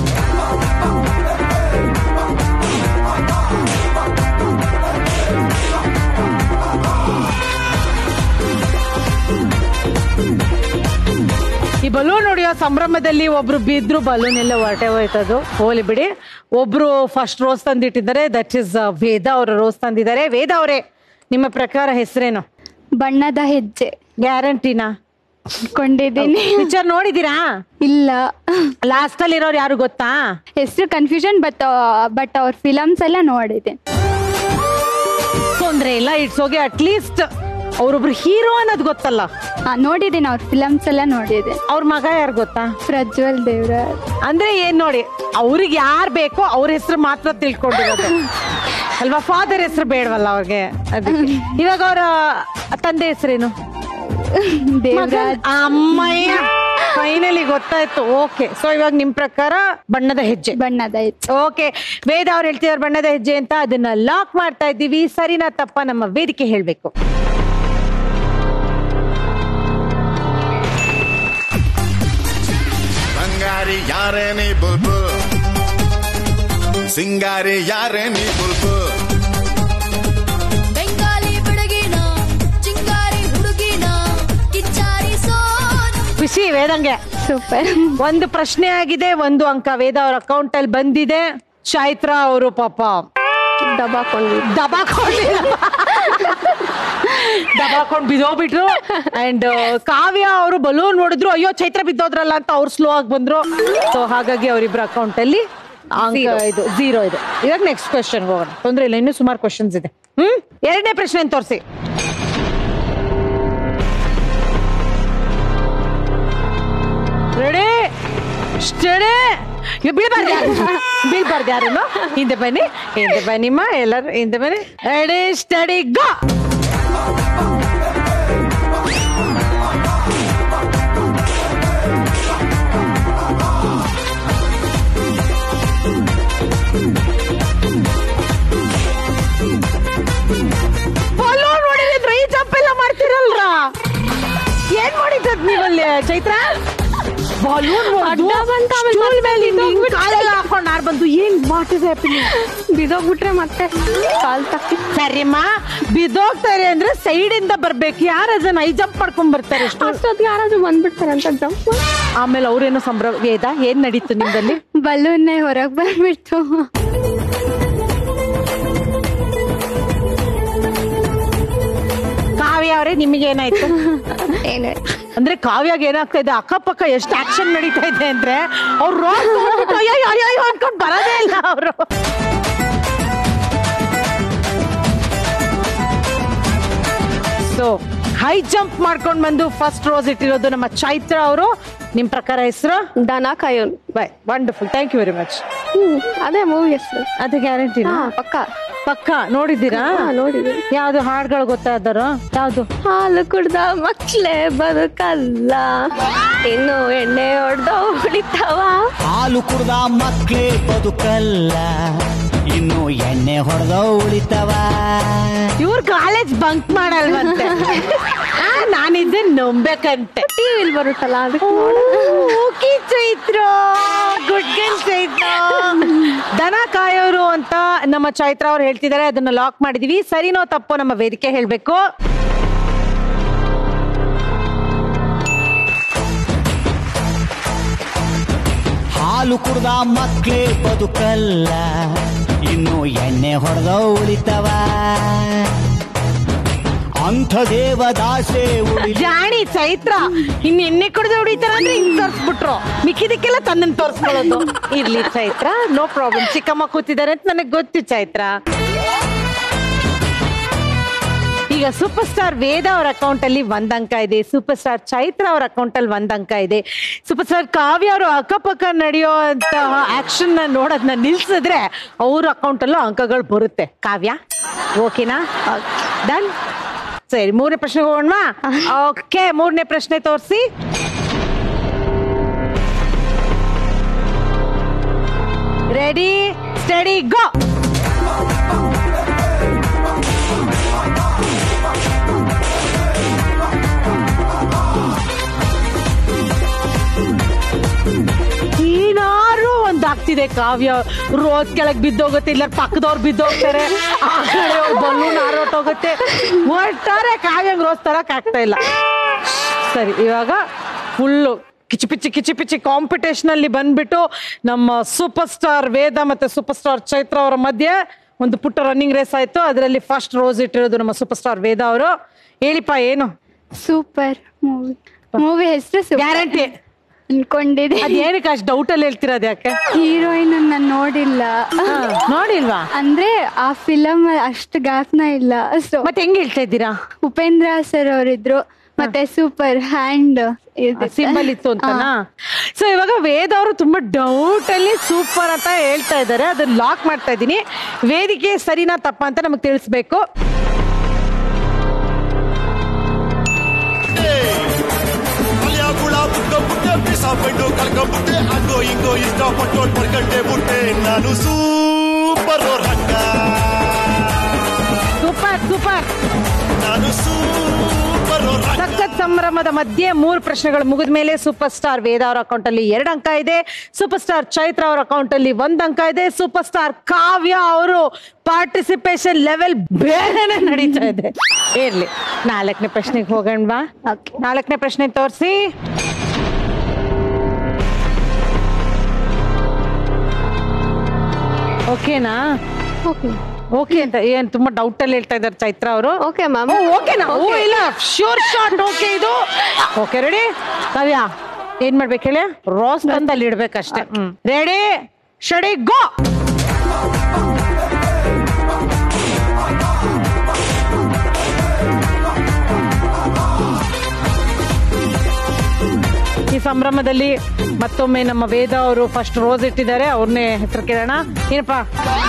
ಈ ಬಲೂನ್ ಹೊಡೆಯೋ ಸಂಭ್ರಮದಲ್ಲಿ ಒಬ್ರು ಬಿದ್ರು, ಬಲೂನ್ ಎಲ್ಲ ಹೊರಟೆ ಹೋಯ್ತದು, ಹೋಲಿ ಬಿಡಿ. ಒಬ್ರು ಫಸ್ಟ್ ರೋಸ್ ತಂದಿಟ್ಟಿದ್ದಾರೆ, ದಟ್ ಇಸ್ ವೇದ ಅವರು ರೋಸ್ ತಂದಿದ್ದಾರೆ. ವೇದ ಅವರೇ, ನಿಮ್ಮ ಪ್ರಕಾರ ಹೆಸರೇನು? ಬಣ್ಣದ ಹೆಜ್ಜೆ. ಗ್ಯಾರಂಟಿನಾ? ಕೊಂಡಿದ್ದೀನಿ. ಪಿಕ್ಚರ್ ನೋಡಿದೀರಾ? ಇಲ್ಲ. ಲಾಸ್ಟ್ ಅಲ್ಲಿ ಇರೋರು ಯಾರು ಗೊತ್ತಾ? ಹೆಸರು ಕನ್ಫ್ಯೂಷನ್, ಬಟ್ ಅವ್ರ ಫಿಲಮ್ಸ್ ಎಲ್ಲ ನೋಡಿದೆ. ತೊಂದ್ರೆ ಇಲ್ಲ, ಇಟ್ಸ್ ಓಕೆ. ಅಟ್ಲೀಸ್ಟ್ ಅವ್ರೊಬ್ರು ಹೀರೋ ಅನ್ನೋದು ಗೊತ್ತಲ್ಲ. ನೋಡಿದ್ದೀನಿ, ಅವ್ರ ಫಿಲಮ್ಸ್ ಎಲ್ಲ ನೋಡಿದೆ. ಅವ್ರ ಮಗ ಯಾರು ಗೊತ್ತಾ? ಪ್ರಜ್ವಲ್ ದೇವರಾಜ್. ಅಂದ್ರೆ ಏನ್ ನೋಡಿ, ಅವ್ರಿಗೆ ಯಾರು ಬೇಕೋ ಅವ್ರ ಹೆಸರು ಮಾತ್ರ ತಿಳ್ಕೊಂಡಿರೋದು ಅಲ್ವಾ, ಫಾದರ್ ಹೆಸರು ಬೇಡವಲ್ಲ ಅವ್ರಿಗೆ. ಅದಕ್ಕೆ ಇವಾಗ ಅವರ ತಂದೆ ಹೆಸರೇನು? ದೇವರಾಜ್. ಅಮ್ಮಯ್ಯ, ಫೈನಲಿ ಗೊತ್ತಾಯ್ತು. ಓಕೆ, ಸೊ ಇವಾಗ ನಿಮ್ ಪ್ರಕಾರ ಬಣ್ಣದ ಹೆಜ್ಜೆ. ಓಕೆ, ವೇದ ಅವ್ರು ಹೇಳ್ತಿದಾರೆ ಬಣ್ಣದ ಹೆಜ್ಜೆ ಅಂತ. ಅದನ್ನ ಲಾಕ್ ಮಾಡ್ತಾ ಇದ್ದೀವಿ. ಸರಿನಾ ತಪ್ಪ ನಮ್ಮ ವೇದಿಕೆ ಹೇಳ್ಬೇಕು. ಬಂಗಾರಿ ಯಾರೇ ನೀ ಬುಲ್ಬುಲ್, ಸಿಂಗಾರಿ ಯಾರೇ ನೀ ಬುಲ್ಬುಲ್, ಬೆಂಗಾಲಿ ಬೆಡಗಿನ ಚಿಂಗಾರಿ ಹುಡುಗಿನ ಕಿಚ್ಚಾರಿ ಸೋನು. ಖುಷಿ ವೇದಂಗೆ. ಸೂಪರ್. ಒಂದು ಪ್ರಶ್ನೆ ಆಗಿದೆ, 1 ಅಂಕ ವೇದ ಅವ್ರ ಅಕೌಂಟ್ ಅಲ್ಲಿ ಬಂದಿದೆ. ಚೈತ್ರ ಅವರು ಪಾಪ ದಬಾಕೊಂಡ್ ಬಿದ್ದೋಗ್ಬಿಟ್ರು. ಅಂಡ್ ಕಾವ್ಯ ಅವರು ಬಲೂನ್ ನೋಡಿದ್ರು, ಅಯ್ಯೋ ಚೈತ್ರ ಬಿದ್ದೋದ್ರಲ್ಲ ಅಂತ ಅವ್ರು ಸ್ಲೋ ಆಗಿ ಬಂದ್ರು. ಸೊ ಹಾಗಾಗಿ ಅವರಿಬ್ರ ಅಕೌಂಟ್ ಅಲ್ಲಿ ಅಂಕ ಇದು 0 ಇದೆ. ಇವಾಗ ನೆಕ್ಸ್ಟ್ ಕ್ವೆಶ್ಚನ್ ಹೋಗೋಣ. ತೊಂದ್ರೆ ಇಲ್ಲ, ಇನ್ನೂ ಸುಮಾರು ಕ್ವೆಶ್ಚನ್ಸ್ ಇದೆ. ಎರಡನೇ ಪ್ರಶ್ನೆ ತೋರಿಸಿ. Ready study. ಬೀಳ್ಬಾರ್ದು ಯಾರು. ಹಿಂದೆ ಬನ್ನಿಮ್ಮ ಎಲ್ಲರೂ ಹಿಂದೆ ಬನ್ನಿ. ರೆಡಿ ಸ್ಟಡಿ ಗೋ. ಬಲೂನ್ ನೋಡಿದ್ರೆ ಈ ಜಂಪ್ ಎಲ್ಲ ಮಾಡ್ತಿರಲ್ರ, ಏನ್ ಮಾಡಿದ್ದದ್ ನೀವಲ್ಲಿ ಚೈತ್ರ? ಬಲೂನ್ ಹಾಕೊಂಡು ಆರ್ ಬಂದು ಏನ್ ಮಾಡಿದೆ? ಬಿದೋಗ್ಬಿಟ್ರೆ ಮತ್ತೆ ಕಾಲ್ ತಪ್ಪಿ. ಸರಿಮ್ಮ, ಬಿದೋಗ್ತಾರೆ ಅಂದ್ರೆ ಸೈಡ್ ಇಂದ ಬರ್ಬೇಕು. ಯಾರ ಜನ ಐ ಜಂಪ್ ಮಾಡ್ಕೊಂಡ್ ಬರ್ತಾರೆ, ಅಷ್ಟೊತ್ತಿಗೆ ಯಾರಾದ್ರೂ ಬಂದ್ಬಿಡ್ತಾರೆ ಅಂತ ಜಂಪ್. ಆಮೇಲೆ ಅವ್ರೇನೋ ಸಂಭ್ರಮ. ವೇದ ಏನ್ ನಡೀತು ನಿಮ್ದಲ್ಲಿ? ಬಲೂನ್ ಹೊರಗ್ ಬಂದ್ಬಿಡ್ತು. ಕಾವ್ಯ ಅವರೇ, ನಿಮಗೆ ಏನಾಯ್ತು? ಅಂದ್ರೆ ಕಾವ್ಯಾಗ ಏನಾಗ್ತಾ ಇದೆ, ಅಕ್ಕಪಕ್ಕ ಎಷ್ಟು ಆಕ್ಷನ್ ನಡೀತಾ ಇದೆ ಅಂದ್ರೆ ಅವ್ರು ಅನ್ಕೊಂಡ್ ಬರೋದೇ ಇಲ್ಲ ಅವರು. ಸೊ ಹೈ ಜಂಪ್ ಮಾಡ್ಕೊಂಡ್ ಬಂದು ಫಸ್ಟ್ ರೋಸ್ ಇಟ್ಟಿರೋದು ನಮ್ಮ ಚೈತ್ರ ಅವರು. ನಿಮ್ ಪ್ರಕಾರ ಹೆಸರು? Dana Kayon. Bye wonderful, thank you very much. ಅದೇ ಮೂವಿ ಹೆಸರು. ಅದು ಗ್ಯಾರಂಟಿ ಪಕ್ಕ ನೋಡಿದ್ದೀರಾ? ನೋಡಿದ್ದೀನಿ. ಯಾವ್ದು ಹಾಡುಗಳು ಗೊತ್ತಾದಾರ? ಯಾವ್ದು? ಹಾಲು ಕುಡ್ದ ಮಕ್ಳೇ ಬದುಕಲ್ಲ, ಇನ್ನು ಎಣ್ಣೆ ಹೊಡ್ದ ಹೊಡಿತಾವ. ಹಾಲು ಕುಡ್ದ ಮಕ್ಳೇ ಬದುಕಲ್ಲ, ಇನ್ನು ಎಣ್ಣೆ ಹೊಡೆದ ಉಳಿತಾವ. ಇವ್ರ ಕಾಲೇಜ್ ಬಂಕ್ ಮಾಡಲ್ವಂತೆ. ನಾನಿದ್ದೆ ನಂಬೇಕಂತೆ. ಟಿವಿಲ್ ಬರುತ್ತಲ್ಲ ಅದಕ್ಕೆ. Chaitra good girl Chaitra. ದನ ಕಾಯೋರು ಅಂತ ನಮ್ಮ ಚೈತ್ರ ಅವ್ರು ಹೇಳ್ತಿದ್ದಾರೆ. ಅದನ್ನ ಲಾಕ್ ಮಾಡಿದೀವಿ. ಸರಿನೋ ತಪ್ಪೋ ನಮ್ಮ ವೇದಿಕೆ ಹೇಳ್ಬೇಕು. ಹಾಲು ಕುಡ್ದ ಮಕ್ಳೇ ಬದುಕಲ್ಲ, ಇನ್ನು ಎಣ್ಣೆ ಹೊಡೆದ ಉಳಿತಾವ. ಅಂಥ ದೇವದಾಸೆ ಜಾಣಿ ಚೈತ್ರ. ಇನ್ ಎಣ್ಣೆ ಕುಡಿದು ಹೊಡಿತಾರ ಅಂದ್ರೆ ಹಿಂಗ್ ತೋರ್ಸ್ಬಿಟ್ರು, ಮಿಕ್ಕಿದಕ್ಕೆಲ್ಲ ತನ್ನ ತೋರ್ಸ್ಕೊಳ್ಳೋದು. ಇರ್ಲಿ ಚೈತ್ರ, ನೋ ಪ್ರಾಬ್ಲಮ್. ಚಿಕ್ಕಮ್ಮ ಕೂತಿದ್ದಾರೆ ಅಂತ ನನಗೆ ಗೊತ್ತು ಚೈತ್ರ. ಈಗ ಸೂಪರ್ ಸ್ಟಾರ್ ವೇದ ಅವ್ರ ಅಕೌಂಟ್ ಅಲ್ಲಿ 1 ಅಂಕ ಇದೆ. ಸೂಪರ್ ಸ್ಟಾರ್ ಚೈತ್ರ ಅವ್ರ ಅಕೌಂಟ್ ಅಲ್ಲಿ 1 ಅಂಕ ಇದೆ. ಸೂಪರ್ ಸ್ಟಾರ್ ಕಾವ್ಯ ಅವರು ಅಕ್ಕಪಕ್ಕ ನಡೆಯುವಂತಹ ಆಕ್ಷನ್ ನ ನೋಡೋದನ್ನ ನಿಲ್ಸಿದ್ರೆ ಅವ್ರ ಅಕೌಂಟ್ ಅಲ್ಲೂ ಅಂಕಗಳು ಬರುತ್ತೆ. ಕಾವ್ಯ ಓಕೆನಾ? ಡನ್. ಸರಿ, 3ನೇ ಪ್ರಶ್ನೆಗೆ ಹೋಗೋಣ. ಓಕೆ, 3ನೇ ಪ್ರಶ್ನೆ ತೋರಿಸಿ. Ready steady go. ಏನಾರು ಒಂದಾಗ್ತಿದೆ. ಕಾವ್ಯ ರೋದ್ ಕೆಳಗ್ ಬಿದ್ದೋಗುತ್ತೆ, ಇಲ್ಲ ಪಕ್ಕದವ್ರು ಬಿದ್ದೋಗ್ತಾರೆ, ಆ ಕಡೆ ಬಲೂನ್ ಹಾರೋಟೋಗುತ್ತೆ. ಒಟ್ಟಾರೆ ಕಾವ್ಯಂಗ್ ರೋಸ್ ತರಕ್ ಆಗ್ತಾ ಇಲ್ಲ. ಸರಿ, ಇವಾಗ ಫುಲ್ಲು ಕಿಚಿಪಿಚಿ ಕಾಂಪಿಟೇಷನ್ ಅಲ್ಲಿ ಬಂದ್ಬಿಟ್ಟು ನಮ್ಮ ಸೂಪರ್ ಸ್ಟಾರ್ ವೇದ ಮತ್ತೆ ಸೂಪರ್ ಸ್ಟಾರ್ ಚೈತ್ರ ಅವರ ಮಧ್ಯೆ ಒಂದು ಪುಟ್ಟ ರನ್ನಿಂಗ್ ರೇಸ್ ಆಯ್ತು. ಅದರಲ್ಲಿ ಫಸ್ಟ್ ರೋಸ್ ಇಟ್ಟಿರೋದು ನಮ್ಮ ಸೂಪರ್ ಸ್ಟಾರ್ ವೇದ ಅವರು. ಹೇಳಿಪ್ಪ ಏನು? ಸೂಪರ್ ಮೂವಿ ಹೆಸರು ಗ್ಯಾರಂಟಿ ಅನ್ಕೊಂಡಿದ್ದೆ. ಅದೇನಕ್ಕೆ ಅಷ್ಟು ಡೌಟ್ ಅಲ್ಲಿ ಹೇಳ್ತಿರೋದು? ಯಾಕೆ? ಹೀರೋಯಿನ್ ನಾನು ನೋಡಿಲ್ವಾ? ಅಂದ್ರೆ ಆ ಫಿಲಮ್ ಅಷ್ಟು ಗಾಫ್ನ ಇಲ್ಲ. ಸೊ ಮತ್ತೆ ಹೆಂಗ್ ಹೇಳ್ತಾ ಇದ್ದೀರಾ? ಉಪೇಂದ್ರ ಸರ್ ಅವರಿದ್ರು, ಮತ್ತೆ ಸೂಪರ್ ಹ್ಯಾಂಡ್ ಸಿಂಬಲ್ ಇತ್ತು ಅಂತನಾ? ಸೊ ಇವಾಗ ವೇದ ಅವರು ತುಂಬಾ ಡೌಟ್ ಅಲ್ಲಿ ಸೂಪರ್ ಅಂತ ಹೇಳ್ತಾ ಇದ್ದಾರೆ. ಅದನ್ನ ಲಾಕ್ ಮಾಡ್ತಾ ಇದ್ದೀನಿ. ವೇದಿಕೆ ಸರಿನಾ ತಪ್ಪ ಅಂತ ನಮಗ್ ತಿಳಿಸ್ಬೇಕು. ಕಳ್ಕೊಂಡ್ಬಿಟ್ಟೆ, ಹಂಗೋ ಹಿಂಗೋ ಇಷ್ಟಪಟ್ಟು ಬರ್ಕಂಡೆ ಬಿಟ್ಟೆ ನಾನು. ಸೂಪರ್ ಹಂಗ, ಸೂಪರ್ ನಾನು ಸೂಪರ್. ಸಖತ್ ಸಂಭ್ರಮದ ಮಧ್ಯೆ 3 ಪ್ರಶ್ನೆಗಳು ಮುಗಿದ ಮೇಲೆ ಸೂಪರ್ ಸ್ಟಾರ್ ವೇದ ಅವರ ಅಕೌಂಟ್ ಅಲ್ಲಿ 2 ಅಂಕ ಇದೆ. ಸೂಪರ್ ಸ್ಟಾರ್ ಚೈತ್ರ ಅವರ ಅಕೌಂಟ್ ಅಲ್ಲಿ 1 ಅಂಕ ಇದೆ. ಸೂಪರ್ ಸ್ಟಾರ್ ಕಾವ್ಯ ಅವರು ಪಾರ್ಟಿಸಿಪೇಷನ್ ಲೆವೆಲ್ ಬೇರೆನೆ ನಡೀತಾ ಇದೆ. ಇರ್ಲಿ, 4ನೇ ಪ್ರಶ್ನೆಗೆ ಹೋಗೋಣವಾ? 4ನೇ ಪ್ರಶ್ನೆ ತೋರಿಸಿ. ಓಕೆನಾ? ಓಕೆ ಅಂತ ಏನ್ ತುಂಬಾ ಡೌಟ್ ಅಲ್ಲಿ ಹೇಳ್ತಾ ಇದಾರೆ ಚೈತ್ರ ಅವರು. Okay ma'am. ಓಕೆನಾ? ಓ ಇಲ್ಲ, ಶ್ಯೂರ್ ಶಾಟ್. ಓಕೆ, ಇದು ಓಕೆ. ರೆಡಿ ಕಾವ್ಯ? ಏನ್ ಮಾಡ್ಬೇಕು ಹೇಳಿ? ರೋಸ್ ತಂದಲ್ಲಿ ಇಡ್ಬೇಕಷ್ಟೇ. Ready steady go. ಈ ಸಂಭ್ರಮದಲ್ಲಿ ಮತ್ತೊಮ್ಮೆ ನಮ್ಮ ವೇದ ಅವರು ಫಸ್ಟ್ ರೋಸ್ ಇಟ್ಟಿದ್ದಾರೆ. ಅವ್ರನ್ನೇ ಹೆಸರು ಕೇಳೋಣ. ಏನಪ್ಪಾ?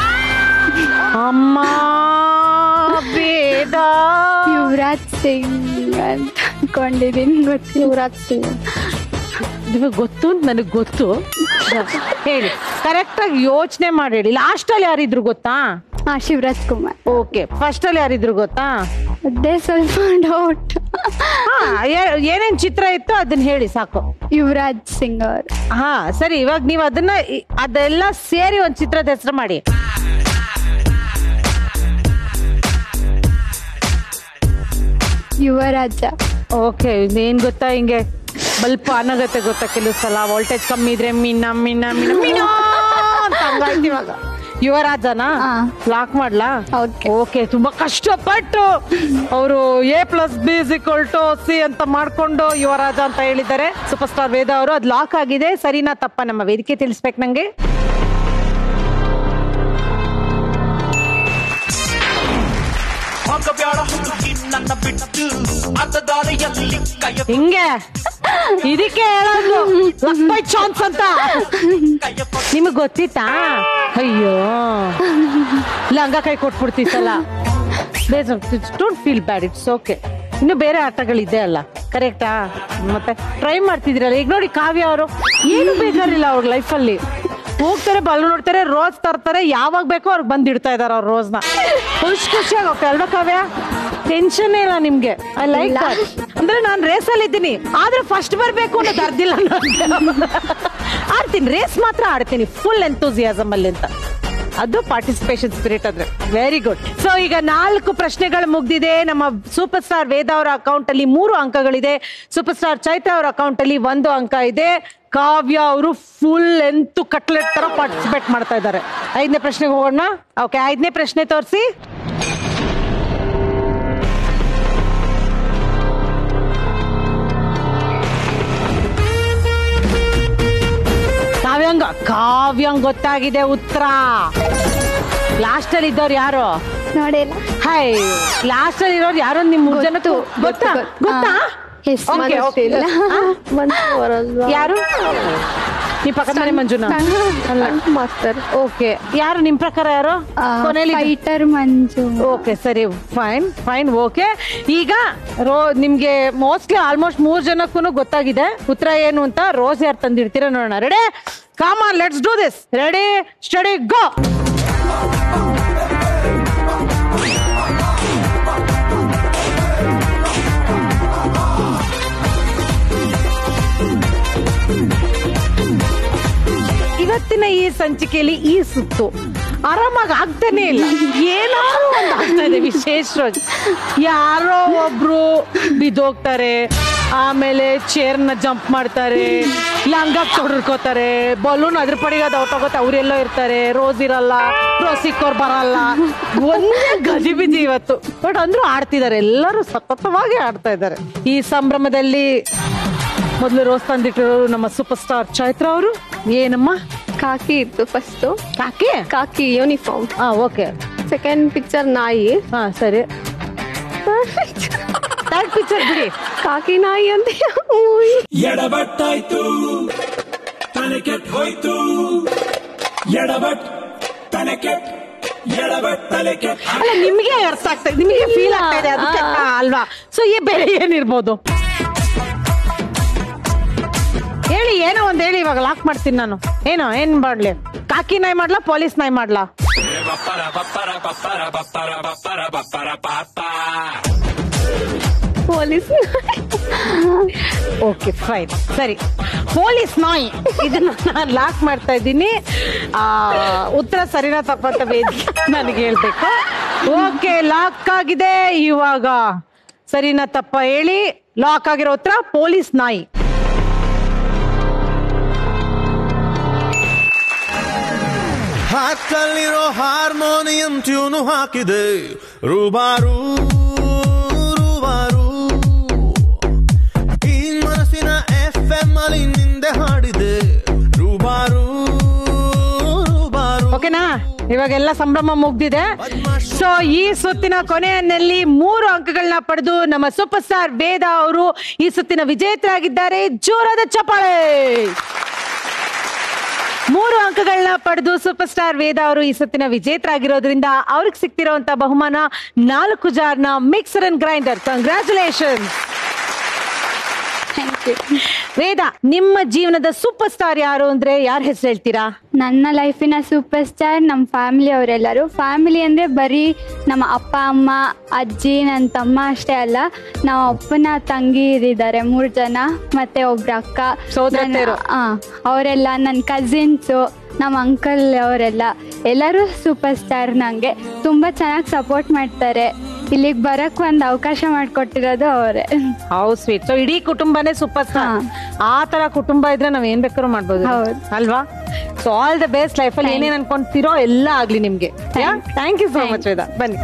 ಅಮ್ಮ ವೇದ. ಯುವರಾಜ್ ಸಿಂಗ್ ಅಂತ ಅನ್ಕೊಂಡಿದೀನಿ. ಯುವರಾಜ್ ಸಿಂಗ್ ನಿಮಗೆ ಗೊತ್ತು ಅಂತ ನನಗೆ ಗೊತ್ತು. ಹೇಳಿ, ಕರೆಕ್ಟ್ ಆಗಿ ಯೋಚನೆ ಮಾಡಿ ಹೇಳಿ. ಲಾಸ್ಟ್ ಅಲ್ಲಿ ಯಾರಿದ್ರು ಗೊತ್ತಾ? ಶಿವರಾಜ್ ಕುಮಾರ್. ಓಕೆ, ಫಸ್ಟ್ ಅಲ್ಲಿ ಯಾರಿದ್ರು ಗೊತ್ತಾ? ಅದೇ ಸ್ವಲ್ಪ ಡೌಟ್. ಏನೇನ್ ಚಿತ್ರ ಇತ್ತು ಅದನ್ನ ಹೇಳಿ ಸಾಕು. ಯುವರಾಜ್ ಸಿಂಗ್ ಅವರು. ಹಾ ಸರಿ, ಇವಾಗ ನೀವು ಅದೆಲ್ಲ ಸೇರಿ ಒಂದ್ ಚಿತ್ರದ ಹೆಸರು ಮಾಡಿ. ಯುವರಾಜ. ಓಕೆ, ಏನ್ ಗೊತ್ತಾ, ಹಿಂಗೆ ಬಲ್ಪ್ ಅನಾಗತ್ತೆ ಗೊತ್ತಾ, ಕೆಲವು ಸಲ ವೋಲ್ಟೇಜ್ ಕಮ್ಮಿ ಇದ್ರೆ ಮಿನ್ನ ಮಿನ್ನ ಮಿನ್ನ ಮಿನ್ನ ಅಂತ ಹಂಗಾಯ್ತು. ಇವಾಗ ಯುವರಾಜನಾ ಲಾಕ್ ಮಾಡ್ಲಾ? ಓಕೆ, ತುಂಬಾ ಕಷ್ಟಪಟ್ಟು ಅವರು A+B=C ಅಂತ ಮಾಡ್ಕೊಂಡು ಯುವರಾಜ ಅಂತ ಹೇಳಿದ್ದಾರೆ ಸೂಪರ್ ಸ್ಟಾರ್ ವೇದ ಅವರು. ಅದು ಲಾಕ್ ಆಗಿದೆ. ಸರಿನಾ ತಪ್ಪ ನಮ್ಮ ವೇದಿಕೆ ತಿಳಿಸ್ಬೇಕು ನಂಗೆ. ಹಿಂಗೆ ಇದಕ್ಕೆ ಹೇಳೋದು ಲಕ್ ಬೈ ಚಾನ್ಸ್ ಅಂತ. ನಿಮಗ್ ಗೊತ್ತಿತ್ತಾ? ಅಯ್ಯೋ ಲಂಗ ಕೈ ಕೊಟ್ಬಿಡ್ತಿತ್ತಲ್ಲ. Don't feel bad, it's okay. ಇನ್ನು ಬೇರೆ ಆಟಗಳಿದೆ ಅಲ್ಲ, ಕರೆಕ್ಟಾ? ಮತ್ತೆ ಟ್ರೈ ಮಾಡ್ತಿದ್ರಲ್ಲ. ಈಗ ನೋಡಿ ಕಾವ್ಯ ಅವರು ಏನು ಬೇಕಾರಿಲ್ಲ ಅವ್ರ ಲೈಫಲ್ಲಿ. ಹೋಗ್ತಾರೆ, ಬಲ್ ನೋಡ್ತಾರೆ, ರೋಸ್ ತರ್ತಾರೆ, ಯಾವಾಗ ಬೇಕೋ ಅವ್ರಿಗೆ ಬಂದ್ ಇಡ್ತಾ ಇದಾರೆ ಅವ್ರ ರೋಸ್ನ. ಖುಷಿಯಾಗಿ ಹೋಗ್ತಾ ಅಲ್ವಾ ಕಾವ್ಯ? ಟೆನ್ಷನ್ ಇಲ್ಲ ನಿಮ್ಗೆ. ಐ ಲೈಕ್ ಅಂದ್ರೆ ನಾನು ರೇಸಲ್ಲಿ ಇದ್ದೀನಿ, ಆದ್ರೆ ಫಸ್ಟ್ ಬರ್ಬೇಕು ಅನ್ನೋದು ಅರ್ದಿಲ್ಲ. ಆಡ್ತೀನಿ, ರೇಸ್ ಮಾತ್ರ ಆಡ್ತೀನಿ ಫುಲ್ ಎಂಥೂಸಿಯಾಸಮ್ ಅಲ್ಲಿ ಅಂತ. ಅದು ಪಾರ್ಟಿಸಿಪೇಷನ್ ಸ್ಪಿರಿಟ್. ಆದ್ರೆ ವೆರಿ ಗುಡ್. ಸೊ ಈಗ 4 ಪ್ರಶ್ನೆಗಳು ಮುಗ್ದಿದೆ. ನಮ್ಮ ಸೂಪರ್ ಸ್ಟಾರ್ ವೇದ ಅವರ ಅಕೌಂಟ್ ಅಲ್ಲಿ 3 ಅಂಕಗಳಿದೆ. ಸೂಪರ್ ಸ್ಟಾರ್ ಚೈತ್ರ ಅವರ ಅಕೌಂಟ್ ಅಲ್ಲಿ 1 ಅಂಕ ಇದೆ. ಕಾವ್ಯ ಅವರು ಫುಲ್ ಎಂತು ಕಟ್ಲೆಟ್ ತರ ಪಾರ್ಟಿಸಿಪೇಟ್ ಮಾಡ್ತಾ ಇದ್ದಾರೆ. 5ನೇ ಪ್ರಶ್ನೆಗೆ ಹೋಗೋಣ. ಓಕೆ, 5ನೇ ಪ್ರಶ್ನೆ ತೋರಿಸಿ. ಕಾವ್ಯಂಗ್ ಗೊತ್ತಾಗಿದೆ ಉತ್ತರ. ಲಾಸ್ಟ್ ಅಲ್ಲಿ ಇದ್ದವ್ರು ಯಾರು ನೋಡಿಲ್ಲ? ಹೈ, ಲಾಸ್ಟ್ ಅಲ್ಲಿ ಇರೋರು ಯಾರು? ನಿಮ್ 3 ಜನಕ್ಕೂ ಗೊತ್ತಾ? ಯಾರು? ನಿಮ್ ಪಕ್ಕದ ಮನೆ ಮಂಜುನಾ ಮಾಸ್ತರ್. ಓಕೆ, ಯಾರು ನಿಮ್ ಪ್ರಕಾರ ಯಾರು? ಫೈಟರ್ ಮಂಜು. ಓಕೆ, ಸರಿ, ಫೈನ್ ಫೈನ್. ಓಕೆ, ಈಗ ನಿಮ್ಗೆ ಮೋಸ್ಟ್ಲಿ ಆಲ್ಮೋಸ್ಟ್ 3 ಜನಕ್ಕೂ ಗೊತ್ತಾಗಿದೆ ಉತ್ತರ ಏನು ಅಂತ. ರೋಸ್ ಯಾರು ತಂದಿಡ್ತೀರಾ ನೋಡೋಣ. Ready? Come on, let's do this. Ready, steady, go. ಇವತ್ತಿನ ಈ ಸಂಚಿಕೆಯಲ್ಲಿ ಈ ಸುತ್ತು ಆರಾಮಾಗಿ ಆಗ್ತಾನೆ ಇಲ್ಲ. ಏನಾದ್ರು ಒಂದು ಆಗ್ತಾ ಇದೆ ವಿಶೇಷವಾಗಿ. ಯಾರೋ ಒಬ್ರು ಬಿದ್ದೋಗ್ತಾರೆ, ಆಮೇಲೆ ಚೇರ್ನ ಜಂಪ್ ಮಾಡ್ತಾರೆ, ಲಂಗ ತೊಡರ್ಕೋತಾರೆ, ಬಲೂನ್ ಅದ್ರ ಪಡಿಗೆ ಅದು ಹೊಟ್ಟೋಗುತ್ತೆ, ಅವರೆಲ್ಲೋ ಇರ್ತಾರೆ, ರೋಸ್ ಇರಲ್ಲ, ರೋಸ್ ಸಿಕ್ಕೋರ್ ಬರಲ್ಲ. ಒಂದೇ ಗಜಿಬಿಜಿ ಇವತ್ತು. ಬಟ್ ಅಂದ್ರೂ ಆಡ್ತಿದ್ದಾರೆ, ಎಲ್ಲರೂ ಸತತವಾಗಿ ಆಡ್ತಾ ಇದ್ದಾರೆ. ಈ ಸಂಭ್ರಮದಲ್ಲಿ ಮೊದಲು ರೋಸ್ ತಂದಿಟ್ಟರು ನಮ್ಮ ಸೂಪರ್ ಸ್ಟಾರ್ ಚೈತ್ರ ಅವರು. ಏನಮ್ಮ? ಕಾಕಿ ಇತ್ತು first. Khaki uniform. Okay. Second picture ನಾಯಿ. ಸರಿ. ಥರ್ಡ್ ಪಿಕ್ಚರ್ ಬಿಡಿ, ಕಾಕಿ ನಾಯಿ ಅಂತ. ಎಡಬಟ್ಟಾಯ್ತು, ತಲೆ ಕೆಟ್ಟ ಹೋಯ್ತು. ಎಡಬಟ್ ತಲೆ ಕೆಟ್ಟ, ಎಡಬಟ್ ತಲೆ ಕೆಟ್ಟ. ಅಲ್ಲ, ನಿಮ್ಗೆ ಅರ್ಥ ಆಗ್ತಾ ಇದೆ, ನಿಮಗೆ ಫೀಲ್ ಆಗ್ತಾ ಇದೆ ಅದಕ್ಕೆ ಅಲ್ವಾ? ಸೊ ಈ ಬೇರೆ ಏನಿರ್ಬೋದು ಹೇಳಿ? ಏನೋ ಒಂದ್ ಹೇಳಿ, ಇವಾಗ ಲಾಕ್ ಮಾಡ್ತೀನಿ ನಾನು. ಏನ್ ಮಾಡ್ಲಿ? ಕಾಕಿ ನಾಯಿ ಮಾಡ್ಲಾ, ಪೊಲೀಸ್ ನಾಯಿ ಮಾಡ್ಲಾ? ಪೊಲೀಸ್. ಓಕೆ, ಫೈನ್, ಸರಿ, ಪೊಲೀಸ್ ನಾಯಿ. ಇದನ್ನ ನಾನು ಲಾಕ್ ಮಾಡ್ತಾ ಇದ್ದೀನಿ. ಉತ್ತರ ಸರಿನಾ ತಪ್ಪಂತ ವೇದಿಕೆ ನನಗೆ ಹೇಳ್ಬೇಕು. ಓಕೆ, ಲಾಕ್ ಆಗಿದೆ. ಇವಾಗ ಸರಿನಾ ತಪ್ಪ ಹೇಳಿ. ಲಾಕ್ ಆಗಿರೋ ಉತ್ತರ ಪೊಲೀಸ್ ನಾಯಿ. ಹಾಕಲ್ಲಿರೋ ಹಾರ್ಮೋನಿಯಂ ಟ್ಯೂನು ಹಾಕಿದೆ, ರೂಬಾರು ರೂಬಾರು. ಈ ಮನಸ್ಸಿನ FM ಅಲ್ಲಿ ನಿಂದೆ ಹಾಡಿದೆ, ರೂಬಾರು ರೂಬಾರು. ಓಕೆನಾ? ಇವಾಗೆಲ್ಲ ಸಂಭ್ರಮ ಮುಗ್ದಿದೆ. ಸೊ ಈ ಸುತ್ತಿನ ಕೊನೆಯಲ್ಲಿ 3 ಅಂಕಗಳನ್ನ ಪಡೆದು ನಮ್ಮ ಸೂಪರ್ ಸ್ಟಾರ್ ವೇದ ಅವರು ಈ ಸುತ್ತಿನ ವಿಜೇತರಾಗಿದ್ದಾರೆ. ಜೋರಾದ ಚಪ್ಪಾಳೆ. 3 ಅಂಕಗಳನ್ನ ಪಡೆದು ಸೂಪರ್ ಸ್ಟಾರ್ ವೇದ ಅವರು ಈ ಸುತ್ತಿನ ವಿಜೇತರಾಗಿರೋದ್ರಿಂದ ಅವ್ರಿಗೆ ಸಿಕ್ತಿರುವಂತ ಬಹುಮಾನ 4 ಜಾರ್ನ mixer and grinder. Congratulation. Veda, ನಿಮ್ಮ ಜೀವನದ ಸೂಪರ್ ಸ್ಟಾರ್ ಯಾರು ಅಂದ್ರೆ ಯಾರ ಹೆಸರು ಹೇಳ್ತೀರಾ? ನನ್ನ ಲೈಫಿನ ಸೂಪರ್ ಸ್ಟಾರ್ ನಮ್ಮ ಫ್ಯಾಮಿಲಿ ಅವರೆಲ್ಲರೂ. ಫ್ಯಾಮಿಲಿ ಅಂದ್ರೆ ಬರೀ ನಮ್ಮ ಅಪ್ಪ, ಅಮ್ಮ, ಅಜ್ಜಿ, ನನ್ನ ತಮ್ಮ ಅಷ್ಟೇ ಅಲ್ಲ. ನಮ್ಮ ಅಪ್ಪನ ತಂಗಿ ಇದ್ದಾರೆ 3 ಜನ, ಮತ್ತೆ ಒಬ್ರು ಅಕ್ಕ, ಅವರೆಲ್ಲ ನನ್ನ ಕಸಿನ್ಸು, ನಮ್ಮ ಅಂಕಲ್ ಅವರೆಲ್ಲ ಎಲ್ಲರೂ ಸೂಪರ್ ಸ್ಟಾರ್. ನಂಗೆ ತುಂಬಾ ಚೆನ್ನಾಗಿ ಸಪೋರ್ಟ್ ಮಾಡ್ತಾರೆ. ಇಲ್ಲಿಗೆ ಬರಕ್ ಒಂದು ಅವಕಾಶ ಮಾಡಿಕೊಟ್ಟಿರೋದು ಅವರೇ. How sweet. ಸೊ ಇಡೀ ಕುಟುಂಬನೇ ಸೂಪರ್ ಸ್ಟಾರ್. ಆ ತರ ಕುಟುಂಬ ಇದ್ರೆ ನಾವ್ ಏನ್ ಬೇಕಾದ್ರೂ ಮಾಡ್ಬೋದು ಅಲ್ವಾ? So all the best. Life ಅಲ್ಲಿ ಏನೇನ್ ಅನ್ಕೊಂತೀರೋ ಎಲ್ಲ ಆಗ್ಲಿ ನಿಮ್ಗೆ. Thank you so much Veda. ಬನ್ನಿ,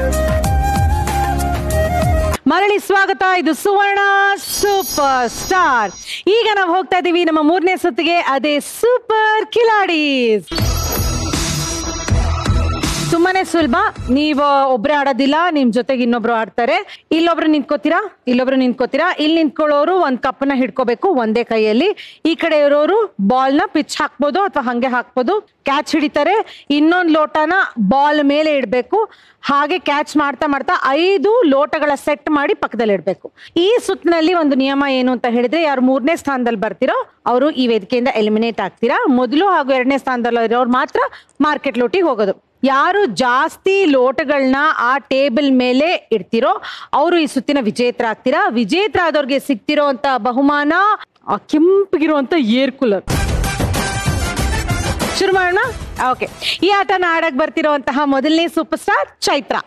ಮರಳಿ ಸ್ವಾಗತ. ಇದು ಸುವರ್ಣ ಸೂಪರ್ ಸ್ಟಾರ್. ಈಗ ನಾವು ಹೋಗ್ತಾ ಇದೀವಿ ನಮ್ಮ 3ನೇ ಸುತ್ತಿಗೆ. ಅದೇ ಸೂಪರ್ ಕಿಲಾಡೀಸ್. ತುಂಬಾನೇ ಸುಲಭ. ನೀವು ಒಬ್ರೇ ಆಡೋದಿಲ್ಲ, ನಿಮ್ ಜೊತೆಗೆ ಇನ್ನೊಬ್ರು ಆಡ್ತಾರೆ. ಇಲ್ಲೊಬ್ರು ನಿಂತ್ಕೋತೀರಾ, ಇಲ್ಲಿ ನಿಂತ್ಕೊಳ್ಳೋರು ಒಂದ್ ಕಪ್ನ ಹಿಡ್ಕೋಬೇಕು ಒಂದೇ ಕೈಯಲ್ಲಿ. ಈ ಕಡೆ ಇರೋರು ಬಾಲ್ ನ ಪಿಚ್ ಹಾಕ್ಬೋದು ಅಥವಾ ಹಂಗೆ ಹಾಕ್ಬೋದು. ಕ್ಯಾಚ್ ಹಿಡಿತಾರೆ, ಇನ್ನೊಂದು ಲೋಟನ ಬಾಲ್ ಮೇಲೆ ಇಡ್ಬೇಕು. ಹಾಗೆ ಕ್ಯಾಚ್ ಮಾಡ್ತಾ ಮಾಡ್ತಾ 5 ಲೋಟಗಳ ಸೆಟ್ ಮಾಡಿ ಪಕ್ಕದಲ್ಲಿ ಇಡ್ಬೇಕು. ಈ ಸುತ್ತಿನಲ್ಲಿ ಒಂದು ನಿಯಮ ಏನು ಅಂತ ಹೇಳಿದ್ರೆ, ಯಾರು 3ನೇ ಸ್ಥಾನದಲ್ಲಿ ಬರ್ತಿರೋ ಅವರು ಈ ವೇದಿಕೆಯಿಂದ ಎಲಿಮಿನೇಟ್ ಆಗ್ತೀರಾ. ಮೊದಲು ಹಾಗೂ 2ನೇ ಸ್ಥಾನದಲ್ಲಿ ಇರೋರು ಮಾತ್ರ ಮಾರ್ಕೆಟ್ ಲೋಟಿಗೆ ಹೋಗೋದು. ಯಾರು ಜಾಸ್ತಿ ಲೋಟಗಳನ್ನ ಆ ಟೇಬಲ್ ಮೇಲೆ ಇಡ್ತಿರೋ ಅವರು ಈ ಸುತ್ತಿನ ವಿಜೇತರಾಗ್ತೀರಾ. ವಿಜೇತರಾದವ್ರಿಗೆ ಸಿಗ್ತಿರೋ ಅಂತ ಬಹುಮಾನ ಕೆಂಪಗಿರುವಂತ ಏರ್ ಕೂಲರ್. ಶುರು ಮಾಡೋಣ. ಓಕೆ, ಈ ಆಟನ ಆಡಕ್ ಬರ್ತಿರೋಂತಹ ಮೊದಲನೇ super star Chaitra.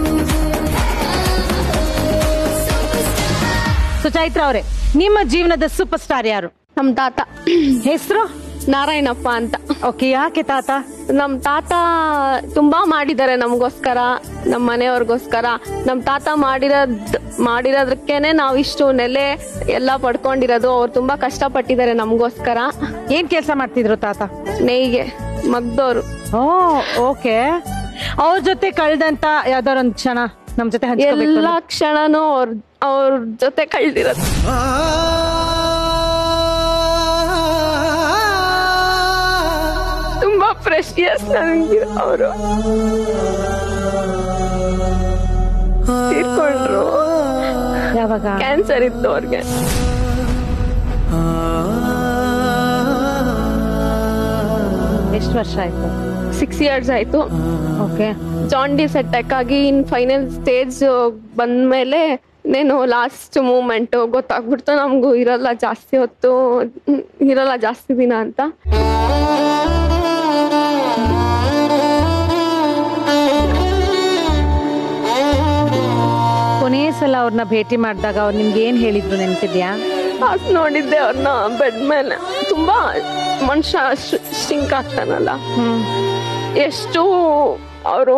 So Chaitra ಅವರೇ, ನಿಮ್ಮ ಜೀವನದ ಸೂಪರ್ ಸ್ಟಾರ್ ಯಾರು? ನಮ್ ತಾತ. ಹೆಸರು? ನಾರಾಯಣಪ್ಪ ಅಂತ. ಓಕೆ, ಯಾಕೆ ತಾತ? ನಮ್ ತಾತ ತುಂಬಾ ಮಾಡಿದ್ದಾರೆ ನಮಗೋಸ್ಕರ, ನಮ್ ಮನೆಯವ್ರಿಗೋಸ್ಕರ. ನಮ್ ತಾತ ಮಾಡಿರೋದಕ್ಕೇನೆ ನಾವ್ ಇಷ್ಟು ನೆಲೆ ಎಲ್ಲ ಪಡ್ಕೊಂಡಿರೋದು. ಅವ್ರು ತುಂಬಾ ಕಷ್ಟ ಪಟ್ಟಿದ್ದಾರೆ ನಮಗೋಸ್ಕರ. ಏನ್ ಕೆಲಸ ಮಾಡ್ತಿದ್ರು ತಾತ? ನೇಯ್ಗೆ ಮಗ್ದವ್ರು. ಓಕೆ, ಅವ್ರ ಜೊತೆ ಕಳ್ದಂತ ಯಾವ್ದಾರೊಂದ್ ಕ್ಷಣ ನಮ್ ಜೊತೆ ಹಂಚ್ಕೋಬೇಕು. ಎಲ್ಲಾ ಕ್ಷಣನೂ ಅವ್ರ ಜೊತೆ ಕಳ್ದಿರೋದು. ತುಂಬಾ ಪ್ರೆಷಿಯಸ್ ನನಗೆ. ಅವರು ತೀರ್ಕೊಂಡ್ರು. ಯಾವಾಗ? ಕ್ಯಾನ್ಸರ್ ಇತ್ತು ಅವ್ರಿಗೆ. ಎಷ್ಟು ವರ್ಷ ಆಯ್ತು? 6 years ಆಯ್ತು. ಓಕೆ. ಜಾಂಡೀಸ್ ಅಟ್ಯಾಕ್ ಆಗಿ ಇನ್ ಫೈನಲ್ ಸ್ಟೇಜ್ ಬಂದ್ಮೇಲೆ ನೇನು ಲಾಸ್ಟ್ ಮೂಮೆಂಟ್ ಗೊತ್ತಾಗ್ಬಿಡ್ತು ನಮಗೂ ಇರಲ್ಲ ಜಾಸ್ತಿ ಹೊತ್ತು, ಇರಲ್ಲ ಜಾಸ್ತಿ ದಿನ ಅಂತ. ಕೊನೆಯ ಸಲ ಅವ್ರನ್ನ ಭೇಟಿ ಮಾಡಿದಾಗ ಅವ್ರು ನಿಮ್ಗೆ ಏನ್ ಹೇಳಿದ್ರು ನೆನಪಿದ್ಯಾ? ನೋಡಿದ್ದೆ ಅವ್ರನ್ನ ಬೆಡ್ ಮೇಲೆ. ತುಂಬಾ ಮನುಷ್ಯ ಸ್ಟಿಂಕ್ ಆಗ್ತಾನಲ್ಲ, ಎಷ್ಟು ಅವರು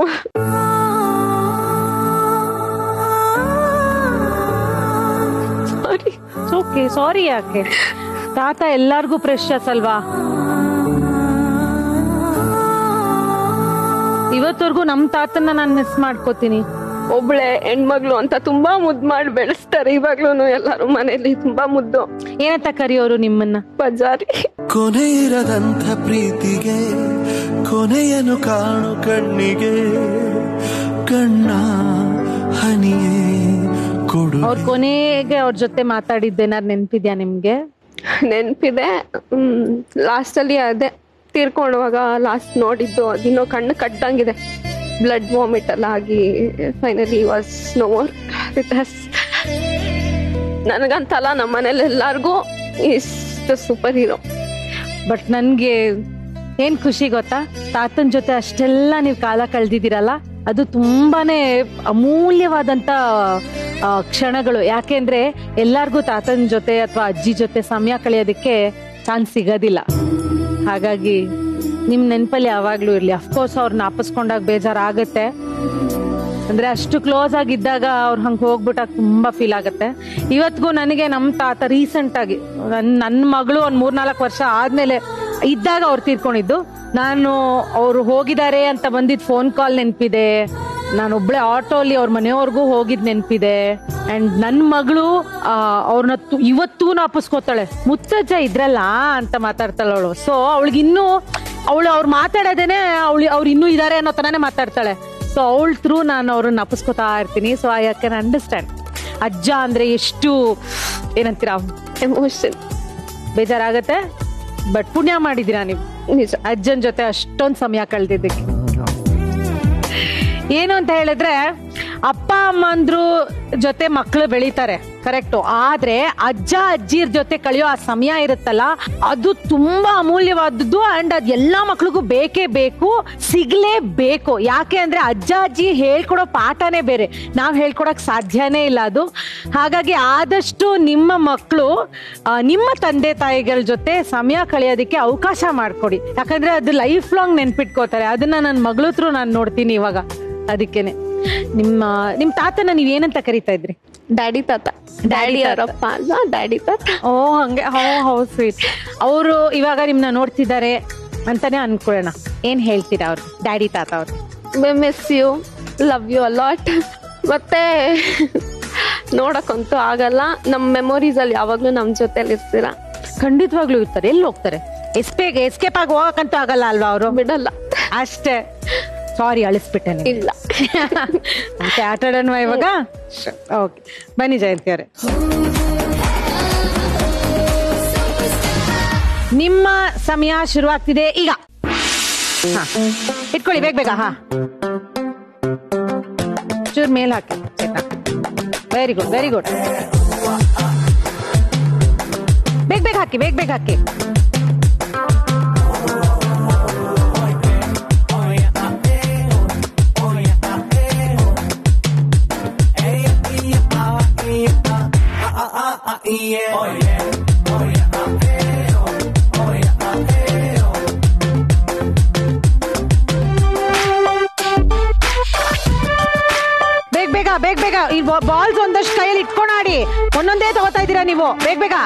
ಸಾರಿ. ಯಾಕೆ? ತಾತ ಎಲ್ಲಾರ್ಗೂ ಪ್ರೆಷಸ್ ಅಲ್ವಾ? ಇವತ್ತವರೆಗೂ ನಮ್ ತಾತನ್ನ ನಾನು ಮಿಸ್ ಮಾಡ್ಕೋತೀನಿ. ಒಬ್ಳೆ ಹೆಣ್ಮಗ್ಳು ಅಂತ ತುಂಬಾ ಮುದ್ದು ಮಾಡಿ ಬೆಳೆಸ್ತಾರೆ ಇವಾಗ್ಲೂ ಎಲ್ಲಾರು ಮನೇಲಿ. ತುಂಬಾ ಮುದ್ದು. ಏನಂತ ಕರಿಯೋರು ನಿಮ್ಮನ್ನ? ಬಜಾರಿ. ಕೊನೆ ಇರದಂಥ ಪ್ರೀತಿಗೆ ಕೊನೆಯನ್ನು ಕಾಣು ಕಣ್ಣಿಗೆ ಕಣ್ಣ ಹನಿಯೇ ಕೊಡು. ಅವ್ರ ಕೊನೆಗೆ ಅವ್ರ ಜೊತೆ ಮಾತಾಡಿದ್ದೇನಾರು ನೆನ್ಪಿದ್ಯಾ ನಿಮ್ಗೆ? ನೆನ್ಪಿದೆ. ಲಾಸ್ಟ್ ಅಲ್ಲಿ ಅದೇ ತೀರ್ಕೊಂಡುವಾಗ ಲಾಸ್ಟ್ ನೋಡಿದ್ದು ಅದಿನ್ನೋ ಕಣ್ಣು ಕಟ್ಟಂಗಿದೆ. ಬ್ಲಡ್ ವಾಮಿಟ್ ಎಲ್ಲ ಆಗಿ finally was no more with us. ನನಗಂತಲ್ಲ, ನಮ್ಮ ಮನೇಲಿ ಎಲ್ಲಾರ್ಗೂ ಇಷ್ಟು ಸೂಪರ್ ಹೀರೋ. ಬಟ್ ನನ್ಗೆ ಏನ್ ಖುಷಿ ಗೊತ್ತಾ, ತಾತನ ಜೊತೆ ಅಷ್ಟೆಲ್ಲ ನೀವು ಕಾಲ ಕಳ್ದಿದ್ದೀರಲ್ಲ, ಅದು ತುಂಬಾನೇ ಅಮೂಲ್ಯವಾದಂತ ಕ್ಷಣಗಳು. ಯಾಕೆಂದ್ರೆ ಎಲ್ಲಾರ್ಗೂ ತಾತನ ಜೊತೆ ಅಥವಾ ಅಜ್ಜಿ ಜೊತೆ ಸಮಯ ಕಳೆಯೋದಕ್ಕೆ ಚಾನ್ಸ್ ಸಿಗೋದಿಲ್ಲ. ಹಾಗಾಗಿ ನಿಮ್ ನೆನಪಲ್ಲಿ ಯಾವಾಗ್ಲೂ ಇರ್ಲಿ. ಅಫ್ಕೋರ್ಸ್ ಅವ್ರನ್ನ ನಾಪಿಸ್ಕೊಂಡಾಗ ಬೇಜಾರಾಗತ್ತೆ, ಅಂದ್ರೆ ಅಷ್ಟು ಕ್ಲೋಸ್ ಆಗಿದ್ದಾಗ ಅವ್ರು ಹಂಗೆ ಹೋಗ್ಬಿಟ್ಟಾಗ ತುಂಬಾ ಫೀಲ್ ಆಗತ್ತೆ. ಇವತ್ತಿಗೂ ನನಗೆ ನಮ್ಮ ತಾತ ರೀಸೆಂಟ್ ಆಗಿ ನನ್ನ ಮಗಳು ಒಂದ್ 3-4 ವರ್ಷ ಆದ್ಮೇಲೆ ಇದ್ದಾಗ ಅವ್ರು ತೀರ್ಕೊಂಡಿದ್ದು. ನಾನು ಅವ್ರು ಹೋಗಿದ್ದಾರೆ ಅಂತ ಬಂದಿದ್ ಫೋನ್ ಕಾಲ್ ನೆನ್ಪಿದೆ. ನಾನೊಬ್ಳೆ ಆಟೋಲಿ ಅವ್ರ ಮನೆಯವ್ರಿಗೂ ಹೋಗಿದ್ ನೆನ್ಪಿದೆ. ಅಂಡ್ ನನ್ ಮಗಳು ಅವ್ರನ್ನ ಇವತ್ತೂ ನಾಪಿಸ್ಕೋತಾಳೆ. ಮುತ್ತಜ್ಜ ಇದ್ರಲ್ಲ ಅಂತ ಮಾತಾಡ್ತಾಳೆ ಅವಳು. ಸೊ ಅವಳಿಗಿನ್ನೂ ಅವ್ರು ಮಾತಾಡೋದೇನೆ ಅವ್ರು ಇನ್ನೂ ಇದಾರೆ ಅನ್ನೋ ತರಾನೇ ಮಾತಾಡ್ತಾಳೆ. ಸೊ ಅವಳ ಥ್ರೂ ನಾನು ಅವ್ರನ್ನ ನಾಪಿಸ್ಕೋತಾ ಇರ್ತೀನಿ. So I can understand. ಅಜ್ಜ ಅಂದ್ರೆ ಎಷ್ಟು ಏನಂತೀರಾ, ಎಮೋಷನ್. ಬೇಜಾರಾಗತ್ತೆ. ಬಟ್ ಪುಣ್ಯ ಮಾಡಿದೀರಾ ನೀವು ಅಜ್ಜನ್ ಜೊತೆ ಅಷ್ಟೊಂದು ಸಮಯ ಕಳೆದಿದ್ದಕ್ಕೆ. ಏನು ಅಂತ ಹೇಳಿದ್ರೆ, ಅಪ್ಪ ಅಮ್ಮಂದ್ರು ಜೊತೆ ಮಕ್ಕಳು ಬೆಳೀತಾರೆ, ಕರೆಕ್ಟು. ಆದ್ರೆ ಅಜ್ಜ ಅಜ್ಜಿರ್ ಜೊತೆ ಕಳೆಯೋ ಆ ಸಮಯ ಇರುತ್ತಲ್ಲ, ಅದು ತುಂಬಾ ಅಮೂಲ್ಯವಾದದ್ದು. ಅಂಡ್ ಅದ್ ಎಲ್ಲಾ ಮಕ್ಳಿಗೂ ಬೇಕೇ ಬೇಕು, ಸಿಗ್ಲೇಬೇಕು. ಯಾಕೆ ಅಂದ್ರೆ ಅಜ್ಜ ಅಜ್ಜಿ ಹೇಳ್ಕೊಡೋ ಪಾಠನೇ ಬೇರೆ, ನಾವ್ ಹೇಳ್ಕೊಡಕ್ ಸಾಧ್ಯನೇ ಇಲ್ಲ ಅದು. ಹಾಗಾಗಿ ಆದಷ್ಟು ನಿಮ್ಮ ಮಕ್ಕಳು ನಿಮ್ಮ ತಂದೆ ತಾಯಿಗಳ ಜೊತೆ ಸಮಯ ಕಳೆಯೋದಕ್ಕೆ ಅವಕಾಶ ಮಾಡ್ಕೊಡಿ. ಯಾಕಂದ್ರೆ ಅದು ಲೈಫ್ ಲಾಂಗ್ ನೆನ್ಪಿಟ್ಕೋತಾರೆ. ಅದನ್ನ ನನ್ನ ಮಗಳ ಹತ್ರ ನಾನು ನೋಡ್ತೀನಿ ಇವಾಗ. ಅದಕ್ಕೇನೆ ನಿಮ್ ತಾತನ ನೀವ್ ಏನಂತ ಕರಿತಾ ಇದ್ರಿ? ಡ್ಯಾಡಿ ತಾತ. ಡ್ಯಾಡಿ ಅವರಪ್ಪ ಅಲ್ವಾ, ಡ್ಯಾಡಿ ತಾತ. ಓ ಹಂಗೆ. How sweet. ಅವರು ಇವಾಗ ನಿಮ್ನ ನೋಡ್ತಿದ್ದಾರೆ ಅಂತಾನೆ ಅನ್ಕೊಳ್ಳೋಣ. ಏನ್ ಹೇಳ್ತೀರಾ ಅವ್ರು, ಡ್ಯಾಡಿ ತಾತ ಅವ್ರು? Miss you, love you a lot. ಮತ್ತೆ ನೋಡಕ್ಕಂತೂ ಆಗಲ್ಲ, ನಮ್ಮ ಮೆಮೊರೀಸ್ ಅಲ್ಲಿ ಯಾವಾಗ್ಲೂ ನಮ್ ಜೊತೆಲಿ ಇರ್ತೀರಾ. ಖಂಡಿತವಾಗ್ಲೂ ಇರ್ತಾರೆ. ಎಲ್ಲಿ ಹೋಗ್ತಾರೆ? ಎಸ್ಕೇಪ್ ಆಗಿ ಹೋಗಕ್ಕಂತೂ ಆಗಲ್ಲ ಅಲ್ವಾ? ಅವರು ಬಿಡಲ್ಲ ಅಷ್ಟೇ. ಸಾರಿ, ಅಳಿಸ್ಬಿಟ್ಟೆ. ಇಲ್ಲ ಮತ್ತೆ ಆಟ ಆಡೋಣ ಇವಾಗ. ಓಕೆ, ಬನ್ನಿ ಜಯಂತಿ ಅವರೇ. ನಿಮ್ಮ ಸಮಯ ಶುರುವಾಗ್ತಿದೆ ಈಗ. ಇಟ್ಕೊಳ್ಳಿ ಬೇಗ ಬೇಗ. ಚೂರ್ ಮೇಲ್ ಹಾಕಿ. Very good, very good. ಬೇಗ ಬೇಗ ಹಾಕಿ, ಬೇಗ ಬೇಗ ಹಾಕಿ. ಬೇಗ ಬೇಗ ಈ ಬಾಲ್ಸ್ ಒಂದಷ್ಟು ಕೈಯಲ್ಲಿ ಇಟ್ಕೊಂಡಾಡಿ. ಒಂದೊಂದೇ ತಗೋತಾ ಇದ್ದೀರಾ ನೀವು. ಬೇಗ ಬೇಗ.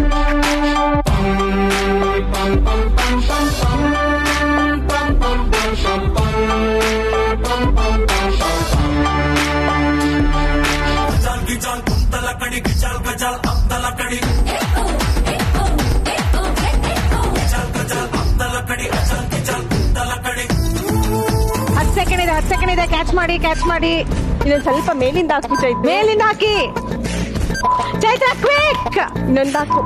ಹತ್ತು ಸೆಕೆಂಡ್ ಇದೆ. ಕ್ಯಾಚ್ ಮಾಡಿ, ಕ್ಯಾಚ್ ಮಾಡಿ. ಇನ್ನೊಂದ್ ಸ್ವಲ್ಪ ಮೇಲಿಂದ ಹಾಕ್ಬಿಟ್ಟೆ. ಮೇಲಿಂದ ಹಾಕಿ ಚೈತ್ರ, ಕ್ವಿಕ್. ಇನ್ನೊಂದು ಹಾಕು.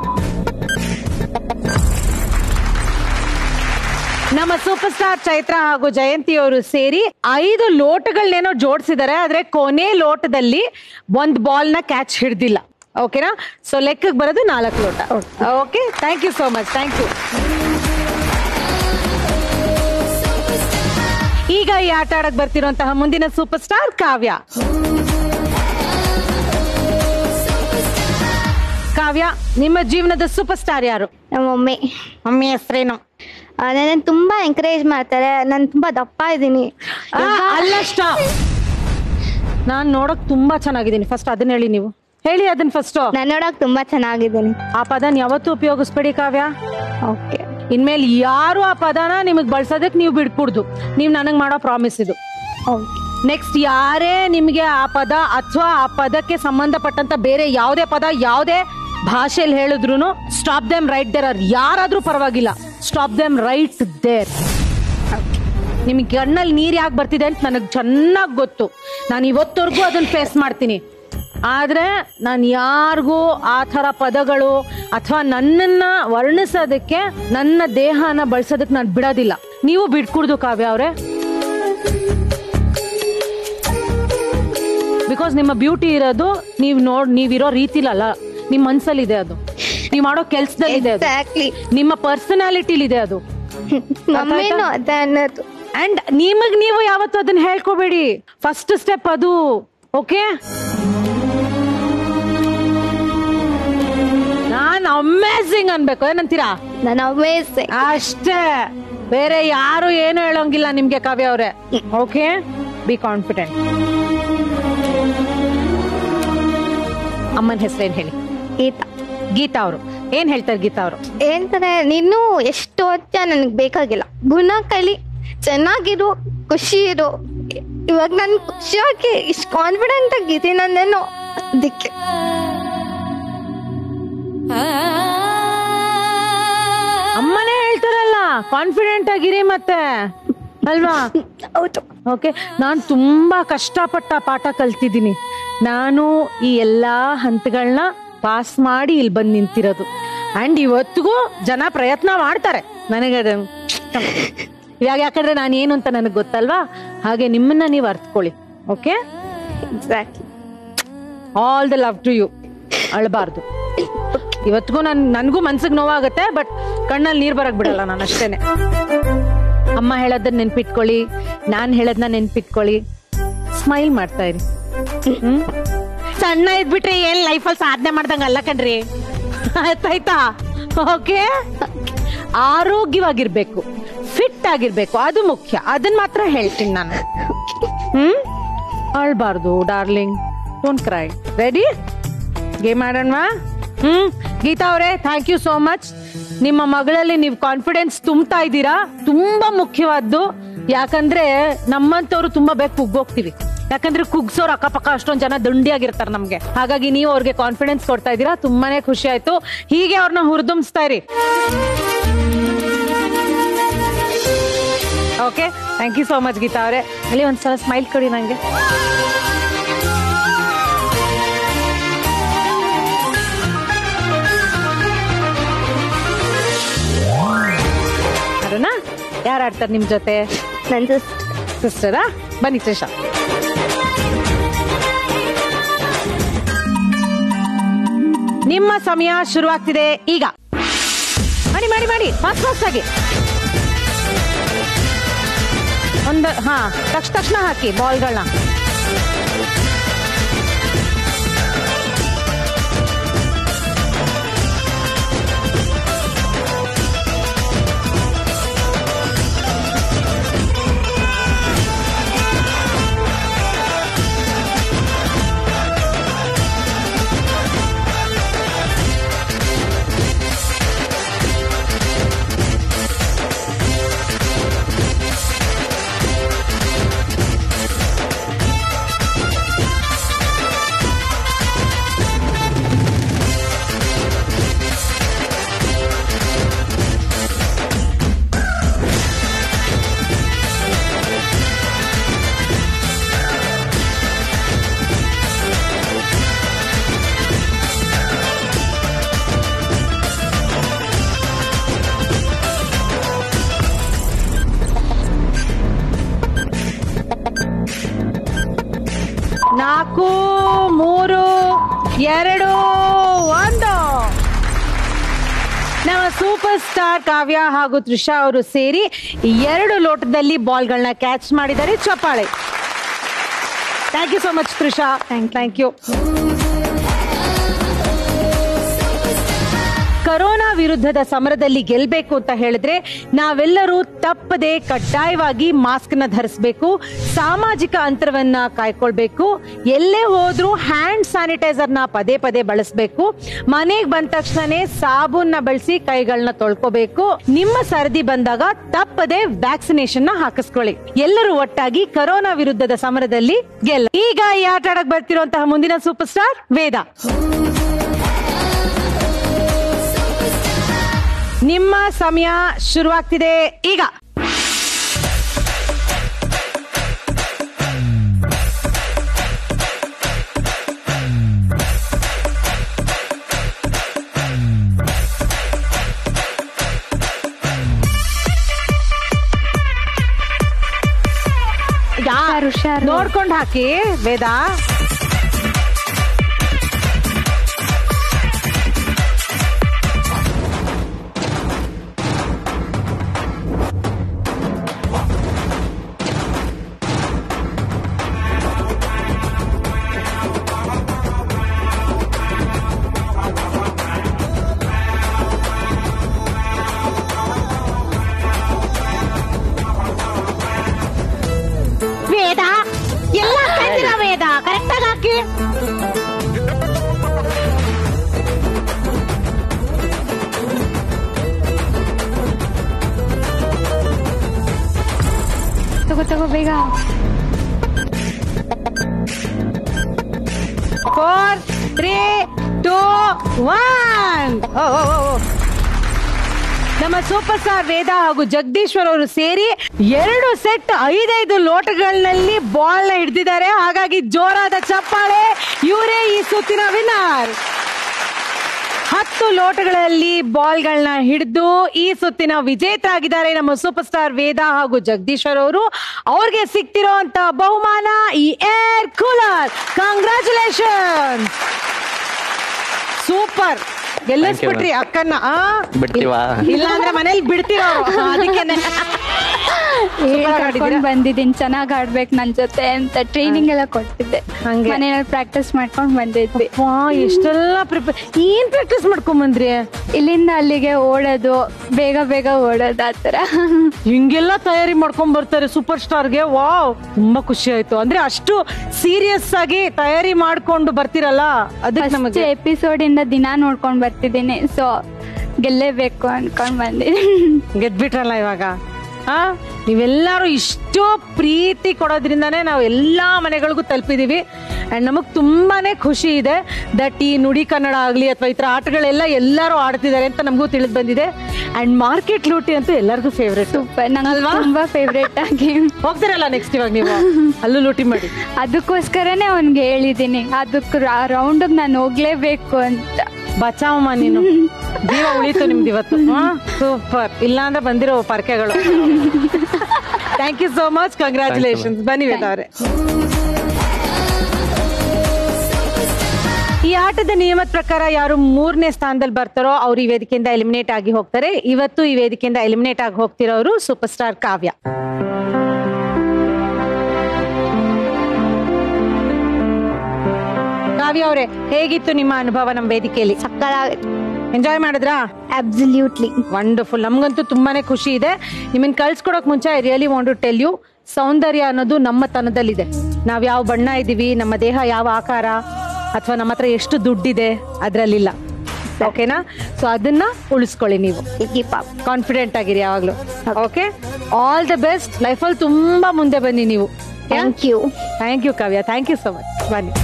ನಮ್ಮ ಸೂಪರ್ ಸ್ಟಾರ್ ಚೈತ್ರ ಹಾಗೂ ಜಯಂತಿ ಅವರು ಸೇರಿ 5 ಲೋಟಗಳನ್ನೇನೋ ಜೋಡಿಸಿದ್ದಾರೆ. ಆದ್ರೆ ಕೊನೆ ಲೋಟದಲ್ಲಿ ಒಂದು ಬಾಲ್ ನ ಕ್ಯಾಚ್ ಹಿಡ್ದಿಲ್ಲ. ಓಕೆನಾ? ಸೊ ಲೆಕ್ಕಕ್ಕೆ ಬರೋದು 4 ಲೋಟ. Okay, thank you so much. Thank you. ಈಗ ಈ ಆಟ ಆಡಕ್ ಬರ್ತಿರುವಂತಹ ಮುಂದಿನ ಸೂಪರ್ ಸ್ಟಾರ್ ಕಾವ್ಯ. ಕಾವ್ಯ, ನಿಮ್ಮ ಜೀವನದ ಸೂಪರ್ ಸ್ಟಾರ್ ಯಾರು? ನಮ್ಮ ಮಮ್ಮಿ. ಮಮ್ಮಿ ಹೆಸರೇನು? ನನ್ನ ತುಂಬಾ ಎಂಕರೇಜ್ ಮಾಡ್ತಾರೆ. ನಾನು ತುಂಬಾ ದಪ್ಪ ಇದ್ದೀನಿ. ಅಲ್ಲ, ಸ್ಟಾಪ್. ನಾನ್ ನೋಡಕ್ ತುಂಬಾ ಚೆನ್ನಾಗಿದ್ದೀನಿ. ಫಸ್ಟ್ ಅದನ್ನ ಹೇಳಿ. ನೀವು ಹೇಳಿ ಅದನ್ನ ಫಸ್ಟ್. ನಾನು ನೋಡಕ್ ತುಂಬಾ ಚೆನ್ನಾಗಿದ್ದೀನಿ. ಆ ಪದನ ಯಾವತ್ತೂ ಉಪಯೋಗಿಸ್ಬೇಡಿ ಕಾವ್ಯ. ಓಕೆ. ಇನ್ಮೇಲೆ ಯಾರು ಆ ಪದನ ನಿಮಗ್ ಬಳಸೋದಕ್ ನೀವು ಬಿಡ್ಕೂಡ್ದು. ನೀವ್ ನನಗ್ ಮಾಡೋ ಪ್ರಾಮಿಸ್ ಇದು. ನೆಕ್ಸ್ಟ್ ಯಾರೇ ನಿಮ್ಗೆ ಆ ಪದ ಅಥವಾ ಆ ಪದಕ್ಕೆ ಸಂಬಂಧಪಟ್ಟಂತ ಬೇರೆ ಯಾವುದೇ ಪದ ಯಾವುದೇ ಭಾಷೆಯಲ್ಲಿ ಹೇಳಿದ್ರು stop them right there. Or ಯಾರಾದ್ರೂ ಪರವಾಗಿಲ್ಲ, ಸ್ಟಾಪ್ ದೆಮ್ ರೈಟ್ ದೇರ್. ನಿಮ್ಗೆ ಕಣ್ಣಲ್ಲಿ ನೀರ್ ಯಾಕೆ ಬರ್ತಿದೆ ಅಂತ ನನಗ್ ಚೆನ್ನಾಗ್ ಗೊತ್ತು. ನಾನು ಇವತ್ತವರೆಗೂ ಅದನ್ನ ಫೇಸ್ ಮಾಡ್ತೀನಿ. ಆದ್ರೆ ನಾನು ಯಾರಿಗೂ ಆ ಥರ ಪದಗಳು ಅಥವಾ ನನ್ನನ್ನ ವರ್ಣಿಸೋದಕ್ಕೆ, ನನ್ನ ದೇಹನ ಬಳಸೋದಕ್ಕೆ ನಾನು ಬಿಡೋದಿಲ್ಲ. ನೀವು ಬಿಟ್ಕೂಡ್ದು ಕಾವ್ಯ ಅವ್ರೆ. ಬಿಕಾಸ್ ನಿಮ್ಮ ಬ್ಯೂಟಿ ಇರೋದು ನೀವಿರೋ ರೀತಿಲಲ್ಲ, ನಿಮ್ ಮನ್ಸಲ್ಲಿದೆ ಅದು. ನೀವ್ ಮಾಡೋ ಕೆಲ್ಸದಲ್ಲಿ ಇದೆ ಅದು. ನಿಮ್ಮ ಪರ್ಸನಾಲಿಟಿಲಿದೆ ಅದು. ಅಂಡ್ ನಿಮಗ್ ನೀವು ಯಾವತ್ತೂ ಅದನ್ನ ಹೇಳ್ಕೋಬೇಡಿ. ಫಸ್ಟ್ ಸ್ಟೆಪ್ ಅದು. ಓಕೆ, ನಾನ್ ಅಮೇಝಿಂಗ್ ಅನ್ಬೇಕು ಏನಂತೀರಾ? ನಾನು ಅಮೇಝಿಂಗ್ ಅಷ್ಟೇ, ಬೇರೆ ಯಾರು ಏನು ಹೇಳೋಂಗಿಲ್ಲ ನಿಮ್ಗೆ ಕಾವ್ಯ ಅವ್ರೆ. Okay, be confident. ಅಮ್ಮನ ಹೆಸರೇನ್ ಹೇಳಿ? ಗೀತಾ. ಗೀತಾ ಅವರು ಏನ್ ಹೇಳ್ತಾರೆ? ಗೀತಾ ಅವರು ಏನಂತಾರೆ, ನೀನು ಎಷ್ಟು ಹೊತ್ತ ನನಗೆ ಬೇಕಾಗಿಲ್ಲ, ಗುಣ ಕಲಿ, ಚೆನ್ನಾಗಿರು, ಖುಷಿ ಇರು. ಇವಾಗ ನನ್ ಖುಷಿಯಾಗಿ ಇಷ್ಟು ಕಾನ್ಫಿಡೆಂಟ್ ಆಗಿದ್ದೀನಿ ನಾನೇನೋ, ಅದಕ್ಕೆ. ಅಮ್ಮನೇ ಹೇಳ್ತಾರಲ್ಲ ಕಾನ್ಫಿಡೆಂಟ್ ಆಗಿರಿ ಮತ್ತೆ, ಅಲ್ವಾ? ಹೌದು. ಓಕೆ, ನಾನು ತುಂಬಾ ಕಷ್ಟಪಟ್ಟ ಪಾಠ ಕಲ್ತಿದ್ದೀನಿ. ನಾನು ಈ ಎಲ್ಲಾ ಹಂತಗಳನ್ನ ಪಾಸ್ ಮಾಡಿ ಇಲ್ಲಿ ಬಂದು ನಿಂತಿರೋದು. ಅಂಡ್ ಇವತ್ತಿಗೂ ಜನ ಪ್ರಯತ್ನ ಮಾಡ್ತಾರೆ ನನಗದ. ಇವಾಗ ಯಾಕಂದ್ರೆ ನಾನು ಏನು ಅಂತ ನನಗೆ ಗೊತ್ತಲ್ವಾ, ಹಾಗೆ ನಿಮ್ಮನ್ನ ನೀವು ಅರ್ಥಕೊಳ್ಳಿ. Okay, exactly. All the love to you. ಅಳಬಾರ್ದು. ಇವತ್ತಿಗೂ ನನ್ಗೂ ಮನ್ಸಿಗೆ ನೋವಾಗುತ್ತೆ, ಬಟ್ ಕಣ್ಣಲ್ಲಿ ನೀರ್ ಬರಕ್ ಬಿಡಲ್ಲ ನಾನು, ಅಷ್ಟೇನೆ. ಅಮ್ಮ ಹೇಳೋದನ್ನ ನೆನ್ಪಿಟ್ಕೊಳ್ಳಿ, ನಾನ್ ಹೇಳೋದನ್ನ ನೆನ್ಪಿಟ್ಕೊಳ್ಳಿ, ಸ್ಮೈಲ್ ಮಾಡ್ತಾ ಇರಿ. ಸಣ್ಣ ಇದ್ಬಿಟ್ರೆ ಏನ್ ಲೈಫಲ್ಲಿ ಸಾಧನೆ ಮಾಡ್ದಂಗ ಅಲ್ಲ ಕಣ್ರಿ, ಆಯ್ತಾಯ್ತಾ? ಓಕೆ, ಆರೋಗ್ಯವಾಗಿರ್ಬೇಕು, ಫಿಟ್ ಆಗಿರ್ಬೇಕು, ಅದು ಮುಖ್ಯ. ಅದನ್ನ ಮಾತ್ರ ಹೇಳ್ತೀನಿ ನಾನು. ಅಳ್ಬಾರ್ದು darling, don't cry. Ready? Game ಆಡೋಣವಾ? ಗೀತಾ ಅವರೇ, ಥ್ಯಾಂಕ್ ಯು ಸೋ ಮಚ್. ನಿಮ್ಮ ಮಗಳಲ್ಲಿ ನೀವು ಕಾನ್ಫಿಡೆನ್ಸ್ ತುಂಬ್ತಾ ಇದ್ದೀರಾ, ತುಂಬಾ ಮುಖ್ಯವಾದ್ದು. ಯಾಕಂದ್ರೆ ನಮ್ಮಂತವ್ರು ತುಂಬಾ ಬೇಗ ಕುಗ್ಗೋಗ್ತಿವಿ. ಯಾಕಂದ್ರೆ ಕುಗ್ಸೋರ್ ಅಕ್ಕಪಕ್ಕ ಅಷ್ಟೊಂದ್ ಜನ ದಂಡಿಯಾಗಿರ್ತಾರೆ ನಮ್ಗೆ. ಹಾಗಾಗಿ ನೀವು ಅವ್ರಿಗೆ ಕಾನ್ಫಿಡೆನ್ಸ್ ಕೊಡ್ತಾ ಇದ್ದೀರಾ, ತುಂಬಾನೇ ಖುಷಿ ಆಯ್ತು. ಹೀಗೆ ಅವ್ರನ್ನ ಹುರಿದುಂಬಿಸ್ತಾ ಇರಿ. Okay, thank you so much Geeta ಅವರೇ. ಅಲ್ಲಿ ಒಂದ್ಸಲ ಸ್ಮೈಲ್ ಕೊಡಿ ನಂಗೆ. ಅದನ್ನ ಯಾರು ಆಡ್ತಾರೆ ನಿಮ್ ಜೊತೆ? ನನ್ನ ಸಿಸ್ಟರಾ? ಬನ್ನಿ ತ್ರಿಷಾ. ನಿಮ್ಮ ಸಮಯ ಶುರುವಾಗ್ತಿದೆ ಈಗ. ಮಾಡಿ ಮಾಡಿ ಮಾಡಿ ಫಾಸ್ಟ್ ಫಾಸ್ಟ್ ಆಗಿ. ಒಂದು ತಕ್ಷಣ ಹಾಕಿ ಬಾಲ್ಗಳನ್ನ. ನಾಲ್ಕು, 3, 2, 1. ನಮ್ಮ ಸೂಪರ್ ಸ್ಟಾರ್ ಕಾವ್ಯ ಹಾಗೂ ತ್ರಿಷಾ ಅವರು ಸೇರಿ 2 ಲೋಟದಲ್ಲಿ ಬಾಲ್ಗಳನ್ನ ಕ್ಯಾಚ್ ಮಾಡಿದ್ದಾರೆ. ಚಪ್ಪಾಳೆ. Thank you so much Trisha. Thank you. Corona ವಿರುದ್ಧದ ಸಮರದಲ್ಲಿ ಗೆಲ್ಬೇಕು ಅಂತ ಹೇಳಿದ್ರೆ ನಾವೆಲ್ಲರೂ ತಪ್ಪದೆ ಕಡ್ಡಾಯವಾಗಿ ಮಾಸ್ಕ್ ನ ಧರಿಸಬೇಕು, ಸಾಮಾಜಿಕ ಅಂತರವನ್ನ ಕಾಯ್ಕೊಳ್ಬೇಕು, ಎಲ್ಲೇ ಹೋದ್ರೂ ಹ್ಯಾಂಡ್ ಸ್ಯಾನಿಟೈಸರ್ ನ ಪದೇ ಪದೇ ಬಳಸಬೇಕು, ಮನೆಗೆ ಬಂದ ತಕ್ಷಣನೇ ಸಾಬೂನ್ನ ಬಳಸಿ ಕೈಗಳನ್ನ ತೊಳ್ಕೋಬೇಕು, ನಿಮ್ಮ ಸರದಿ ಬಂದಾಗ ತಪ್ಪದೆ ವ್ಯಾಕ್ಸಿನೇಷನ್ ನ ಹಾಕಿಸ್ಕೊಳ್ಳಿ. ಎಲ್ಲರೂ ಒಟ್ಟಾಗಿ ಕೊರೋನಾ ವಿರುದ್ಧದ ಸಮರದಲ್ಲಿ ಗೆಲ್ಲ. ಈಗ ಈ ಆಟ ಆಡಕ್ ಬರ್ತಿರುವಂತಹ ಮುಂದಿನ ಸೂಪರ್ ಸ್ಟಾರ್ ವೇದ. ನಿಮ್ಮ ಸಮಯ ಶುರುವಾಗ್ತಿದೆ ಈಗ. ನೋಡ್ಕೊಂಡು ಹಾಕಿ ವೇದ. ವೇದ ಎಲ್ಲ ವೇದ ಕರೆಕ್ಟ್ ಆಗಿ ಹಾಕಿ. ತಗೋ ಬೇಗ. 4, 3, 2, 1. ನಮ್ಮ ಸೂಪರ್ ಸ್ಟಾರ್ ವೇದ ಹಾಗೂ ಜಗದೀಶ್ವರ್ ಅವರು ಸೇರಿ 2 ಸೆಟ್ 5 ಲೋಟಗಳಲ್ಲಿ ಬಾಲ್ ನ ಹಿಡಿದಿದ್ದಾರೆ. ಹಾಗಾಗಿ ಜೋರಾದ ಚಪ್ಪಾಳೆ. ಇವರೇ ಈ ಸುತ್ತಿನ ವಿನ್ನರ್. 10 ಲೋಟಗಳಲ್ಲಿ ಬಾಲ್ಗಳನ್ನ ಹಿಡಿದು ಈ ಸುತ್ತಿನ ವಿಜೇತರಾಗಿದ್ದಾರೆ ನಮ್ಮ ಸೂಪರ್ ಸ್ಟಾರ್ ವೇದ ಹಾಗೂ ಜಗದೀಶ್ವರ್ ಅವರು. ಅವ್ರಿಗೆ ಸಿಗ್ತಿರೋಂತ ಬಹುಮಾನ ಈ ಏರ್ ಕೂಲರ್. ಕಂಗ್ರಾಚುಲೇಷನ್. ಸೂಪರ್. ಗೆಲ್ಲಿಸ್ಬಿಟ್ರಿ ಅಕ್ಕನ್ನ. ಇಲ್ಲ ಅಂದ್ರೆ ಮನೇಲಿ ಬಿಡ್ತೀರೋ, ಅದಕ್ಕೇನೆ ಬಂದಿದ್ದೀನಿ. ಚೆನ್ನಾಗಿ ಆಡ್ಬೇಕು ನನ್ ಜೊತೆ ಅಂತ ಟ್ರೈನಿಂಗ್ ಎಲ್ಲ ಕೊಡ್ತಿದ್ದೆ. ಮನೆಯಲ್ಲಿ ಪ್ರಾಕ್ಟೀಸ್ ಮಾಡ್ಕೊಂಡ್ ಬಂದಿದ್ವಿ. ಎಷ್ಟೆಲ್ಲ ಏನ್ ಪ್ರಾಕ್ಟೀಸ್ ಮಾಡ್ಕೊಂಡ್ ಬಂದ್ರಿ? ಇಲ್ಲಿಂದ ಅಲ್ಲಿಗೆ ಓಡೋದು, ಬೇಗ ಬೇಗ ಓಡೋದು, ಆತರ ಹಿಂಗೆಲ್ಲ ತಯಾರಿ ಮಾಡ್ಕೊಂಡ್ ಬರ್ತಾರೆ ಸೂಪರ್ ಸ್ಟಾರ್ಗೆ. ವಾವ್, ತುಂಬಾ ಖುಷಿ ಆಯ್ತು. ಅಂದ್ರೆ ಅಷ್ಟು ಸೀರಿಯಸ್ ಆಗಿ ತಯಾರಿ ಮಾಡ್ಕೊಂಡು ಬರ್ತಿರಲ್ಲ, ಅದಕ್ಕೆ ನಮಗೆ ಎಪಿಸೋಡ್ ಇಂದ ದಿನ ನೋಡ್ಕೊಂಡ್ ಬರ್ತಿದ್ದೀನಿ. ಸೊ ಗೆಲ್ಲೇಬೇಕು ಅನ್ಕೊಂಡ್ ಬಂದಿದ್ದೀನಿ. ಗೆದ್ಬಿಟ್ರಲ್ಲ ಇವಾಗ. ನೀವೆಲ್ಲರೂ ಇಷ್ಟು ಪ್ರೀತಿ ಕೊಡೋದ್ರಿಂದಾನೇ ನಾವು ಎಲ್ಲಾ ಮನೆಗಳಿಗೂ ತಲುಪಿದೀವಿ. ಅಂಡ್ ನಮಗ್ ತುಂಬಾನೇ ಖುಷಿ ಇದೆ ದಟ್ ಈ ನುಡಿ ಕನ್ನಡ ಆಗ್ಲಿ ಅಥವಾ ಈ ತರ ಆಟಗಳೆಲ್ಲ ಎಲ್ಲರೂ ಆಡ್ತಿದ್ದಾರೆ ಅಂತ ನಮಗೂ ತಿಳಿದು ಬಂದಿದೆ. ಅಂಡ್ ಮಾರ್ಕೆಟ್ ಲೂಟಿ ಅಂತೂ ಎಲ್ಲರಿಗೂ ಫೇವ್ರೇಟ್. ತುಂಬಾ ಫೇವ್ರೇಟ್ ಆಗಿ ಹೋಗ್ತಿರಲ್ಲ ನೆಕ್ಸ್ಟ್ ಇವಾಗ ನೀವು ಅಲ್ಲೂ ಲೂಟಿ ಮಾಡಿ. ಅದಕ್ಕೋಸ್ಕರನೇ ಅವನ್ಗೆ ಹೇಳಿದೀನಿ, ಅದಕ್ಕೆ ರೌಂಡ್ ನಾನು ಹೋಗ್ಲೇಬೇಕು ಅಂತ. ಬಚಾವಮ್ಮ ನೀನು, ಜೀವ ಉಳಿತು ನಿಮ್ದು ಇವತ್ತು. ಸೂಪರ್, ಇಲ್ಲ ಅಂದ್ರೆ ಬಂದಿರೋ ಪರ್ಕೆಗಳು. Thank you so much, congratulations. ಬನ್ನಿ ವೇದ ಅವರೇ. ಈ ಆಟದ ನಿಯಮದ ಪ್ರಕಾರ ಯಾರು 3ನೇ ಸ್ಥಾನದಲ್ಲಿ ಬರ್ತಾರೋ ಅವ್ರು ಈ ವೇದಿಕೆಯಿಂದ ಎಲಿಮಿನೇಟ್ ಆಗಿ ಹೋಗ್ತಾರೆ. ಇವತ್ತು ಈ ವೇದಿಕೆಯಿಂದ ಎಲಿಮಿನೇಟ್ ಆಗಿ ಹೋಗ್ತಿರೋರು ಸೂಪರ್ ಸ್ಟಾರ್ ಕಾವ್ಯ. ಕಾವ್ಯ ಅವರೇ, ಹೇಗಿತ್ತು ನಿಮ್ಮ ಅನುಭವ ನಮ್ಮ ವೇದಿಕೆಯಲ್ಲಿ? ಸಕ್ಕತ್ತಾಗಿತ್ತು. ಎಂಜಾಯ್ ಮಾಡಿದ್ರಾ? Absolutely wonderful. ನಮ್ಗಂತೂ ತುಂಬಾನೇ ಖುಷಿ ಇದೆ. ನಿಮ್ಮನ್ನ ಕಳ್ಸ್ಕೊಡಕ್ ಮುಂಚೆ I really want to tell you, ಸೌಂದರ್ಯ ಅನ್ನೋದು ನಮ್ಮ ತನದಲ್ಲಿದೆ. ನಾವ್ ಯಾವ ಬಣ್ಣ ಇದೀವಿ, ನಮ್ಮ ದೇಹ ಯಾವ ಆಕಾರ, ಅಥವಾ ನಮ್ಮ ಹತ್ರ ಎಷ್ಟು ದುಡ್ಡಿದೆ ಅದ್ರಲ್ಲಿಲ್ಲ. ಓಕೆನಾ? ಸೊ ಅದನ್ನ ಉಳಿಸ್ಕೊಳ್ಳಿ ನೀವು. ಕಾನ್ಫಿಡೆಂಟ್ ಆಗಿರಿ ಯಾವಾಗ್ಲೂ. Okay, all the best. ಲೈಫಲ್ಲಿ ತುಂಬಾ ಮುಂದೆ ಬನ್ನಿ ನೀವು. Thank you. Thank you Kavya, thank you so much. ಬನ್ನಿ.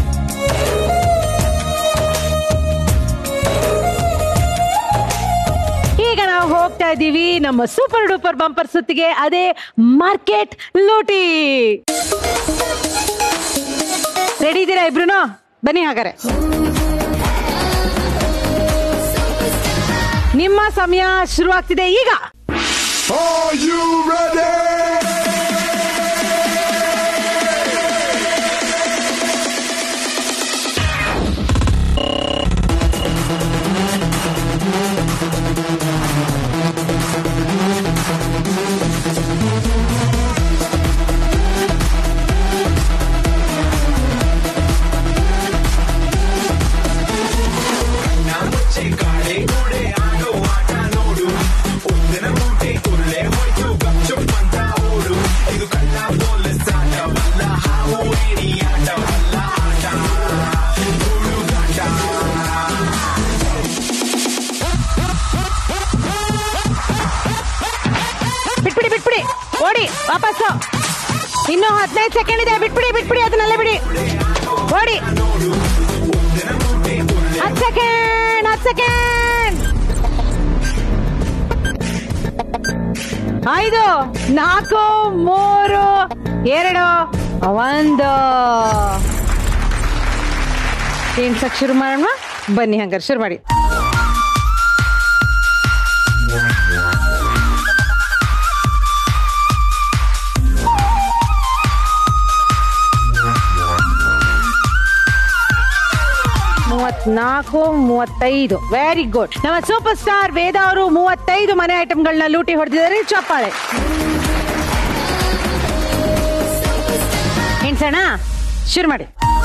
ಈಗ ನಾವು ಹೋಗ್ತಾ ಇದ್ದೀವಿ ನಮ್ಮ ಸೂಪರ್ ಡೂಪರ್ ಬಂಪರ್ ಸುತ್ತಿಗೆ, ಅದೇ ಮಾರ್ಕೆಟ್ ಲೂಟಿ. ರೆಡಿ ಇದ್ದೀರಾ ಇಬ್ರು? ಬನ್ನಿ ಹಾಗಾರೆ. ನಿಮ್ಮ ಸಮಯ ಶುರುವಾಗ್ತಿದೆ ಈಗ. ಬಿಟ್ಬಿಡಿ, ಓಡಿ ವಾಪಸ್ಸು. ಇನ್ನು 15 ಸೆಕೆಂಡ್ ಇದೆ. ಬಿಟ್ಬಿಡಿ, ಅದನ್ನೆಲ್ಲ ಬಿಡಿ, ಓಡಿ. 10 ಸೆಕೆಂಡ್. 5 4 3 2 1. ಎಣ್ಸಕ್ ಶುರು ಮಾಡೋಣ. ಬನ್ನಿ ಹಂಗಾರೆ ಶುರು ಮಾಡಿ. ನಾಲ್ಕು 35. Very good. ನಮ್ಮ ಸೂಪರ್ ಸ್ಟಾರ್ ವೇದ ಅವರು 35 ಮನೆ ಐಟಮ್ಗಳನ್ನ ಲೂಟಿ ಹೊಡೆದಿದ್ದಾರೆ. ಚಪ್ಪಾಳೆ. ಎಣ್ಸೋಣ, ಶುರು ಮಾಡಿ.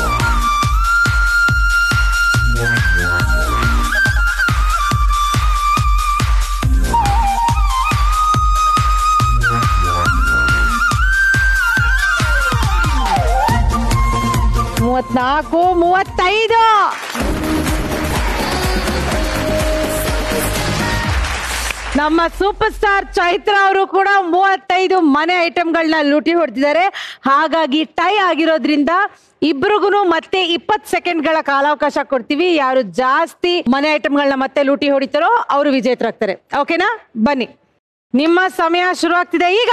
ನಾಲ್ಕು 35. ನಮ್ಮ ಸೂಪರ್ ಸ್ಟಾರ್ ಚೈತ್ರ ಅವರು ಕೂಡ 35 ಮನೆ ಐಟಮ್ಗಳನ್ನ ಲೂಟಿ ಹೊಡೆದಿದ್ದಾರೆ. ಹಾಗಾಗಿ ಟೈ ಆಗಿರೋದ್ರಿಂದ ಇಬ್ರಿಗೂ ಮತ್ತೆ 20 ಸೆಕೆಂಡ್ಗಳ ಕಾಲಾವಕಾಶ ಕೊಡ್ತೀವಿ. ಯಾರು ಜಾಸ್ತಿ ಮನೆ ಐಟಮ್ಗಳನ್ನ ಮತ್ತೆ ಲೂಟಿ ಹೊಡಿತಾರೋ ಅವರು ವಿಜೇತರಾಗ್ತಾರೆ. ಓಕೆನಾ? ಬನ್ನಿ, ನಿಮ್ಮ ಸಮಯ ಶುರುವಾಗ್ತಿದೆ ಈಗ.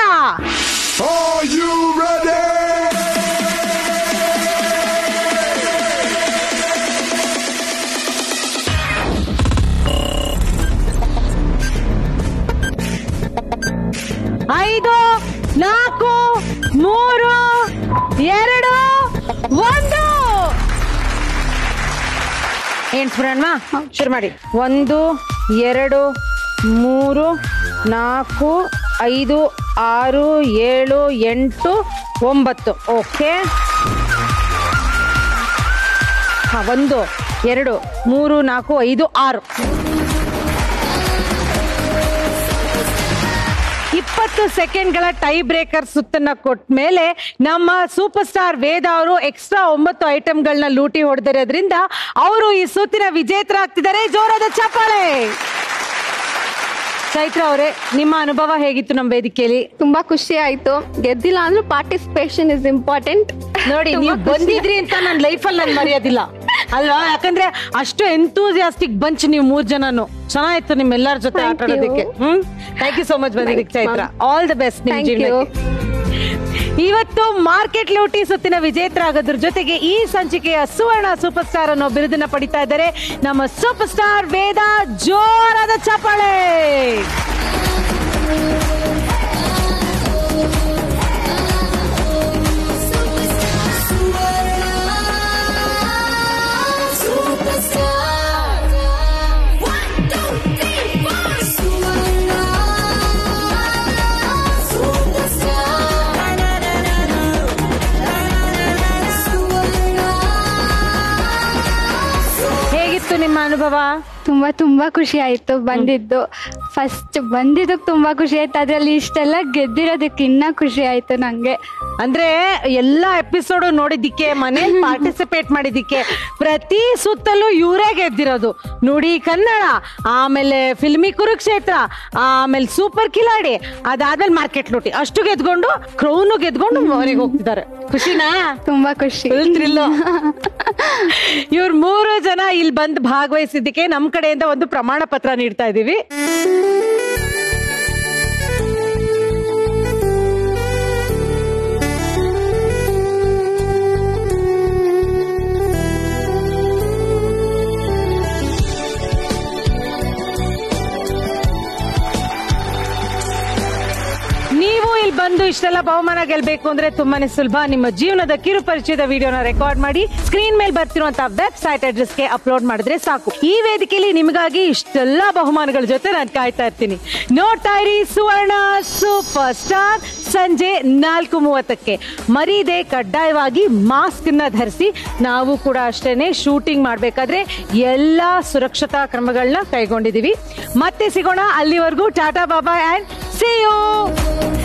ಐದು 4 3 2 1. ಎಣ್ಸ್ಬಿಡೋಣ, ಶುರು ಮಾಡಿ. 1 2 3 4 5 6 7 8 9. ಓಕೆ. 1 2 3 4 5 6. 20 ಸೆಕೆಂಡ್ಗಳ ಟೈ ಬ್ರೇಕರ್ ಸುತ್ತನ್ನ ಕೊಟ್ಟ ಮೇಲೆ ನಮ್ಮ ಸೂಪರ್ ಸ್ಟಾರ್ ವೇದ ಅವರು ಎಕ್ಸ್ಟ್ರಾ 9 ಐಟಮ್ಗಳನ್ನ ಲೂಟಿ ಹೊಡೆದಿರೋದ್ರಿಂದ ಅವರು ಈ ಸುತ್ತಿನ ವಿಜೇತರಾಗ್ತಿದ್ದಾರೆ. ಜೋರಾದ ಚಪ್ಪಾಳೆ. ಚೈತ್ರ ಅವರೇ, ನಿಮ್ಮ ಅನುಭವ ಹೇಗಿತ್ತು ನಮ್ಮ ವೇದಿಕೆಯಲ್ಲಿ? ತುಂಬಾ ಖುಷಿ ಆಯ್ತು. ಗೆದ್ದಿಲ್ಲ ಅಂದ್ರೂ ಪಾರ್ಟಿಸಿಪೇಷನ್ ಇಸ್ ಇಂಪಾರ್ಟೆಂಟ್. ನೋಡಿ, ನೀವು ಬಂದಿದ್ರಿ ಅಂತ ನನ್ನ ಲೈಫಲ್ಲಿ ನಾನು ಮರೆಯೋದಿಲ್ಲ ಅಲ್ವಾ, ಯಾಕಂದ್ರೆ ಅಷ್ಟು ಎಂತೂಸಿಯಾಸ್ಟಿಕ್ ಬಂಚ್ ನೀವು 3 ಜನನು. ಚೆನ್ನಾಗಿತ್ತು ನಿಮ್ಮೆಲ್ಲರ ಜೊತೆ ಆಟ ಆಡೋದಕ್ಕೆ. ಥ್ಯಾಂಕ್ ಯು ಸೋ ಮಚ್ ಬಂದಿದ್ದಕ್ಕೆ ಚೈತ್ರ. ಆಲ್ ದ ಬೆಸ್ಟ್ ನಿಮ್ಮ ಜೀವನಕ್ಕೆ. ಇವತ್ತು ಮಾರ್ಕೆಟ್ ಲೂಟಿ ಸುತ್ತಿನ ವಿಜೇತರಾಗೋದ್ರ ಜೊತೆಗೆ ಈ ಸಂಚಿಕೆಯ ಸುವರ್ಣ ಸೂಪರ್ ಸ್ಟಾರ್ ಅನ್ನೋ ಬಿರುದನ್ನ ಪಡಿತಾ ಇದ್ದಾರೆ ನಮ್ಮ ಸೂಪರ್ ಸ್ಟಾರ್ ವೇದ. ಜೋರಾದ ಚಪ್ಪಾಳೆ. ನಿಮ್ಮ ಅನುಭವ? ತುಂಬಾ ಖುಷಿ ಆಯ್ತು ಬಂದಿದ್ದು. ಫಸ್ಟ್ ಬಂದಿದ್ದಕ್ಕೆ ತುಂಬಾ ಖುಷಿ ಆಯ್ತು, ಅದ್ರಲ್ಲಿ ಇಷ್ಟೆಲ್ಲ ಗೆದ್ದಿರೋದಕ್ಕೆ ಇನ್ನ ಖುಷಿ ಆಯ್ತು ನಂಗೆ. ಅಂದ್ರೆ ಎಲ್ಲಾ ಎಪಿಸೋಡ್ ನೋಡಿದ್ದಕ್ಕೆ, ಮನೇಲಿ ಪಾರ್ಟಿಸಿಪೇಟ್ ಮಾಡಿದ್ದಕ್ಕೆ, ಪ್ರತಿ ಸುತ್ತಲೂ ಇವರೇ ಗೆದ್ದಿರೋದು. ನುಡಿ ಕನ್ನಡ, ಆಮೇಲೆ ಫಿಲ್ಮಿ ಕುರುಕ್ಷೇತ್ರ, ಆಮೇಲೆ ಸೂಪರ್ ಕಿಲಾಡಿ, ಅದಾದ್ಮೇಲೆ ಮಾರ್ಕೆಟ್ ಲೂಟಿ, ಅಷ್ಟು ಗೆದ್ಕೊಂಡು ಕ್ರೌನು ಗೆದ್ಕೊಂಡು ಮನೆಗೆ ಹೋಗ್ತಿದ್ದಾರೆ. ಖುಷಿನಾ? ತುಂಬಾ ಖುಷಿ. ಇವ್ರು 3 ಜನ ಇಲ್ಲಿ ಬಂದು ಭಾಗವಹಿಸಿದ್ದಕ್ಕೆ ನಮ್ ಕಡೆಯಿಂದ ಒಂದು ಪ್ರಮಾಣ ಪತ್ರ ನೀಡ್ತಾ ಇದೀವಿ. ನೀವು ಇಲ್ಲಿ ಬಂದು ಇಷ್ಟೆಲ್ಲ ಬಹುಮಾನ ಗೆಲ್ಬೇಕು ಅಂದ್ರೆ ತುಂಬಾನೇ ಸುಲಭ. ನಿಮ್ಮ ಜೀವನದ ಕಿರು ಪರಿಚಯದ ವಿಡಿಯೋನ ರೆಕಾರ್ಡ್ ಮಾಡಿ ಸ್ಕ್ರೀನ್ ಮೇಲೆ ಬರ್ತಿರುವಂತಹ ವೆಬ್ಸೈಟ್ ಅಡ್ರೆಸ್ಗೆ ಅಪ್ಲೋಡ್ ಮಾಡಿದ್ರೆ ಸಾಕು. ಈ ವೇದಿಕೆಯಲ್ಲಿ ನಿಮಗಾಗಿ ಇಷ್ಟೆಲ್ಲಾ ಬಹುಮಾನಗಳ ಜೊತೆ ನಾನು ಕಾಯ್ತಾ ಇರ್ತೀನಿ. ನೋಡ್ತಾ ಇರಿ ಸುವರ್ಣ ಸೂಪರ್ ಸ್ಟಾರ್ ಸಂಜೆ 4:30ಕ್ಕೆ. ಮರೀದೆ ಕಡ್ಡಾಯವಾಗಿ ಮಾಸ್ಕ್ ನ ಧರಿಸಿ. ನಾವು ಕೂಡ ಅಷ್ಟೇನೆ ಶೂಟಿಂಗ್ ಮಾಡ್ಬೇಕಾದ್ರೆ ಎಲ್ಲಾ ಸುರಕ್ಷತಾ ಕ್ರಮಗಳನ್ನ ಕೈಗೊಂಡಿದೀವಿ. ಮತ್ತೆ ಸಿಗೋಣ. ಅಲ್ಲಿವರೆಗೂ ಟಾಟಾ ಬಾಬಾ ಅಂಡ್ see you.